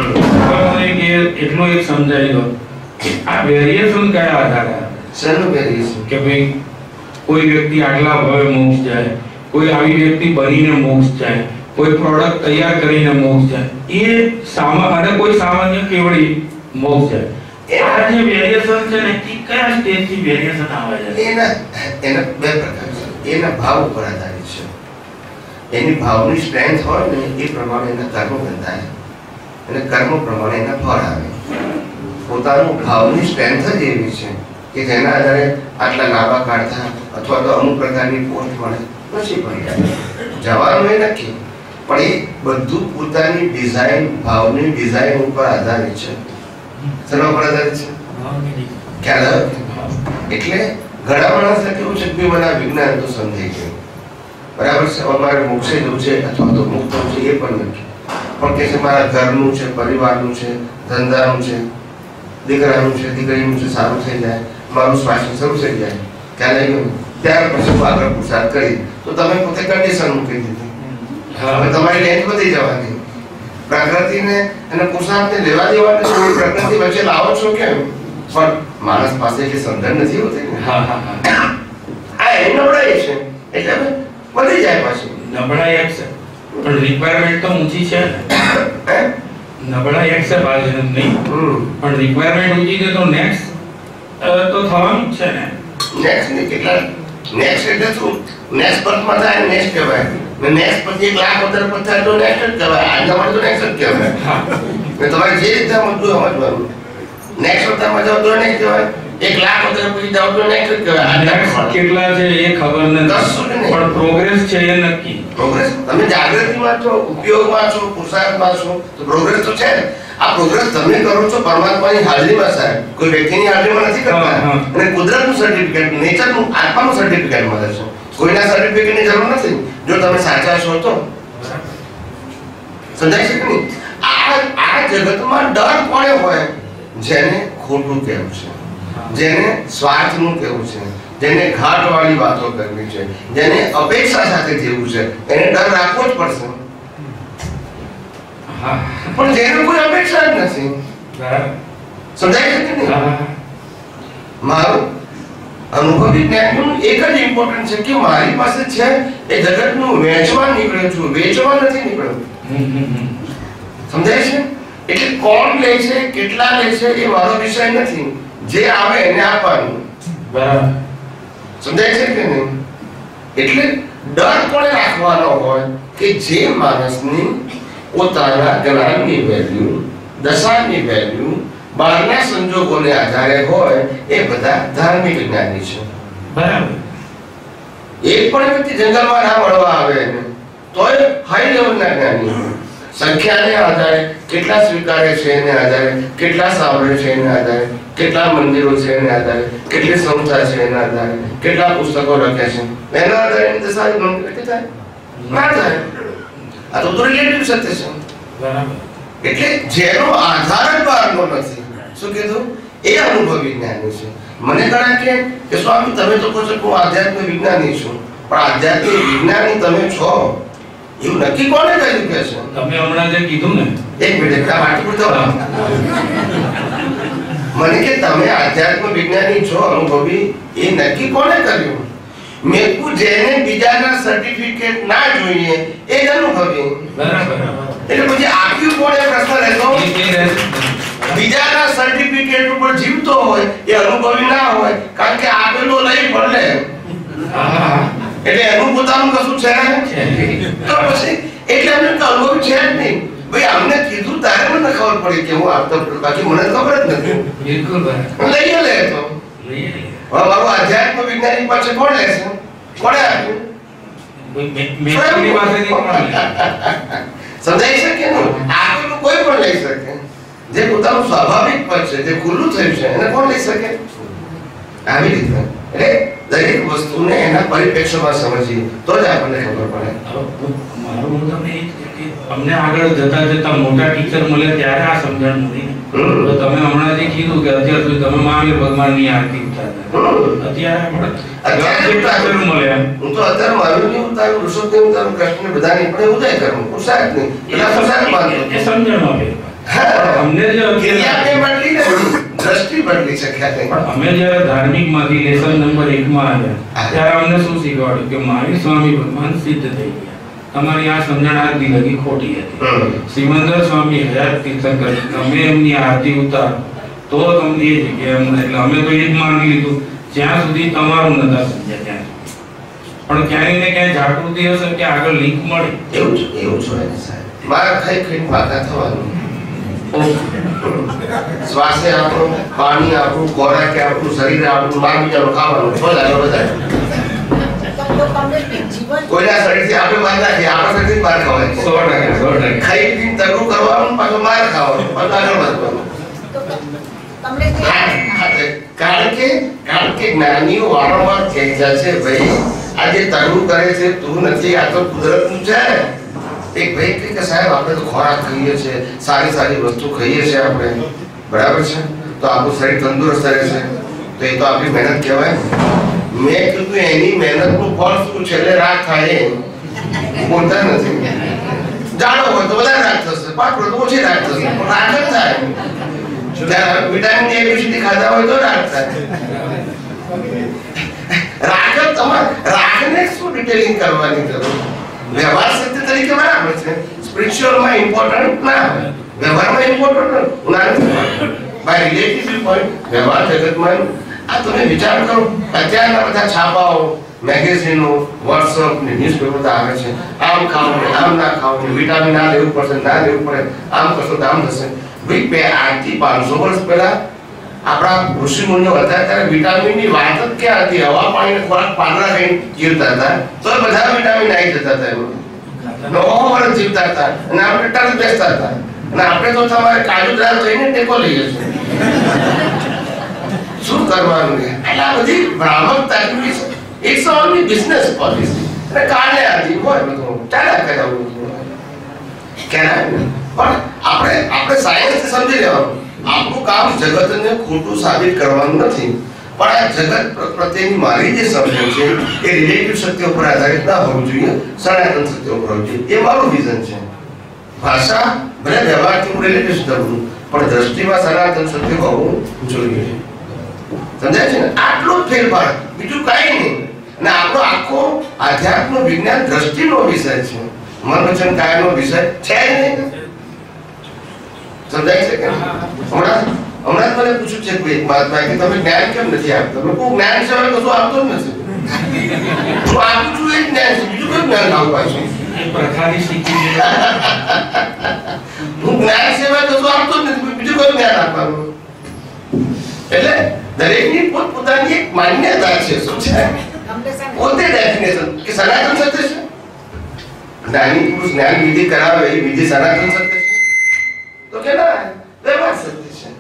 એટલું એક સમજાવી દો આ વેરિએશન કયા આધારે આવે? શેનું વેરિએશન? કે ભાઈ કોઈ વ્યક્તિ આટલા ભાવે મોક્ષ જાય, કોઈ આવી વ્યક્તિ બનીને મોક્ષ જાય, કોઈ પ્રોડક્ટ તૈયાર કરીને મોક્ષ જાય, એ અને કોઈ સામાન્ય કેવડી મોક્ષ જાય. આ જે વેરિએશન છે ને એ કયા સ્ટેજથી વેરિએશન આવે છે? એના બે પ્રકાર છે. એના ભાવ ઉપર આધારિત છે. એની ભાવની સ્ટ્રેન્થ હોય ને એ પ્રમાણે એના કર્મ બંધાય અને કર્મ પ્રમાણે એના ફળ આવે. પોતાનું ભાવની સ્ટ્રેન્થ જ એવી છે કે જેના આધારે આટલા લાંબા કાઢતા અથવા તો અમુક પ્રકારની પોસ્ટ મળે પછી પણ જવાનું એ નક્કી, પણ એ બધું પોતાની ડિઝાઇન, ભાવની ડિઝાઇન ઉપર આધારિત છે. શેના ઉપર આધારિત છે? ખ્યાલ આવે? એટલે ઘણા માણસને કેવું છે કે મને વિજ્ઞાન તો સમજાઈ ગયું, બરાબર છે, અમારે મોક્ષે જવું છે અથવા તો મુક્ત થવું છે એ પણ નથી, પણ કે છે મારા ઘરનું છે, પરિવારનું છે, ધંધાનું છે, દીકરાનું છે, દીકરીનું છે, સારું થઈ જાય, મારું સ્વાસ્થ્ય શરૂ થઈ જાય, ખ્યાલ આવ્યો ને? ત્યાર પછી હું આગળ પુરુષાર્થ કરી. તો તમે પોતે કન્ડિશન મૂકી દીધી. હવે તમારી લેન્થ વધી જવાની. પ્રકૃતિને અને પુરુષાર્થને લેવા દેવાની પ્રકૃતિ વચ્ચે લાવો છો કેમ? પણ માણસ પાસે જે સમજણ નથી હોતી ને, આ એની નબળાઈ છે, એટલે વધી જાય પાછી. નબળાઈ એક્સેપ્ટ, પણ રિક્વાયરમેન્ટ તો ઊંચી છે ને. નબળાઈ એક્સેપ્ટ આ છે નહીં, પણ રિક્વાયરમેન્ટ ઊંચી છે તો નેક્સ્ટ તો થવાનું જ છે ને. નેક્સ્ટ ને કેટલા નેક્સ્ટ એટલે શું? નેક્સ્ટ પંથમાં થાય નેક્સ્ટ કહેવાય, ને નેક્સ્ટ પછી 1 લાખ વધારે પંથ થાય તો નેક્સ્ટ જ કહેવાય. આજના માટે તો નેક્સ્ટ જ કહેવાય. ને તમારે જે રીતે સમજવાનું, નેક્સ્ટ પંથમાં જાવ તો નેક્સ્ટ કહેવાય, 1 લાખ વધારે પછી જાવ તો નેક્સ્ટ જ કહેવાય. કેટલા છે એ ખબર નથી, પણ પ્રોગ્રેસ છે એ નક્કી. પ્રોગ્રેસ તમે જાગૃતિમાં છો, ઉપયોગમાં છો, પુરુષાર્થમાં છો, તો પ્રોગ્રેસ તો છે. આ પ્રોગ્રેસ તમે કરો છો પરમાત્માની હાજરીમાં, સાહેબ, કોઈ વ્યક્તિની હાજરીમાં નથી કરતા. અને કુદરતનું સર્ટિફિકેટ, નેચરનું, આત્માનું સર્ટિફિકેટ મળે છે. કોઈના સર્ટિફિકેટની જરૂર નથી જો તમે સાચા છો તો. સમજાય છે કે નહીં? આ જગતમાં ડર કોને હોય? જેને ખોટું કહેવું છે, જેને સ્વાર્થનું કહેવું છે, જેને ઘાટવાળી વાતો કરવી છે, જેને અપેક્ષા સાથે જીવવું છે, એને ડર રાખવો જ પડશે. પણ જેને કોઈ અપેક્ષા જ નથી, સમજાય છે કે નહીં? મારું અનુભવી જ્ઞાનનું એક જ ઇમ્પોર્ટન્ટ છે કે મારી પાસે છે એ જગતનું વેચવા નીકળ્યો છું, વેચવા નથી નીકળ્યો. સમજાય છે? એટલે કોણ લે છે, કેટલા લે છે એ મારો વિષય નથી, જે આવે એને આપવાનું. બરાબર, સમજાય છે કે નહીં? એટલે ડર કોને રાખવાનો હોય કે જે માણસની પોતાના જ્ઞાનની વેલ્યુ, દશાની વેલ્યુ બહારના સંજોગોને આધારે હોય એ બધા ધાર્મિક જ્ઞાની છે. બરાબર. એક પણ વ્યક્તિ જંગલમાં ના મળવા આવે ને તોય હાઈ લેવલના જ્ઞાની હોય. સંખ્યાને આધારે, કેટલા સ્વીકારે છે એને આધારે, કેટલા સાંભળે છે એને આધારે, કેટલા મંદિરો છે એને આધારે, કેટલી સંસ્થા છે એના આધારે, કેટલા પુસ્તકો લખ્યા છે એના આધારે એની દશાની ગણતરી કેટલી થાય? ના થાય. આ તો રિલેટિવ સત્ય છે. બરાબર. એટલે જેનો આધાર જ બહારનો નથી, શું કીધું? એ અનુભવી જ્ઞાની છે. મને ઘણા કે સ્વામી તમે તો કહો છો કે હું આધ્યાત્મિક વિજ્ઞાની છું, પણ આધ્યાત્મિક વિજ્ઞાની તમે છો એવું નક્કી કોને કહ્યું કે છે? તમે હમણાં જે કીધું ને, એક મિનિટ આ વાટી પૂરતો મને કે તમે આધ્યાત્મિક વિજ્ઞાની છો, અનુભવી, એ નક્કી કોને કર્યું? મેં કુ જેને બીજાના સર્ટિફિકેટ ના જોઈએ એ જ અનુભવી. બરાબર. એટલે પછી આપ્યું કોને પ્રશ્ન રહેતો? બીજાના સર્ટિફિકેટ ઉપર જીવતો હોય એ અનુભવી ના હોય, કારણ કે આપેલો લઈ ભલે એટલે એનું પોતાનું કશું છે તો પછી એટલે અમને અનુભવ છે જ નહીં. ભાઈ અમને કીધું તારે મને ખબર પડી કે હું આપતો, બાકી મને ખબર જ નથી. બિલકુલ લઈએ લે તો મારું આધ્યાત્મ વિજ્ઞાની પાસે કોણ લે છે? કોણે આપ્યું? સમજાઈ શકે ને? આપેલું કોઈ પણ લઈ શકે. જે પોતાનું સ્વાભાવિક પદ છે, જે ખુલ્લું થયું છે, એને કોણ લઈ શકે? આવી રીતે એટલે દરેક વસ્તુને એના પરિપ્રેક્ષ્યમાં સમજીએ તો જ આપણને ખબર પડે. મારું મતલબ એ છે કે અમને આગળ જતા જતા મોટા ટીચર મળે ત્યારે આ સમજણ નથી. તો તમે હમણાં જે કીધું કે અત્યાર સુધી તમે મહાવીર ભગવાનની આરતી ઉતારતા, અત્યારે મળે. હું તો અત્યારે મહાવીરની ઉતારું, ઋષભદેવ ઉતારું, કૃષ્ણ બધાની પણ ઉદય કરું, પુરુષાર્થ નહીં. પેલા પુરુષાર્થ માનતો એ સમજણ મળે. અમને જે ક્રિયાને બદલી ને દ્રષ્ટિ બદલી શક્યા છે. પણ અમે જ્યારે ધાર્મિક માંથી લેસન નંબર 1 માં આવ્યા ત્યારે અમને શું શીખવાડ્યું કે મહાવીર સ્વામી ભગવાન સિદ્ધ થઈ ગયા, તમારી આ સમજણ આજ લગી ખોટી હતી. સિમંદર સ્વામી હયાત તીર્થંકર, તમે એમની આરતી ઉતારો તો તમને એ જગ્યાએ, એટલે અમે તો એ જ માની લીધું જ્યાં સુધી તમારું નતા સમજ્યા ત્યાં. પણ ક્યાંય ને ક્યાંય જાગૃતિ હશે કે આગળ લિંક મળે. એવું જોઈએ સાહેબ, મારા ખાઈ ખાઈને વાતા થવાનું. શ્વાસે આપણું, પાણી આપણું, ખોરાક આપણું, શરીર આપણું, બાર બીજાનું ખાવાનું, બધા કોઈના શરીરથી આપણે બહાર નાખીએ, આપણા શરીરથી બહાર ખવાય. 100% ખાઈ પીને તગડું કરવાનું, પાછું બહાર ખાવાનું, પાછું આગળ વધવાનું. કારણ કે જ્ઞાનીઓ વારંવાર કહે છે ભાઈ આ આજે તગડું કરે છે તું નથી, આ તો કુદરતનું છે. એક ભાઈ કહે કે સાહેબ આપણે તો ખોરાક ખાઈએ છીએ, સારી સારી વસ્તુ ખાઈએ છીએ આપણે, બરાબર છે, તો આપણું શરીર તંદુરસ્ત રહે છે, તો એ તો આપણી મહેનત કહેવાય. મેં કીધું એની મહેનતનું ફળ શું છેલ્લે રાખ થાય બોલતા નથી. જાણો હોય તો વધારે રાખ થશે, પાકડો તો ઓછી રાખ થશે, પણ રાખ જ થાય. વિટામિન એ બી ખાધા હોય તો રાખ થાય. રાખ તમારે રાખને શું ડિટેલિંગ કરવાની જરૂર? વ્યવહાર સત્ય તરીકે બરાબર છે, સ્પિરિચ્યુઅલમાં ઇમ્પોર્ટન્ટ ના હોય, વ્યવહારમાં ઇમ્પોર્ટન્ટ ના બાય રિલેટિવ પોઈન્ટ. વ્યવહાર જગતમાં આ તમે વિચાર કરો, અત્યારના બધા છાપાઓ, મેગેઝીનો, વોટ્સઅપ ને ન્યૂઝપેપર આવે છે, આમ ખાઓ ને આમ ના ખાઓ ને વિટામિન આ લેવું પડશે ના લેવું પડે, આમ કરશો તો આમ થશે. ભાઈ આજથી 500 વર્ષ પહેલા આપણા ઋષિ મુનિઓ હતા ત્યારે વિટામિનની વાત જ ક્યાં હતી? હવા પાણી ખોરાક પાંદડા ખાઈને જીવતા હતા, તો બધા વિટામિન આવી જતા હતા. એમાં 9 વર્ષ જીવતા હતા અને આપણે તરત બેસતા હતા. અને આપણે તો તમારે કાજુ દ્રાસ જઈને ટેકો લઈએ છીએ. શું કરવાનું? એટલે આ બધી ભ્રામકતા છે. It's only business policy. અને કાલે આજી હોય બધું ચાલ્યા કરાવવું કેના. પણ આપણે સાયન્સ સમજી લેવાનું. આપણું કામ જગતને ખોટું સાબિત કરવાનું નથી, પણ આ જગત પ્રત્યેની મારી જે સમજણ છે એ રિલેટિવ સત્ય ઉપર આધારિત ના હોવું જોઈએ, સનાતન સત્ય ઉપર હોવું જોઈએ. એ મારું વિઝન છે. ભાષા ભલે વ્યવહારથી હું રિલેટિવ સત્ય કરું, પણ દ્રષ્ટિમાં સનાતન સત્ય હોવું જોઈએ. સમજાય છે ને? આટલો જ ફેરફાર, બીજું કાંઈ નહીં. અને આપણો આખો આધ્યાત્મ વિજ્ઞાન દ્રષ્ટિનો વિષય છે, મન વચન કાયાનો વિષય છે નહીં. સમજાય છે કે હમણાં મને પૂછ્યું છે કોઈ મહાત્મા કે તમે જ્ઞાન કેમ નથી આપતા? મેં કોઈ જ્ઞાન સિવાય કશું આપતો જ નથી. હું આપું છું એ જ્ઞાન છે, બીજું કોઈ જ્ઞાન લાવું પાછું. હું જ્ઞાન સિવાય કશું આપતો જ નથી, બીજું કોઈ જ્ઞાન આપવાનું. એટલે દરેકની પોતપોતાની એક માન્યતા છે. શું છે? પોતે ડેફિનેશન કે સનાતન સત્ય છે. જ્ઞાની પુરુષ જ્ઞાન વિધિ કરાવે એ વિધિ સનાતન સત્ય છે તો કે ના વ્યવહાર સત્ય છે.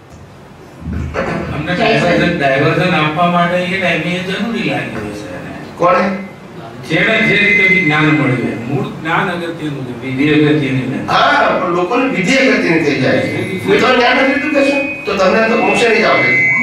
અમને ડાયવર્ઝન આપવા માટે એ ટાઈમે જરૂરી લાગ્યું છે. કોણે? જેને જે રીતે જ્ઞાન મળ્યું, મૂળ જ્ઞાન અગત્યનું છે, વિધિ અગત્યની નથી. હા, પણ લોકોની વિધિ અગત્યની થઈ જાય છે. કોઈ તો જ્ઞાન નથી લીધું કહેશો તો તમને તો મોક્ષે નહીં જાવ.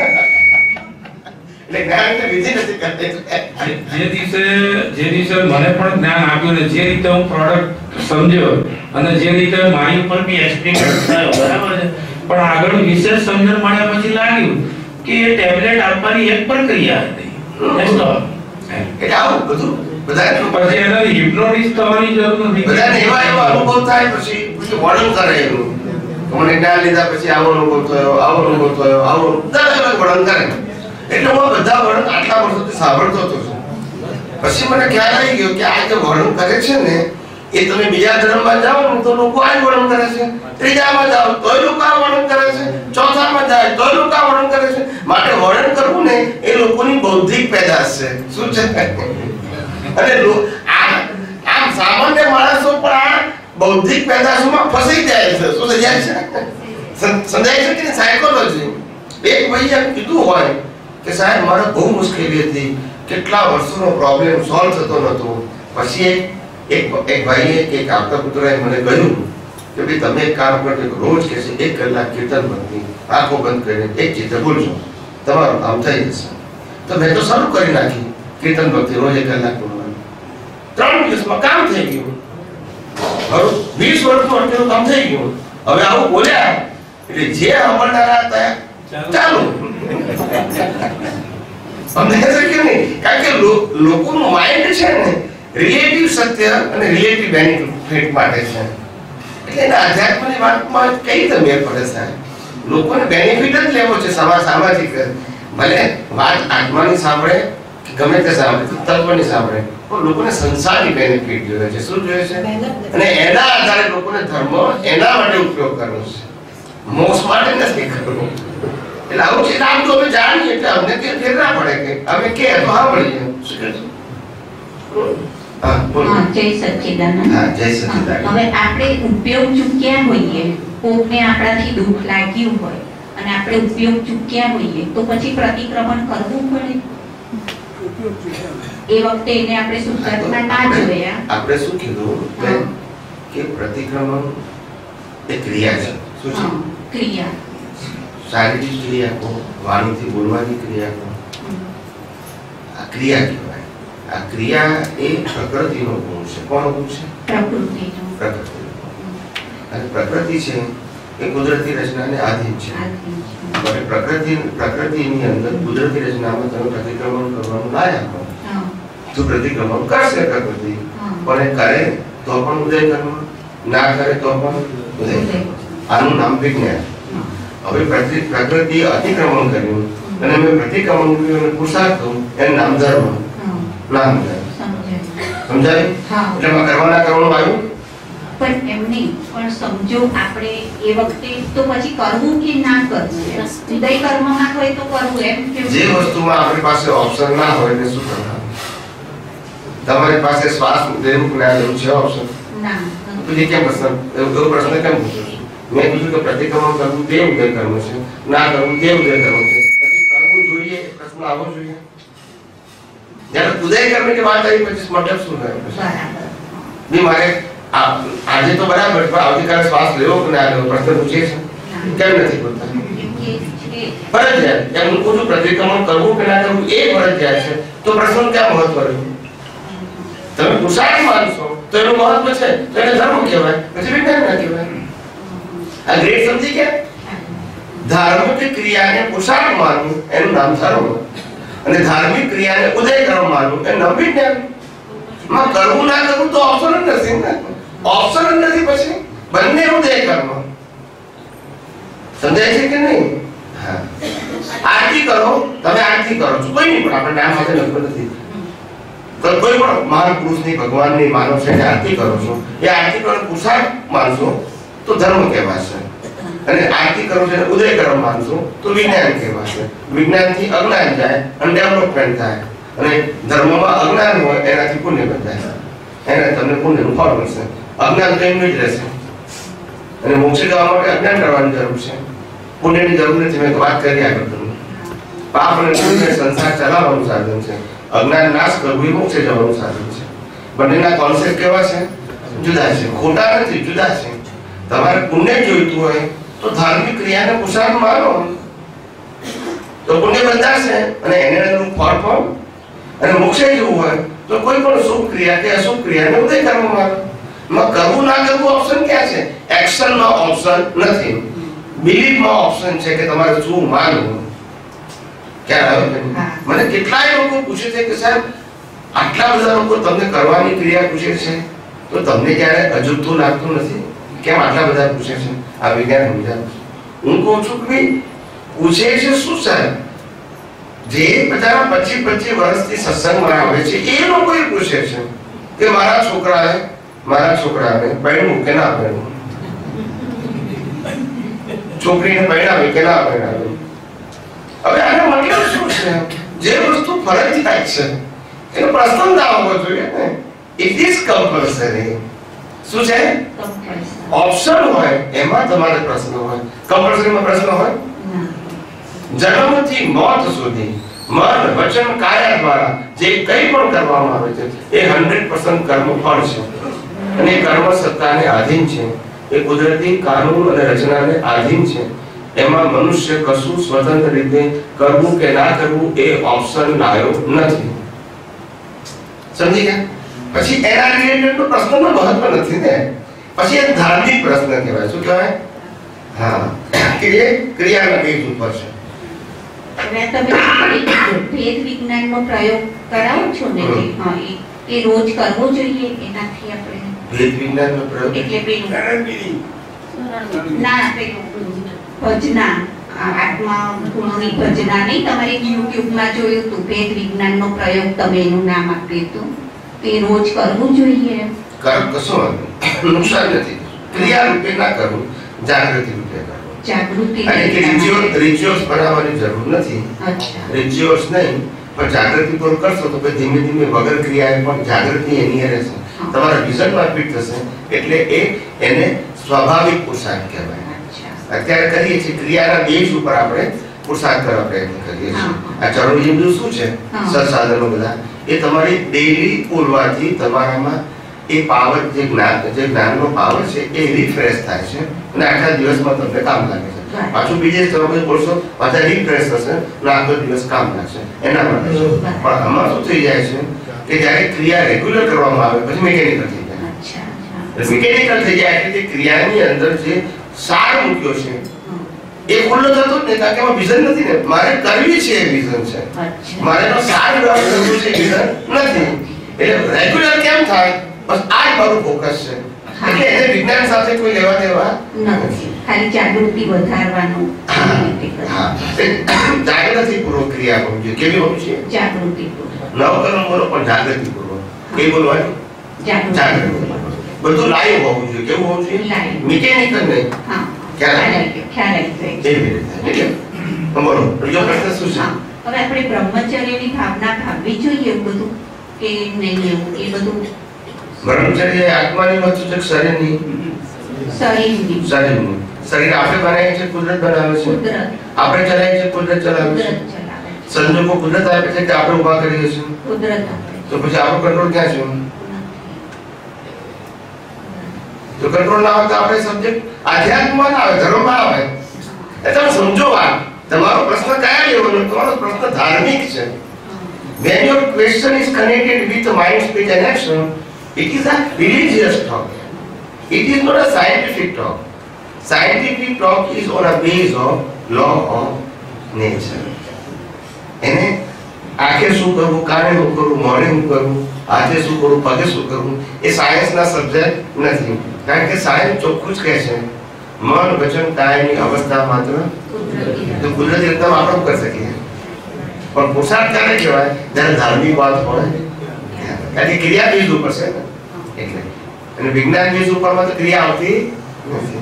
એટલે જ્ઞાન એટલે વિધિ નથી કરતી. જે દિવસે મને પણ જ્ઞાન આપ્યું ને જે રીતે હું પ્રોડક્ટ સમજ્યો અને જે રીતે મારી ઉપર બી એક્સપેરિમેન્ટ થયો, બરાબર છે, પણ આગળ વિશેષ સમજણ મળ્યા પછી લાગ્યું કે એ ટેબ્લેટ આપવાની એક પ્રક્રિયા હતી. એટલે આવું બધું બધાને પછી એને હિપ્નોટિઝ થવાની જરૂર નથી. બધાને એવા અનુભવ થાય પછી વર્ણન કરે એનું. મને જ્ઞાન લીધા પછી આવો અનુભવ થયો, આવો અનુભવ થયો, આવો બધા વર્ણન કરે. એટલે હું બધા વર્ણન આટલા વર્ષોથી સાંભળતો હતો. પછી મને ખ્યાલ આવી ગયો કે આ જે વર્ણન કરે છે ને એ તમે બીજા ધર્મમાં જાઓ ને તો લોકો આ જ વર્ણન કરે છે, ત્રીજામાં જાઓ તોય લોકો આ વર્ણન કરે છે, ચોથામાં જાય તોય લોકો આ વર્ણન કરે છે. માટે વર્ણન કરવું ને એ લોકોની બૌદ્ધિક પેદાશ છે. શું છે? અને આમ સામાન્ય માણસો પણ આ બૌદ્ધિક પેદાશોમાં ફસાઈ જાય છે. શું થઈ જાય છે? સમજાય છે કે સાયકોલોજી. એક ભાઈએ કીધું હોય કે સાહેબ મારે બહુ મુશ્કેલી હતી, કેટલા વર્ષોનો પ્રોબ્લેમ સોલ્વ થતો નહોતો. પછી એક ભાઈએ એક આપતા પુત્રએ મને કહ્યું કે ભાઈ તમે એક કામ કરો, રોજ કે છે 1 કલાક કીર્તન ભક્તિ આંખો બંધ કરીને એક ચિત્ર બોલજો, તમારું કામ થઈ જશે. તો મેં તો શરૂ કરી નાખી કીર્તન ભક્તિ રોજ 1 કલાક બોલવાનું. 3 દિવસમાં કામ થઈ ગયું. હવે 20 વર્ષનું અટકેલું કામ થઈ ગયું. હવે આવું બોલ્યા એટલે જે સાંભળનારા હતા ચાલો સમજાય છે કે નહીં? કારણ કે લોકોનું માઇન્ડ છે ને રિલેટિવ સત્ય અને રિલેટિવ બેનિફિટ માટે છે. એટલે એના આધ્યાત્મની વાતમાં કઈ રીતે મેળ પડે સાહેબ? લોકોને બેનિફિટ જ લેવો છે સામાજિક. ભલે વાત આત્માની સાંભળે કે ગમે તે સાંભળે, તત્વની સાંભળે, પણ લોકોને સંસારની બેનિફિટ જોઈએ છે. શું જોઈએ છે? અને એના આધારે લોકોને ધર્મ એના માટે ઉપયોગ કરવો છે, મોક્ષ માટે નથી કરવો. એટલે આવું છે. આમ તો અમે જાણીએ એટલે અમને કે ફેર ના પડે કે અમે કે તો હા મળીએ. જય સચ્ચિદાનંદ. હવે આપણે ઉપયોગ ચૂક્યા હોઈએ, કોકને આપણાથી દુઃખ લાગ્યું હોય અને આપણે ઉપયોગ ચૂક્યા હોઈએ તો પછી પ્રતિક્રમણ કરવું પડે. એ વખતે એને આપણે શુદ્ધાત્મા ના જોયા. આપણે શું કીધું કે પ્રતિક્રમણ એ ક્રિયા છે. શું છે? ક્રિયા. શારીરિક ક્રિયા કો, વાણીથી બોલવાની ક્રિયા કો, આ ક્રિયા કહેવાય. આ ક્રિયા એ પ્રકૃતિનો ગુણ છે. કોનો ગુણ છે? પ્રકૃતિનો. પ્રકૃતિ. અને પ્રકૃતિ છે એ કુદરતી રચનાને આધીન છે. અને પ્રકૃતિની અંદર કુદરતી રચનામાં તમે પ્રતિક્રમણ કરવાનું લાયા હો તો પ્રતિક્રમણ કરશે પ્રકૃતિ. પણ એ કરે તો પણ ઉદય કર્મ, ના કરે તો પણ ઉદય કર્મ. આનું નામ વિજ્ઞાન. હવે પ્રકૃતિ અતિક્રમણ કર્યું અને મેં પ્રતિક્રમણ કર્યું અને પુરુષાર્થ કર્યું એનું નામ ધર્મ. નામ સમજાય? એટલે એમાં કરવાના કરવાનું આવ્યું. પણ એમ નહીં, પણ સમજો આપણે એ વખતે તો પછી કરવું કે ના કરવું, ઉદય કર્મમાં હોય તો કરવું એમ કેવું? જે વસ્તુમાં આપણી પાસે ઓપ્શન ના હોય એટલે શું કરવાનું? તમારી પાસે શ્વાસ લેવું કે ના લેવું છે ઓપ્શન? ના. પછી કેમ પ્રશ્ન એવો પ્રશ્ન કેમ પૂછો છો? મેં કીધું કે પ્રતિક્રમણ કરવું તે ઉદય કર્મ છે, ના કરવું તે ઉદય કર્મ છે. પછી કરવું જોઈએ પ્રશ્ન આવવો જોઈએ. જ્યારે ઉદય કર્મ ની વાત આવી પછી મતલબ શું થાય? બરાબર. બી મારે આજે તો બરાબર પણ આવતીકાલે શ્વાસ લેવો કે ના લેવો પ્રશ્ન પૂછે છે કેમ નથી પૂછતા? ફરજિયાત. એમ પૂછું પ્રતિક્રમણ કરવું કે ના કરવું એ ફરજિયાત છે તો પ્રશ્ન ક્યાં મહત્વ રહ્યું? તમે પુરુષાર્થ માનશો તો એનું મહત્વ છે તો એને ધર્મ કહેવાય, પછી વિજ્ઞાન ના કહેવાય. આ ગ્રેડ સમજી ગયા? ધાર્મિક ક્રિયાને પુરુષાર્થ માનવું એનું નામ ધર્મ અને ધાર્મિક ક્રિયાને ઉદય કર્મ માનવું એનું નામ વિજ્ઞાન. માં કરવું ના કરવું તો ઓપ્શન જ નથી ને. ઓપ્શન જ નથી પછી બંને ઉદય કર્મ. સમજાય છે કે નહીં? હા. આરતી કરો, તમે આરતી કરો છો કોઈ નહીં પણ આપણે નામ સાથે લખવું નથી. તો કોઈ પણ મહાન પુરુષની ભગવાનની માનવ છે આરતી કરો છો, એ આરતી કરો પુરુષાર્થ માનશો તો ધર્મ કહેવાશે. અને આરતી કરો છો ઉદય કર્મ માનશો તો વિજ્ઞાન કહેવાશે. વિજ્ઞાનથી અજ્ઞાન જાય અને ડેવલપમેન્ટ થાય. અને ધર્મમાં અજ્ઞાન હોય એનાથી પુણ્ય બંધાય, એને તમને પુણ્યનું ફળ મળશે. અજ્ઞાન કઈ જ રહેશે અને મોક્ષ જવા માટે અજ્ઞાન કરવાની જરૂર છે, પુણ્યની જરૂર નથી. મેં વાત કરી આગળ તમને. પાપ અને પુણ્ય સંસાર ચલાવવાનું સાધન છે, અજ્ઞાન નાશ કરવું એ મોક્ષ જવાનું સાધન છે. બંનેના કોન્સેપ્ટ કેવા છે? જુદા છે. ખોટા નથી, જુદા છે. તમારે પુણ્ય જોઈતું હોય તો ધાર્મિક ક્રિયાને પુરુષાર્થ માનો તો પુણ્ય બંધાશે અને એને અનુરૂપ ફળ પણ. અને મોક્ષે જવું હોય તો કોઈ પણ શુભ ક્રિયા કે અશુભ ક્રિયાને ઉદય કર્મ માનો. માં કરવું ના કરવું ઓપ્શન ક્યાં છે? એક્શનમાં ઓપ્શન નથી, બિલીફમાં ઓપ્શન છે કે તમારે શું માનવું. ક્યારે મને કેટલાય લોકો પૂછે છે કે સાહેબ આટલા બધા લોકો તમને કરવાની ક્રિયા પૂછે છે તો તમને ક્યારે અજુગતું લાગતું નથી? કેમ આટલા બધા પૂછે છે? આ વિજ્ઞાન સમજાવું. હું કહું છું કે પૂછે છે શું સાહેબ? જે બધા 25 વર્ષથી સત્સંગમાં આવે છે એ લોકો એ પૂછે છે કે મારા છોકરાને પરણવું કે ના પરણવું, છોકરીને પરણાવી કે ના પરણાવી. હવે આનો મતલબ શું છે? જે વસ્તુ ફરજિયાત છે એનો પ્રશ્ન ના હોવો જોઈએ ને. It is compulsory. શું છે? ઓપ્શન હોય એમાં તમારે પ્રશ્ન હોય, કમ્પલસરીમાં પ્રશ્ન હોય. જન્મથી મોત સુધી મન વચન કાયા દ્વારા જે કંઈ પણ કરવામાં આવે છે એ 100% કર્મ ફળ છે અને કર્મ સત્તાને આધીન છે. એ કુદરતી કાનૂન અને રચનાને આધીન છે. એમાં મનુષ્ય કશું સ્વતંત્ર રીતે કરવું કે ના કરવું એ ઓપ્શન લાયો નથી. સમજી ગયા? પછી એના રિલેટેડ પ્રશ્નનો મહત્વ નથી ને. પછી એ ધાર્મિક પ્રશ્ન કહેવાય. શું કહેવાય? હા, કે એ ક્રિયાના બેઝ ઉપર છે. હવે તમે ભેદ વિજ્ઞાનનો પ્રયોગ કરાવો છો ને, એ રોજ કરવો જોઈએ. એનાથી આપણે ભેદ વિજ્ઞાનનો પ્રયોગ એટલે પેલું ના પેલું ભજના, આત્મા ગુણોની ભજના નહીં, તમારે યુટ્યુબમાં જોયું હતું ભેદ વિજ્ઞાનનો પ્રયોગ, તમે એનું નામ આપ્યું હતું. એ રોજ કરવું જોઈએ. કશું નુકસાન નથી. ક્રિયા રૂપે ના કરવું, જાગૃતિ રૂપે કરવું. જાગૃતિ અને કે રિચ્યુઅલ્સ બનાવવાની જરૂર નથી. રિચ્યુઅલ્સ નહીં પણ જાગૃતિ પર કરશો તો પછી ધીમે ધીમે વગર ક્રિયાએ પણ જાગૃતિ એની રહેશે, તમારા રિઝલ્ટમાં ફિટ થશે. એટલે એને સ્વાભાવિક પુરુષાર્થ કહેવાય. અત્યારે કરીએ છીએ ક્રિયાના બેઝ ઉપર આપણે પુરુષાર્થ કરવા પ્રયત્ન કરીએ છીએ. હા. આ ચરણોજી શું છે? હા. સત્સાધનો બધા એ તમારી ડેઈલી બોલવાથી તમારામાં એ પાવર જે જ્ઞાનનો પાવર છે એ રિફ્રેશ થાય છે અને આખા દિવસમાં તમને કામ લાગે છે. Right. પાછું બીજે ચરણોજી બોલશો પાછા રિફ્રેશ થશે અને આખો દિવસ કામ લાગશે એના માટે છે. Right. પણ આમાં શું થઈ જાય છે કે જ્યારે ક્રિયા રેગ્યુલર કરવામાં આવે પછી મિકેનિકલ થઈ જાય. અચ્છા અચ્છા. મિકેનિકલ થઈ જાય એટલે તે ક્રિયાની અંદર જે સાર મૂક્યો છે એ ખુલ્લો થતો જ નહીં, કારણ કે એમાં વિઝન નથી ને. મારે કરવી છે એ વિઝન છે, અચ્છા. મારે તો સાર ગ્રહણ કરવું છે એ વિઝન નથી. એટલે રેગ્યુલર કેમ થાય બસ આ જ મારું ફોકસ છે. હા. એટલે એને વિજ્ઞાન સાથે કોઈ લેવા દેવા નથી. ખાલી જાગૃતિ વધારવાનું હા. જાગૃતિ પૂર્વક ક્રિયા હોવી જોઈએ. કેવી હોવી જોઈએ? જાગૃતિ નવકર્મ બોલો પણ જાગૃતિ પૂર્વક. એ બોલવાની જાગૃતિ. બધું લાઈવ હોવું જોઈએ. કેવું હોવું જોઈએ? Live. મિકેનિકલ નહીં. હા ખ્યાલ આવે? ખ્યાલ આવી ગયો. એવી રીતે. એટલે બોલો બીજો પ્રશ્ન શું છે? હા. હવે આપણે બ્રહ્મચર્યની ભાવના ભાવવી જોઈએ એવું બધું કે નહીં એવું એ બધું બ્રહ્મચર્ય એ આત્માની વસ્તુ છે કે શરીરની? શરીરની શરીરની. શરીર આપણે બનાવીએ છે કુદરત બનાવે છે? કુદરત આપણે ચલાવીએ છે કુદરત ચલાવે છે? કુદરત ચલાવે છે. સંજોગો કુદરત આપે છે કે આપણે ઊભા કરીએ છીએ? કુદરત આપે તો પછી આપણો કંટ્રોલ ક્યાં છે? જો કંટ્રોલ ના હોય તો આપણે સબ્જેક્ટ આધ્યાત્મમાં ના આવે, ધર્મમાં આવે. એ તમે સમજો આ તમારો પ્રશ્ન કયા લેવલનો? તમારો પ્રશ્ન ધાર્મિક છે. When your question is connected with mind, speech and action, it is a religious talk. It is not a scientific talk. Scientific talk is on a base of law of nature. એને આંખે શું કરવું, કાને શું કરવું, મોઢે શું કરવું, હાથે શું કરવું, પગે શું કરવું એ સાયન્સના સબ્જેક્ટ નથી. કારણ કે સાયન્સ ચોખ્ખું જ કહે છે મન વચન કાયની અવસ્થા માત્ર તો કુદરતી રીતના આપણે કરી શકીએ. પણ પુરુષાર્થ ક્યારે કહેવાય? જ્યારે ધાર્મિક વાત હોય. કારણ કે ક્રિયા બીજ ઉપર છે ને એટલે. અને વિજ્ઞાન બીજ ઉપરમાં તો ક્રિયા આવતી નથી.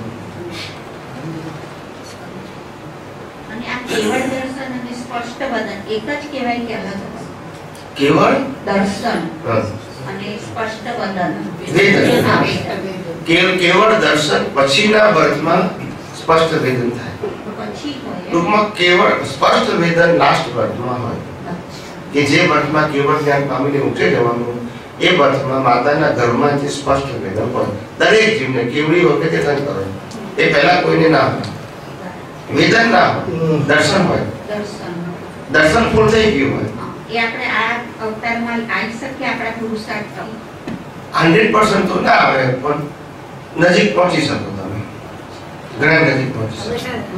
અને આ કેવળ દર્શન અને સ્પષ્ટ વદન એક જ કહેવાય કે અલગ અલગ? કેવળ દર્શન હા. અને સ્પષ્ટ વદન વેદન. હા, વેદન. કેવળ દર્શન પછીના વર્ગમાં સ્પષ્ટ વેદન થાય. પછી હોય ટૂંકમાં કેવળ સ્પષ્ટ વેદન લાસ્ટ વર્ગમાં હોય કે જે વર્ગમાં કેવળ જ્ઞાન પામીને ઉઠે જવાનું એ વર્ગમાં માતાના ગર્ભમાંથી સ્પષ્ટ વેદન હોય. દરેક જીવને કેવડી વખતે ધન કરો એ પહેલા કોઈને ના હોય, વેદન ના હોય, દર્શન હોય. દર્શન ફૂલ થઈ ગયું હોય. એ આપણે આ અવતારમાં આવી શકીએ આપણા પુરુષાર્થથી? 100% તો ના આવે પણ નજીક પહોંચી શકો તમે. ઘણા નજીક પહોંચી શકો.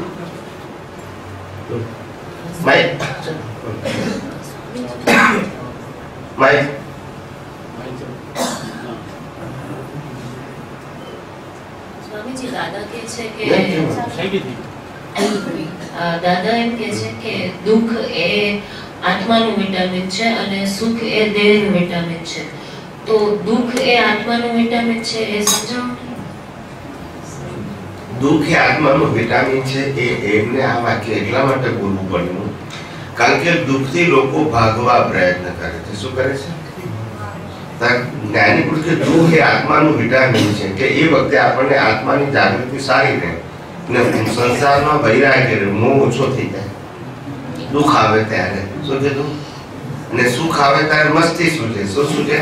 માઇક માઇક સ્વામીજી દાદા કહે છે કે નહીં, દાદા એમ કહે છે કે દુઃખ એ આત્માનું વિટામિન છે અને સુખ એ દેહનું વિટામિન છે. તો દુઃખ એ આત્માનું વિટામિન છે એ સમજાવો. દુઃખ એ આત્માનું વિટામિન છે એ એમને આ વાક્ય એટલા માટે બોલવું પડ્યું કારણ કે દુઃખથી લોકો ભાગવા પ્રયત્ન કરે છે. શું કરે છે? જ્ઞાની પુરુષ કે દુઃખ એ આત્માનું વિટામિન છે કે એ વખતે આપણને આત્માની જાગૃતિ સારી રહે ને સંસારમાં વૈરાગ્ય રહે, મોહ ઓછો થઈ જાય. દુઃખ આવે ત્યારે શું છે? અને સુખ આવે ત્યારે મસ્તી સૂજે. શું સૂજે?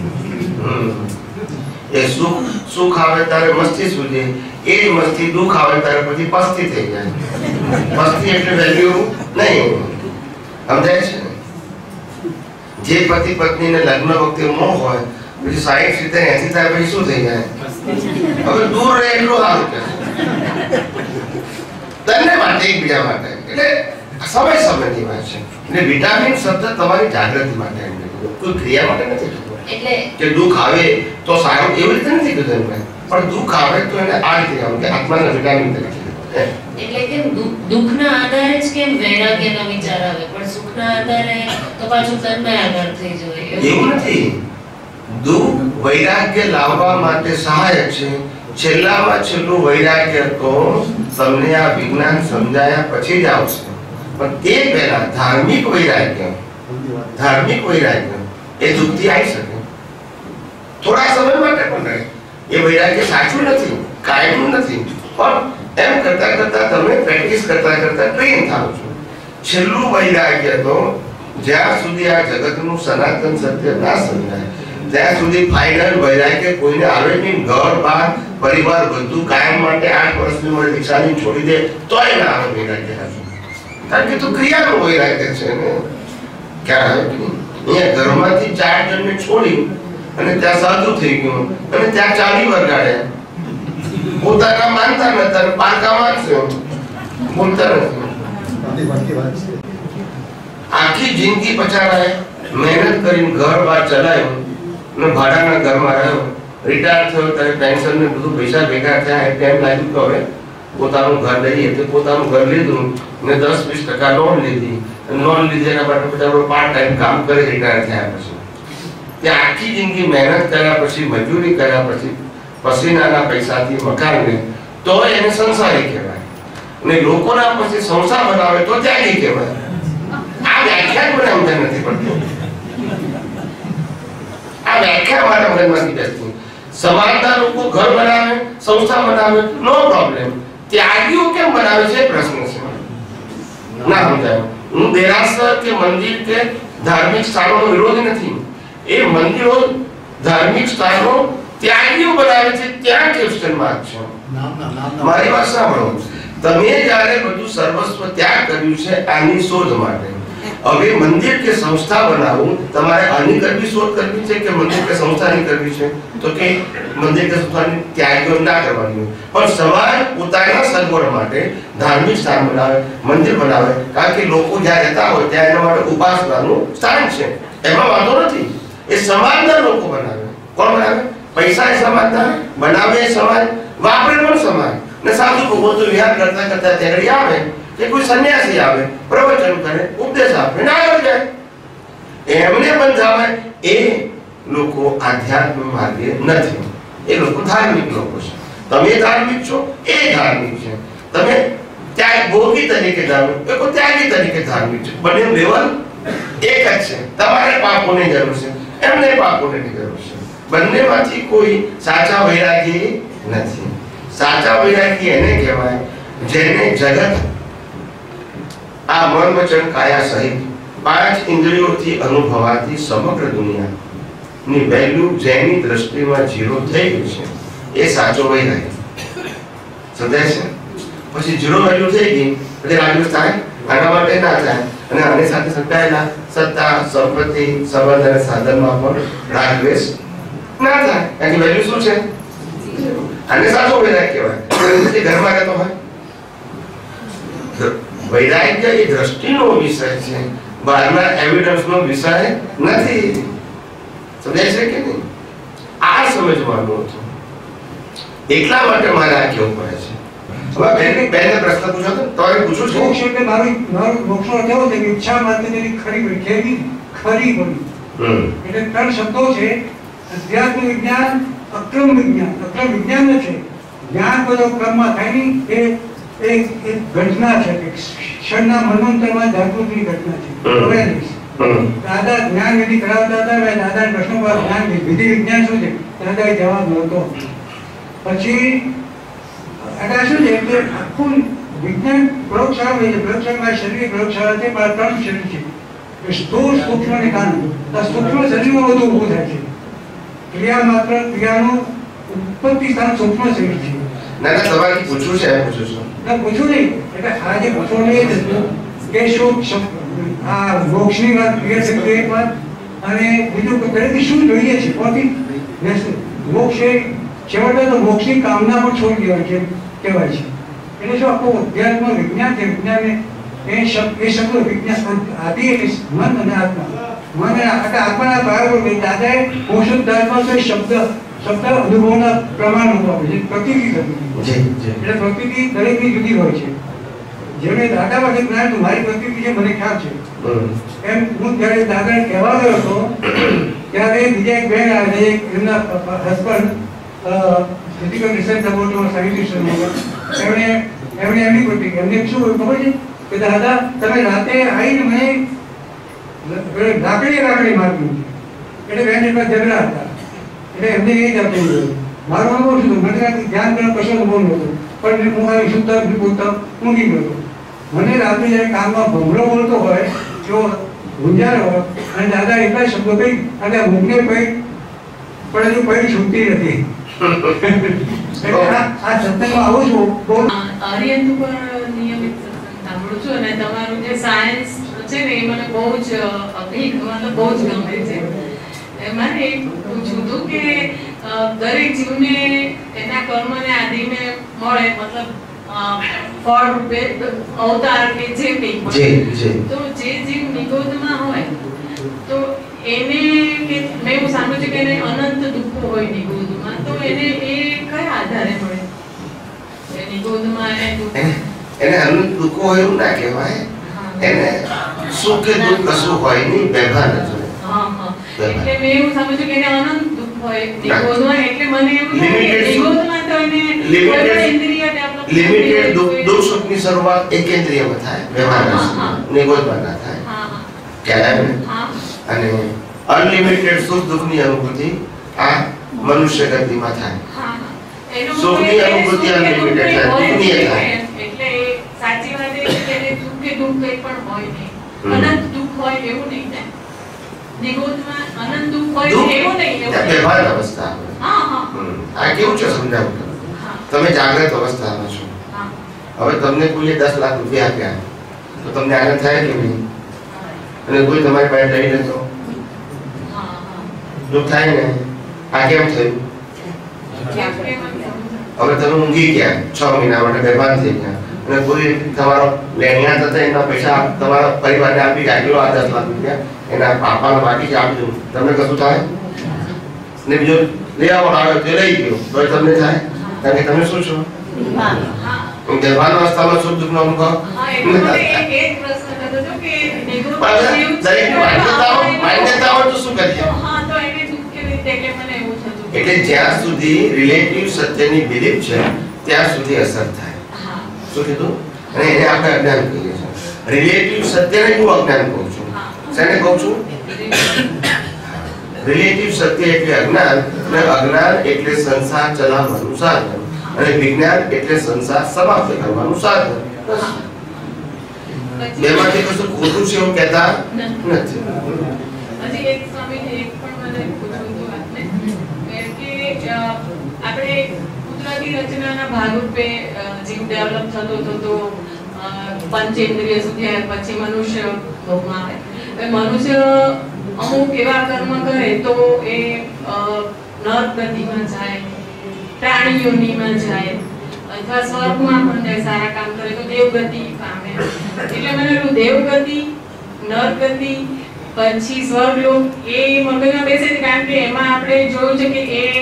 એ સુખ આવે ત્યારે મસ્તી સૂજે. એ જ મસ્તી દુઃખ આવે ત્યારે પછી પસ્તી થઈ જાય. પસ્તી એટલે વેલ્યુ નહીં. સમજાય છે? જે પતિ પત્નીને લગ્ન વખતે મોહ હોય પછી 60 70 80 થાય પછી શું થઈ જાય? હવે દૂર રહે એટલું સારું કે બંને માટે એકબીજા માટે. એટલે સમય સમયની વાત છે. એટલે વિટામિન શબ્દ તમારી જાગૃતિ માટે કોઈ ક્રિયા માટે નથી કીધું. એટલે કે દુઃખ આવે તો સારું એવી રીતે નથી કીધું એમને. પણ દુઃખ આવે તો એને આ રીતે આવે કે આત્માના વિટામિન તરીકે. એટલે કે દુઃખના આધારે જ કેમ વૈરાગ્યના વિચાર આવે પણ સુખના આધારે તો પાછું તન્મય આધાર થઈ જાય એવું નથી. દુઃખ વૈરાગ્ય લાવવા માટે સહાયક છે. છેલ્લામાં છેલ્લું વૈરાગ્ય તો તમને આ વિજ્ઞાન સમજાયા પછી જ આવશે. પણ તે પહેલા ધાર્મિક વૈરાગ્ય એ દુઃખથી આવી શકે. થોડા સમય માટે પણ રહે. એ વૈરાગ્ય સાચું નથી, કાયમનું નથી. પણ એમ કરતા કરતા તમે પ્રેક્ટિસ કરતા ટ્રેન થાઓ છો. છેલ્લું વૈરાગ્ય તો જ્યાં સુધી આ જગતનું સનાતન સત્ય ના સમજાય ત્યાં સુધી ફાઇનલ વૈરાગ્ય કોઈને આવે નહીં. ઘર બાર પરિવાર બધું કાયમ માટે 8 વર્ષની ઉંમરે દીક્ષાની છોડી દે તોય ના આવે વૈરાગ્ય. કારણ કે તો ક્રિયાનો વૈરાગ્ય છે ને. ક્યાં આવે અહીંયા ઘરમાંથી 4 જણને છોડી અને ત્યાં સાધુ થઈ ગયો અને ત્યાં ચાલી વગાડ્યા. પોતાના માનતા નતા, પારકા માનશે, બોલતા નથી. આખી જિંદગી પછાડાય, મહેનત કરીને ઘર બાર ચલાવ્યું ને ભાડાના ઘરમાં રહ્યો. રિટાયર થયો ત્યારે પેન્શન ને બધું પૈસા ભેગા થયા. ટાઈમ લાગ્યું તો હવે પોતાનું ઘર લઈએ તો પોતાનું ઘર લીધું ને 10-20% લોન લીધી. લોન લીધી એના માટે પછી પાર્ટ ટાઈમ કામ કરી રિટાયર થયા પછી ત્યાં આખી જિંદગી મહેનત કર્યા પછી મજૂરી કર્યા પછી પસીનાના પૈસાથી મકાન લે તો એને સંસારી કહેવાય. ને લોકોના પછી સંસાર બનાવે તો ત્યાગી કહેવાય. આ વ્યાખ્યા મને સમજ નથી પડતી. આ વ્યાખ્યા મારા મગજમાંથી બેસતી. સમાજના લોકો ઘર બનાવે, સંસ્થા બનાવે, નો પ્રોબ્લેમ. ત્યાગીઓ કેમ બનાવે છે પ્રશ્ન છે. ના સમજાય. હું દેરાસર કે મંદિર કે ધાર્મિક સ્થાનોનો વિરોધી નથી. એ મંદિરો ધાર્મિક સ્થાનો ત્યાગીઓ બનાવે છે, ત્યાં ક્વેશ્ચન માર્ક છે. મારી વાત સાંભળો. તમે જ્યારે બધું સર્વસ્વ ત્યાગ કર્યું છે આની શોધ માટે, હવે મંદિર કે સંસ્થા બનાવવું તમારે આની કરવી શોધ કરવી છે કે મંદિર કે સંસ્થાની કરવી છે? તો કે મંદિર કે સંસ્થાની ત્યાગીઓ ના કરવાની. પણ સમાજ પોતાના સગવડ માટે ધાર્મિક સ્થાન બનાવે, મંદિર બનાવે. કારણ કે લોકો જ્યાં રહેતા હોય ત્યાં એના માટે ઉપાસનાનું સ્થાન છે, એમાં વાંધો નથી. એ સમાજના લોકો બનાવે. કોણ બનાવે? પૈસા એ સમાજના, બનાવે એ સમાજ, વાપરે પણ સમાજ. ને સાધુ ભગવતો વિહાર કરતા કરતા તેડી આવે કે કોઈ સન્યાસી આવે, પ્રવચન કરે, ઉપદેશ આપે ને આગળ જાય. એમને બંધાવે એ લોકો આધ્યાત્મ માર્ગે નથી. એ લોકો ધાર્મિક લોકો છે. તમે ધાર્મિક છો, એ ધાર્મિક છે. તમે ત્યાગ ભોગી તરીકે ધાર્મિક, એ કોઈ ત્યાગી તરીકે ધાર્મિક છે. બંને લેવલ એક જ છે. તમારે પાપોની જરૂર છે, એમને પાપોની જરૂર છે. બંનેમાંથી કોઈ સાચા વૈરાગી નથી. સાચા વૈરાગી એને કહેવાય જેને જગત આ મન વચન કાયા સહિત 5 ઇન્દ્રિયોથી અનુભવાતી સમગ્ર દુનિયાની વેલ્યુ જેની દ્રષ્ટિમાં ઝીરો થઈ ગઈ છે એ સાચો વૈરાગી. સમજાય છે? પછી ઝીરો વેલ્યુ થઈ ગઈ એટલે રાગદ્વેષ થાય, આના માટે ના થાય. અને આની સાથે સંકળાયેલા સત્તા, સંપત્તિ, સંબંધ અને સાધનમાં પણ રાગદ્વેષ ના થાય. કારણ કે વેલ્યુ શું છે? આને સાચો વૈરાગ કહેવાય. ઘરમાં રહેતો હોય વૈરાગ્ય એ દ્રષ્ટિનો વિષય છે, બહારના એવિડન્સનો વિષય નથી. સમજાય છે કે નહીં? આ સમજવાનું હતું. એટલા માટે મારે આ કેવું પડે છે. હવે બેનને પ્રશ્ન પૂછો તો પૂછું છું. મોક્ષ એટલે મારું મોક્ષનો કેવો છે કે ઈચ્છા માટે તેની ખરી પડી, કેવી ખરી પડી. એટલે 3 શબ્દો છે: અધ્યાત્મ વિજ્ઞાન, અક્રમ વિજ્ઞાન. અક્રમ વિજ્ઞાન છે જ્ઞાન બધો ક્રમમાં થાય નહીં, એ ઘટના છે. ક્ષણના મનોંતરમાં જાગૃતિની ઘટના છે. દાદા જ્ઞાન વિધિ કરાવતા હતા. દાદા પ્રશ્નો પર જ્ઞાન વિધિ વિજ્ઞાન શું છે દાદા જવાબ નહોતો. પછી એટલે શું છે કે આખું વિજ્ઞાન પ્રયોગશાળા હોય છે. પ્રયોગશાળામાં શરીર પ્રયોગશાળા છે, પણ 3 શરીર છે. સ્થૂળ, સૂક્ષ્મ અને કારણ. આ સૂક્ષ્મ શરીરમાં બધું ઊભું થાય છે. ક્રિયા માત્ર ક્રિયાનું ઉત્પત્તિ સ્થાન સૂક્ષ્મ શરીર છે. ના તમારે પૂછવું છે? પૂછું છું ના પૂછવું નહીં. એટલે આ જે પૂછવું નહીં કે શું આ મોક્ષની વાત ક્રિયા શક્તિ એક વાત, અને બીજું કે શું જોઈએ છે કોથી મોક્ષ એ છેવટે તો મોક્ષની કામના પણ છોડી દેવાય છે કહેવાય છે. એટલે શું આખું અધ્યાત્મ વિજ્ઞાન છે. વિજ્ઞાન એ શબ્દ વિજ્ઞાન આદિ એટલે મન અને આત્મા. મન અને આત્માના પ્રયોગો દાદાએ પોષકધાત્મા તો શબ્દ અનુભવના પ્રમાણ આપે છે. પ્રતિતિ એટલે પ્રતિતિ દરેકની જુદી હોય છે. જેને દાદા પાસે જ્ઞાન હતું, મારી પ્રતિતિ છે મને ખ્યાલ છે. એમ હું જ્યારે દાદાને કહેવા ગયો હતો ત્યારે બીજા એક બહેન આવે છે, એમના હસબન્ડ ફિઝિકલ રિસર્ચ લેબોરેટરીમાં સાયન્ટિસ્ટ એમણે એમની પ્રતિક્રિયા એમને શું ખબર છે કે દાદા તમે રાતે આવીને મને લાકડી મારવી. એટલે બેન એટલા ઝઘડા હતા. એટલે એમને એ જ આપી મારું અનુભવ શું મને ધ્યાન કરવા કશો અનુભવ નહોતો, પણ હું આવી સુધતા બોલતા ઊંઘી ગયો. મને રાત્રે જ્યારે કામમાં ભમરો બોલતો હોય તો ગુંજાર હોય અને દાદા એટલા શબ્દો કહી અને મૂકને કહી પણ હજુ કઈ છૂટતી નથી. આ સત્સંગમાં આવું છું બહુ આર્યન ઉપર નિયમિત સાંભળું છું અને તમારું જે સાયન્સ છે ને એ મને બહુ જ મતલબ બહુ જ ગમે છે. મારે એક પૂછવું હતું કે દરેક જીવને એના કર્મને આધીને મળે મતલબ ફળ રૂપે અવતાર કે જે કંઈ તો જે જીવ નિગોદમાં હોય તો એને કે મેં એવું સાંભળ્યું છે કે એને અનંત દુઃખો હોય નિગોદમાં તો એને એ કયા આધારે મળે? નિગોદમાં એને અનંત દુઃખો હોય એવું ના કહેવાય. એને સુખ કે દુઃખ કશું હોય નહીં, વ્યવહાર જ હોય. એટલે મેં એવું સમજ્યું કે એને અનંત દુઃખ હોય નિગોદમાં. એટલે મને એવું લાગે કે નિગોદમાં તો એને કોઈ પણ ઇન્દ્રિય ડેવલપ લિમિટેડ દુઃખ સુખની શરૂઆત એકેન્દ્રિયમાં થાય, વ્યવહાર નિગોદમાં ના થાય. ખ્યાલ અને અનલિમિટેડ સુખ દુઃખની અનુભૂતિ આ મનુષ્ય ગતિમાં થાય. સુખની અનુભૂતિ અનલિમિટેડ થાય, દુઃખની થાય. એટલે સાચી વાત એ છે કે એને સુખ કે દુઃખ કંઈ પણ હોય નહીં, અનંત દુઃખ હોય એવું નહીં ને નિગોદમાં અનંત દુઃખ હોય એવું નહીં, વ્યવહાર અવસ્થા હોય. આ કેવું છે સમજાવું તમને. તમે જાગ્રત અવસ્થામાં છો. હવે તમને કોઈ 10 લાખ રૂપિયા આપ્યા તો તમને આનંદ થાય કે નહીં? અને કોઈ તમારી પાસે લઈ લેતો દુઃખ થાય ને. આ કેમ થયું? હવે તમે ઊંઘી ગયા 6 મહિના માટે બેભાન થઈ ગયા અને કોઈ તમારો લેણિયા થતા એના પૈસા તમારા પરિવારને આપી ગાડ્યો આ 10 લાખ રૂપિયા એના પાપાને બાકી આપી દઉં, તમને કશું થાય ને? બીજો લઈ આવો આવ્યો તે લઈ ગયો તો તમને થાય? કારણ કે તમે શું છો? બેભાન અવસ્થામાં સુખ દુઃખનો અનુભવ. માન્યતાઓ તો શું કરીએ? એટલે જ્યાં સુધી રિલેટિવ સત્યની બિલીફ છે ત્યાં સુધી અસર થાય. શું કીધું? અને એને આપણે અજ્ઞાન કહીએ છીએ. રિલેટિવ સત્યને હું અજ્ઞાન કહું છું. શેને કહું છું? રિલેટિવ સત્ય એટલે અજ્ઞાન અને અજ્ઞાન એટલે સંસાર ચલાવવાનું સાધન અને વિજ્ઞાન એટલે સંસાર સમાપ્ત કરવાનું સાધન. બેમાંથી કશું ખોટું છે એવું કહેતા નથી. હજી એક સ્વામી એક પણ મને પૂછવું હતું આપને કે આપણે કુદરતી રચનાના ભાગરૂપે જીવ ડેવલપ થતો પંચેન્દ્રિય સુધી આવે પછી મનુષ્ય ભોગમાં આવે. મનુષ્ય અમુક એવા કર્મ કરે તો એ નર ગતિમાં જાય, પ્રાણીઓનીમાં જાય અથવા સ્વર્ગમાં પણ જાય, સારા કામ કરે તો દેવગતિ પામે. એટલે મને એવું દેવગતિ, નરગતિ પછી સ્વર્ગલોક એ મગજમાં બેસે છે કારણ કે એમાં આપણે જોયું છે કે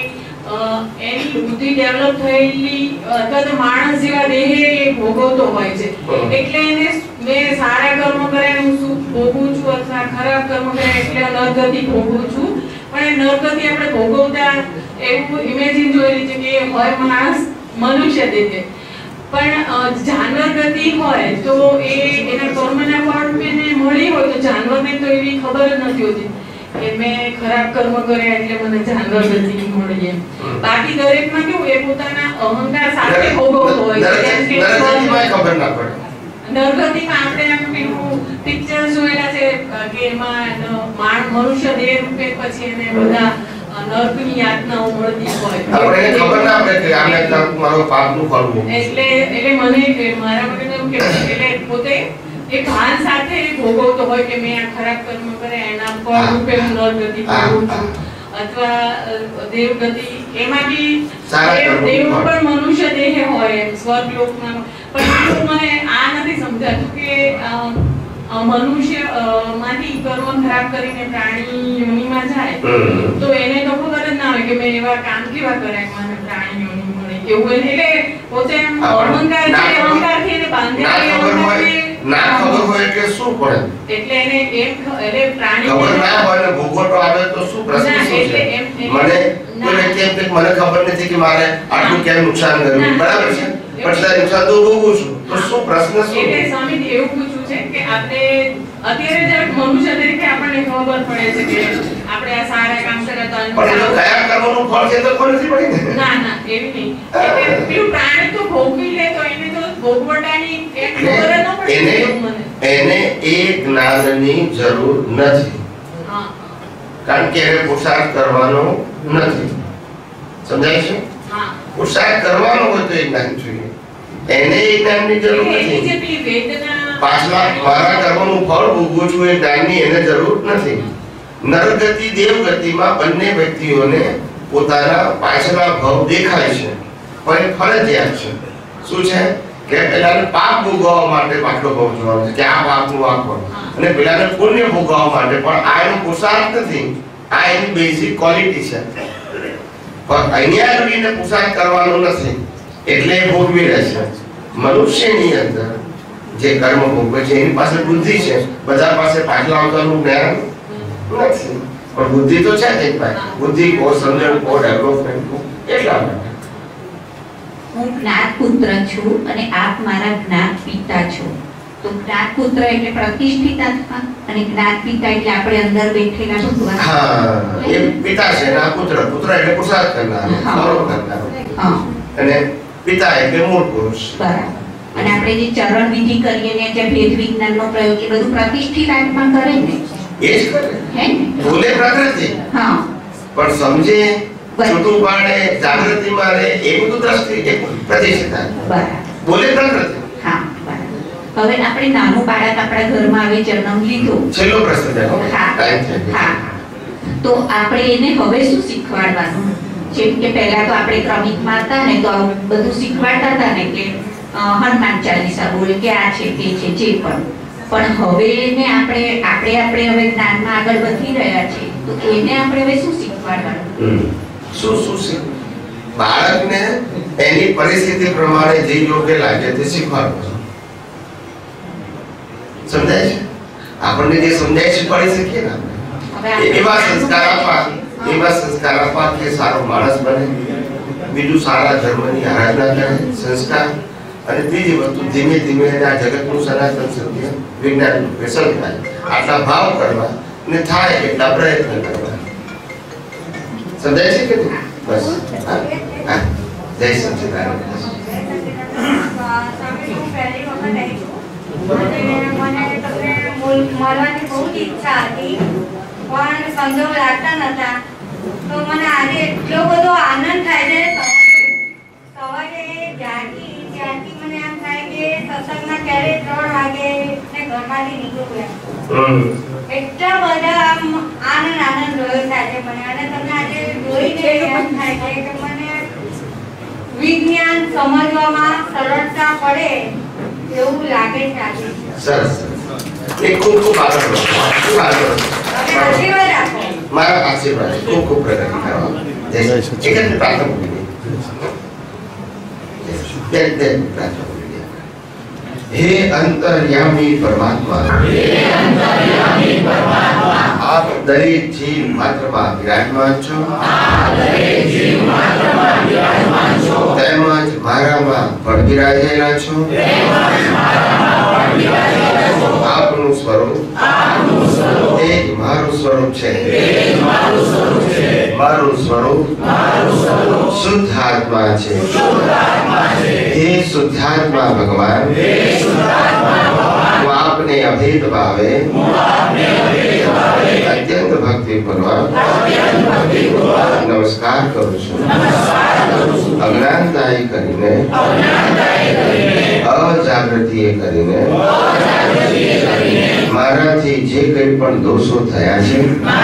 એની બુદ્ધિ ડેવલપ થયેલી અથવા તો માણસ જેવા દેહે એ ભોગવતો હોય છે. એટલે એને મેં સારા કર્મ કર્યા હું સુખ ભોગવું છું અથવા ખરાબ કર્મ કર્યા એટલે નરગતિ ભોગવું છું. પણ એ નરગતિ આપણે ભોગવતા એવું ઇમેજિન જોયેલી છે કે હોય માણસ મનુષ્ય દેહે, પણ જાનવર ગતિ હોય તો એ એના કર્મના ફળ એને મળી હોય તો જાનવરને તો એવી ખબર જ નથી હોતી કે મેં ખરાબ કર્મ કર્યા એટલે મને જાનવર ગતિ મળી. એમ બાકી દરેકમાં કેવું એ પોતાના અહંકાર સાથે ભોગવતો હોય છે. ખબર ના પડે. નરગતિમાં આપણે એમ પેલું પિક્ચર જોયેલા છે કે એમાં મનુષ્ય દેહ રૂપે પછી એને બધા નરકની યાતનાઓ મળતી હોય. આપણે ખબર ના પડે કે આને મારો પાપનું ફળ ભોગવું. એટલે મને મારા માટે એવું કે એટલે પોતે એ ભાન સાથે ભોગવતો હોય કે મેં આ ખરાબ કર્મ કર્યા એના ફળ રૂપે હું નરગતિ ભોગવું છું અથવા દેવગતિ. એમાં બી દેવ પણ મનુષ્ય દેહ હોય એમ સ્વર્ગલોકમાં. પણ મને આ નથી સમજાતું કે મનુષ્ય માંથી કર્મ ખરાબ કરીને પ્રાણી યોનિમાં જાય તો એને તો ખબર જ ના હોય કે મેં એવા કામ કેવા કર્યા મને પ્રાણી યોનિ મળે એવું. એટલે પોતે એમ અહંકાર છે, અહંકારથી એને બાંધેલી ના ખબર હોય કે શું પડે. એટલે એને એમ એટલે પ્રાણી ખબર ના હોય ને ભોગવટો આવે તો શું પ્રશ્ન શું છે? મને કોઈ કેમ કે મને ખબર નથી કે મારે આટલું કેમ નુકસાન કર્યું, બરાબર છે, પણ તે નુકસાન તો ભોગવું છું તો શું પ્રશ્ન શું? એટલે સ્વામી એવું પૂછ્યું છે કે આપણે અત્યારે જ્યારે મનુષ્ય તરીકે આપણને ખબર પડે છે કે આપણે આ સારા કામ કર્યા તો પણ કયા કર્મનું ફળ છે તો ખબર નથી પડી ને. ના એવી નહીં. એટલે પેલું પ્રાણી તો ભોગવી લે તો એને તો ભોગવટાની એક ખબર ન પડે એને એને એ જ્ઞાનની જરૂર નથી, હા, કારણ કે એને પુરુષાર્થ કરવાનો નથી. સમજાય છે? હા, પુરુષાર્થ કરવાનો હોય તો એ જ્ઞાન જોઈએ, એને એ જ્ઞાનની જરૂર એની નથી. જે પેલી વેદના પાછલા મારા કર્મનું ફળ ભોગવું છું એ જ્ઞાનની એને જરૂર નથી. નરગતિ દેવગતિમાં બંને વ્યક્તિઓને પોતાના પાછલા ભાવ દેખાય છે, પણ એ ફરજિયાત છે. શું છે કે પેલાને પાપ ભોગવવા માટે પાછલો ભાવ જોવાનો છે કે આ પાપનું આ ફળ, અને પેલાને પુણ્ય ભોગવવા માટે, પણ આ એનો પુરુષાર્થ નથી, આ એની બેઝિક ક્વોલિટી છે. પણ અહીંયા આવીને પુરુષાર્થ કરવાનો નથી એટલે એ ભોગવી રહે છે. મનુષ્યની અંદર જે કર્મ ભોગવે છે એની પાસે બુદ્ધિ છે, બધા પાસે પાછલા આવતાનું જ્ઞાન નથી, પણ બુદ્ધિ તો છે જ ભાઈ. બુદ્ધિ કો સમજણ કો ડેવલપમેન્ટ કો એટલા માટે. હું જ્ઞાત પુત્ર છું અને આપ મારા જ્ઞાત પિતા છો. તો જ્ઞાત પુત્ર એટલે પ્રતિષ્ઠિત આત્મા અને જ્ઞાત પિતા એટલે આપણે અંદર બેઠેલા ભગવાન. હા, એ પિતા છે ને આ પુત્ર. પુત્ર એટલે પુરુષાર્થ કરનારો, કર્મ કરનારો, અને પિતા એટલે મૂળ પુરુષ. બરાબર. અને આપણે જે ચરણ વિધિ કરીએ ને જે ભેદ વિજ્ઞાનનો પ્રયોગ એ બધું પ્રતિષ્ઠિત આત્મા કરે ને, એ જ કરે. હે ને? બોલે પ્રકૃતિ, હા, પણ સમજે, છૂટું પાડે, જાગૃતિમાં રહે, એ બધું દ્રષ્ટિ એ પ્રતિષ્ઠિત આત્મા. બરાબર. બોલે પ્રકૃતિ. હા, બરાબર. હવે આપણે નાનું બાળક આપણા ઘરમાં આવે, જન્મ લીધો, છેલ્લો પ્રશ્ન જાણો. હા, ટાઈમ થઈ ગયો. હા. તો આપણે એને હવે શું શીખવાડવાનું? જેમ કે પહેલા તો આપણે ક્રમિકમાં હતા ને તો આવું બધું શીખવાડતા હતા ને કે હનુમાન ચાલીસા બોલે કે આ છે તે છે જે પણ હવે એને આપણે હવે જ્ઞાનમાં આગળ વધી રહ્યા છે તો એને આપણે હવે શું શીખવાડવાનું? શું બાળકને એની પરિસ્થિતિ પ્રમાણે જે યોગ્ય લાગે તે શીખવાડવું. સમજાય છે? આપણને જે સમજાય શીખવાડી શકીએ ને એવા સંસ્કાર આપવા કે સારો માણસ બને, બીજું સારા ધર્મની આરાધના કરે, સંસ્કાર, અને ત્રીજી વસ્તુ ધીમે ધીમે આ જગતનું સનાતન સત્ય વિજ્ઞાન પેશલ થાય, આટલા ભાવ કરવા અને થાય એટલા પ્રયત્ન કરવા. સમજાય છે કે નહીં? બસ. જય સચ્ચિદાનંદ. મળવાની બહુ ઈચ્છા હતી પણ સંજોગ લાગતા નતા. તો મને આજે એટલો બધો આનંદ થાય છે. સવારે ત્યાંથી મને એમ થાય કે સત્સંગમાં ક્યારે 3 વાગે ને ઘરમાંથી નીકળું. એટલા બધા આનંદ રહ્યો છે આજે મને. અને તમને આજે જોઈને એમ થાય છે કે મને વિજ્ઞાન સમજવામાં સરળતા પડે એવું લાગે છે આજે. સરસ. એક ખૂબ આગળ આશીર્વાદ આપો. મારા આશીર્વાદ ખૂબ પ્રગતિ કરવા. જય સચ્ચિદાનંદ. એક જ પ્રાર્થના બોલી. हे अंतर्यामी परमात्मा, आप दरेक जीव मात्रमा विराजमान છો, તેમજ મારામાં પણ બિરાજેલા છો. આપનું સ્વરૂપ એ જ મારું સ્વરૂપ છે. મારું સ્વરૂપ શુદ્ધ આત્મા છે. हे शुद्धात्मा भगवान, હું આપને અભેદ ભાવે અત્યંત ભક્તિ પૂર્વક નમસ્કાર કરું છું. અજ્ઞાનતાએ કરીને, અજાગૃતિએ કરીને મારાથી જે કંઈ પણ દોષો થયા છે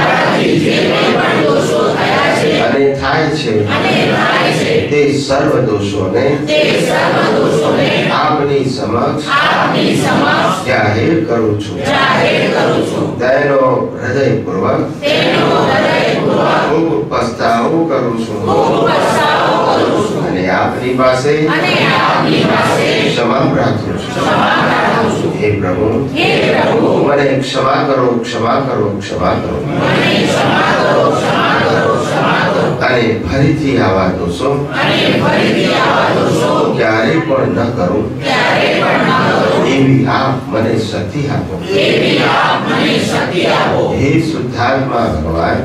અને થાય છે તે સર્વ દોષોને આપની સમક્ષ જાહેર કરું છું. તેનો હૃદયપૂર્વક ખૂબ પસ્તાવો કરું છું અને આપની પાસે ક્ષમા પ્રાર્થું છું. હે પ્રભુ, મને ક્ષમા કરો, ક્ષમા કરો, ક્ષમા કરો. અને ફરીથી આવા દોષો ક્યારે પણ ન કરું એવી આપ મને શક્તિ આપો. હે શુદ્ધાત્મા ભગવાન,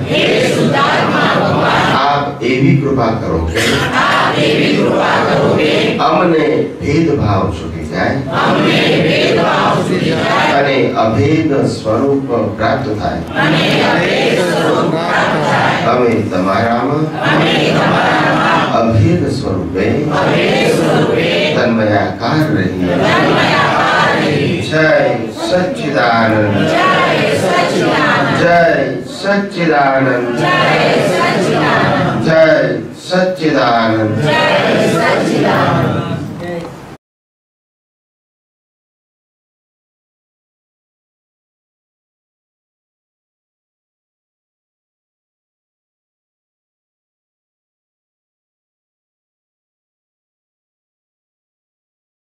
આપ એવી કૃપા કરો કે અમને ભેદભાવ છૂટી જાય અને અભેદ સ્વરૂપ પ્રાપ્ત થાય. અમે તમારામાં અભેદ સ્વરૂપે તન્મયાકાર રહીએ. જય સચ્ચિદાનંદ, જય સચ્ચિદાનંદ, જય સચ્ચિદાનંદ.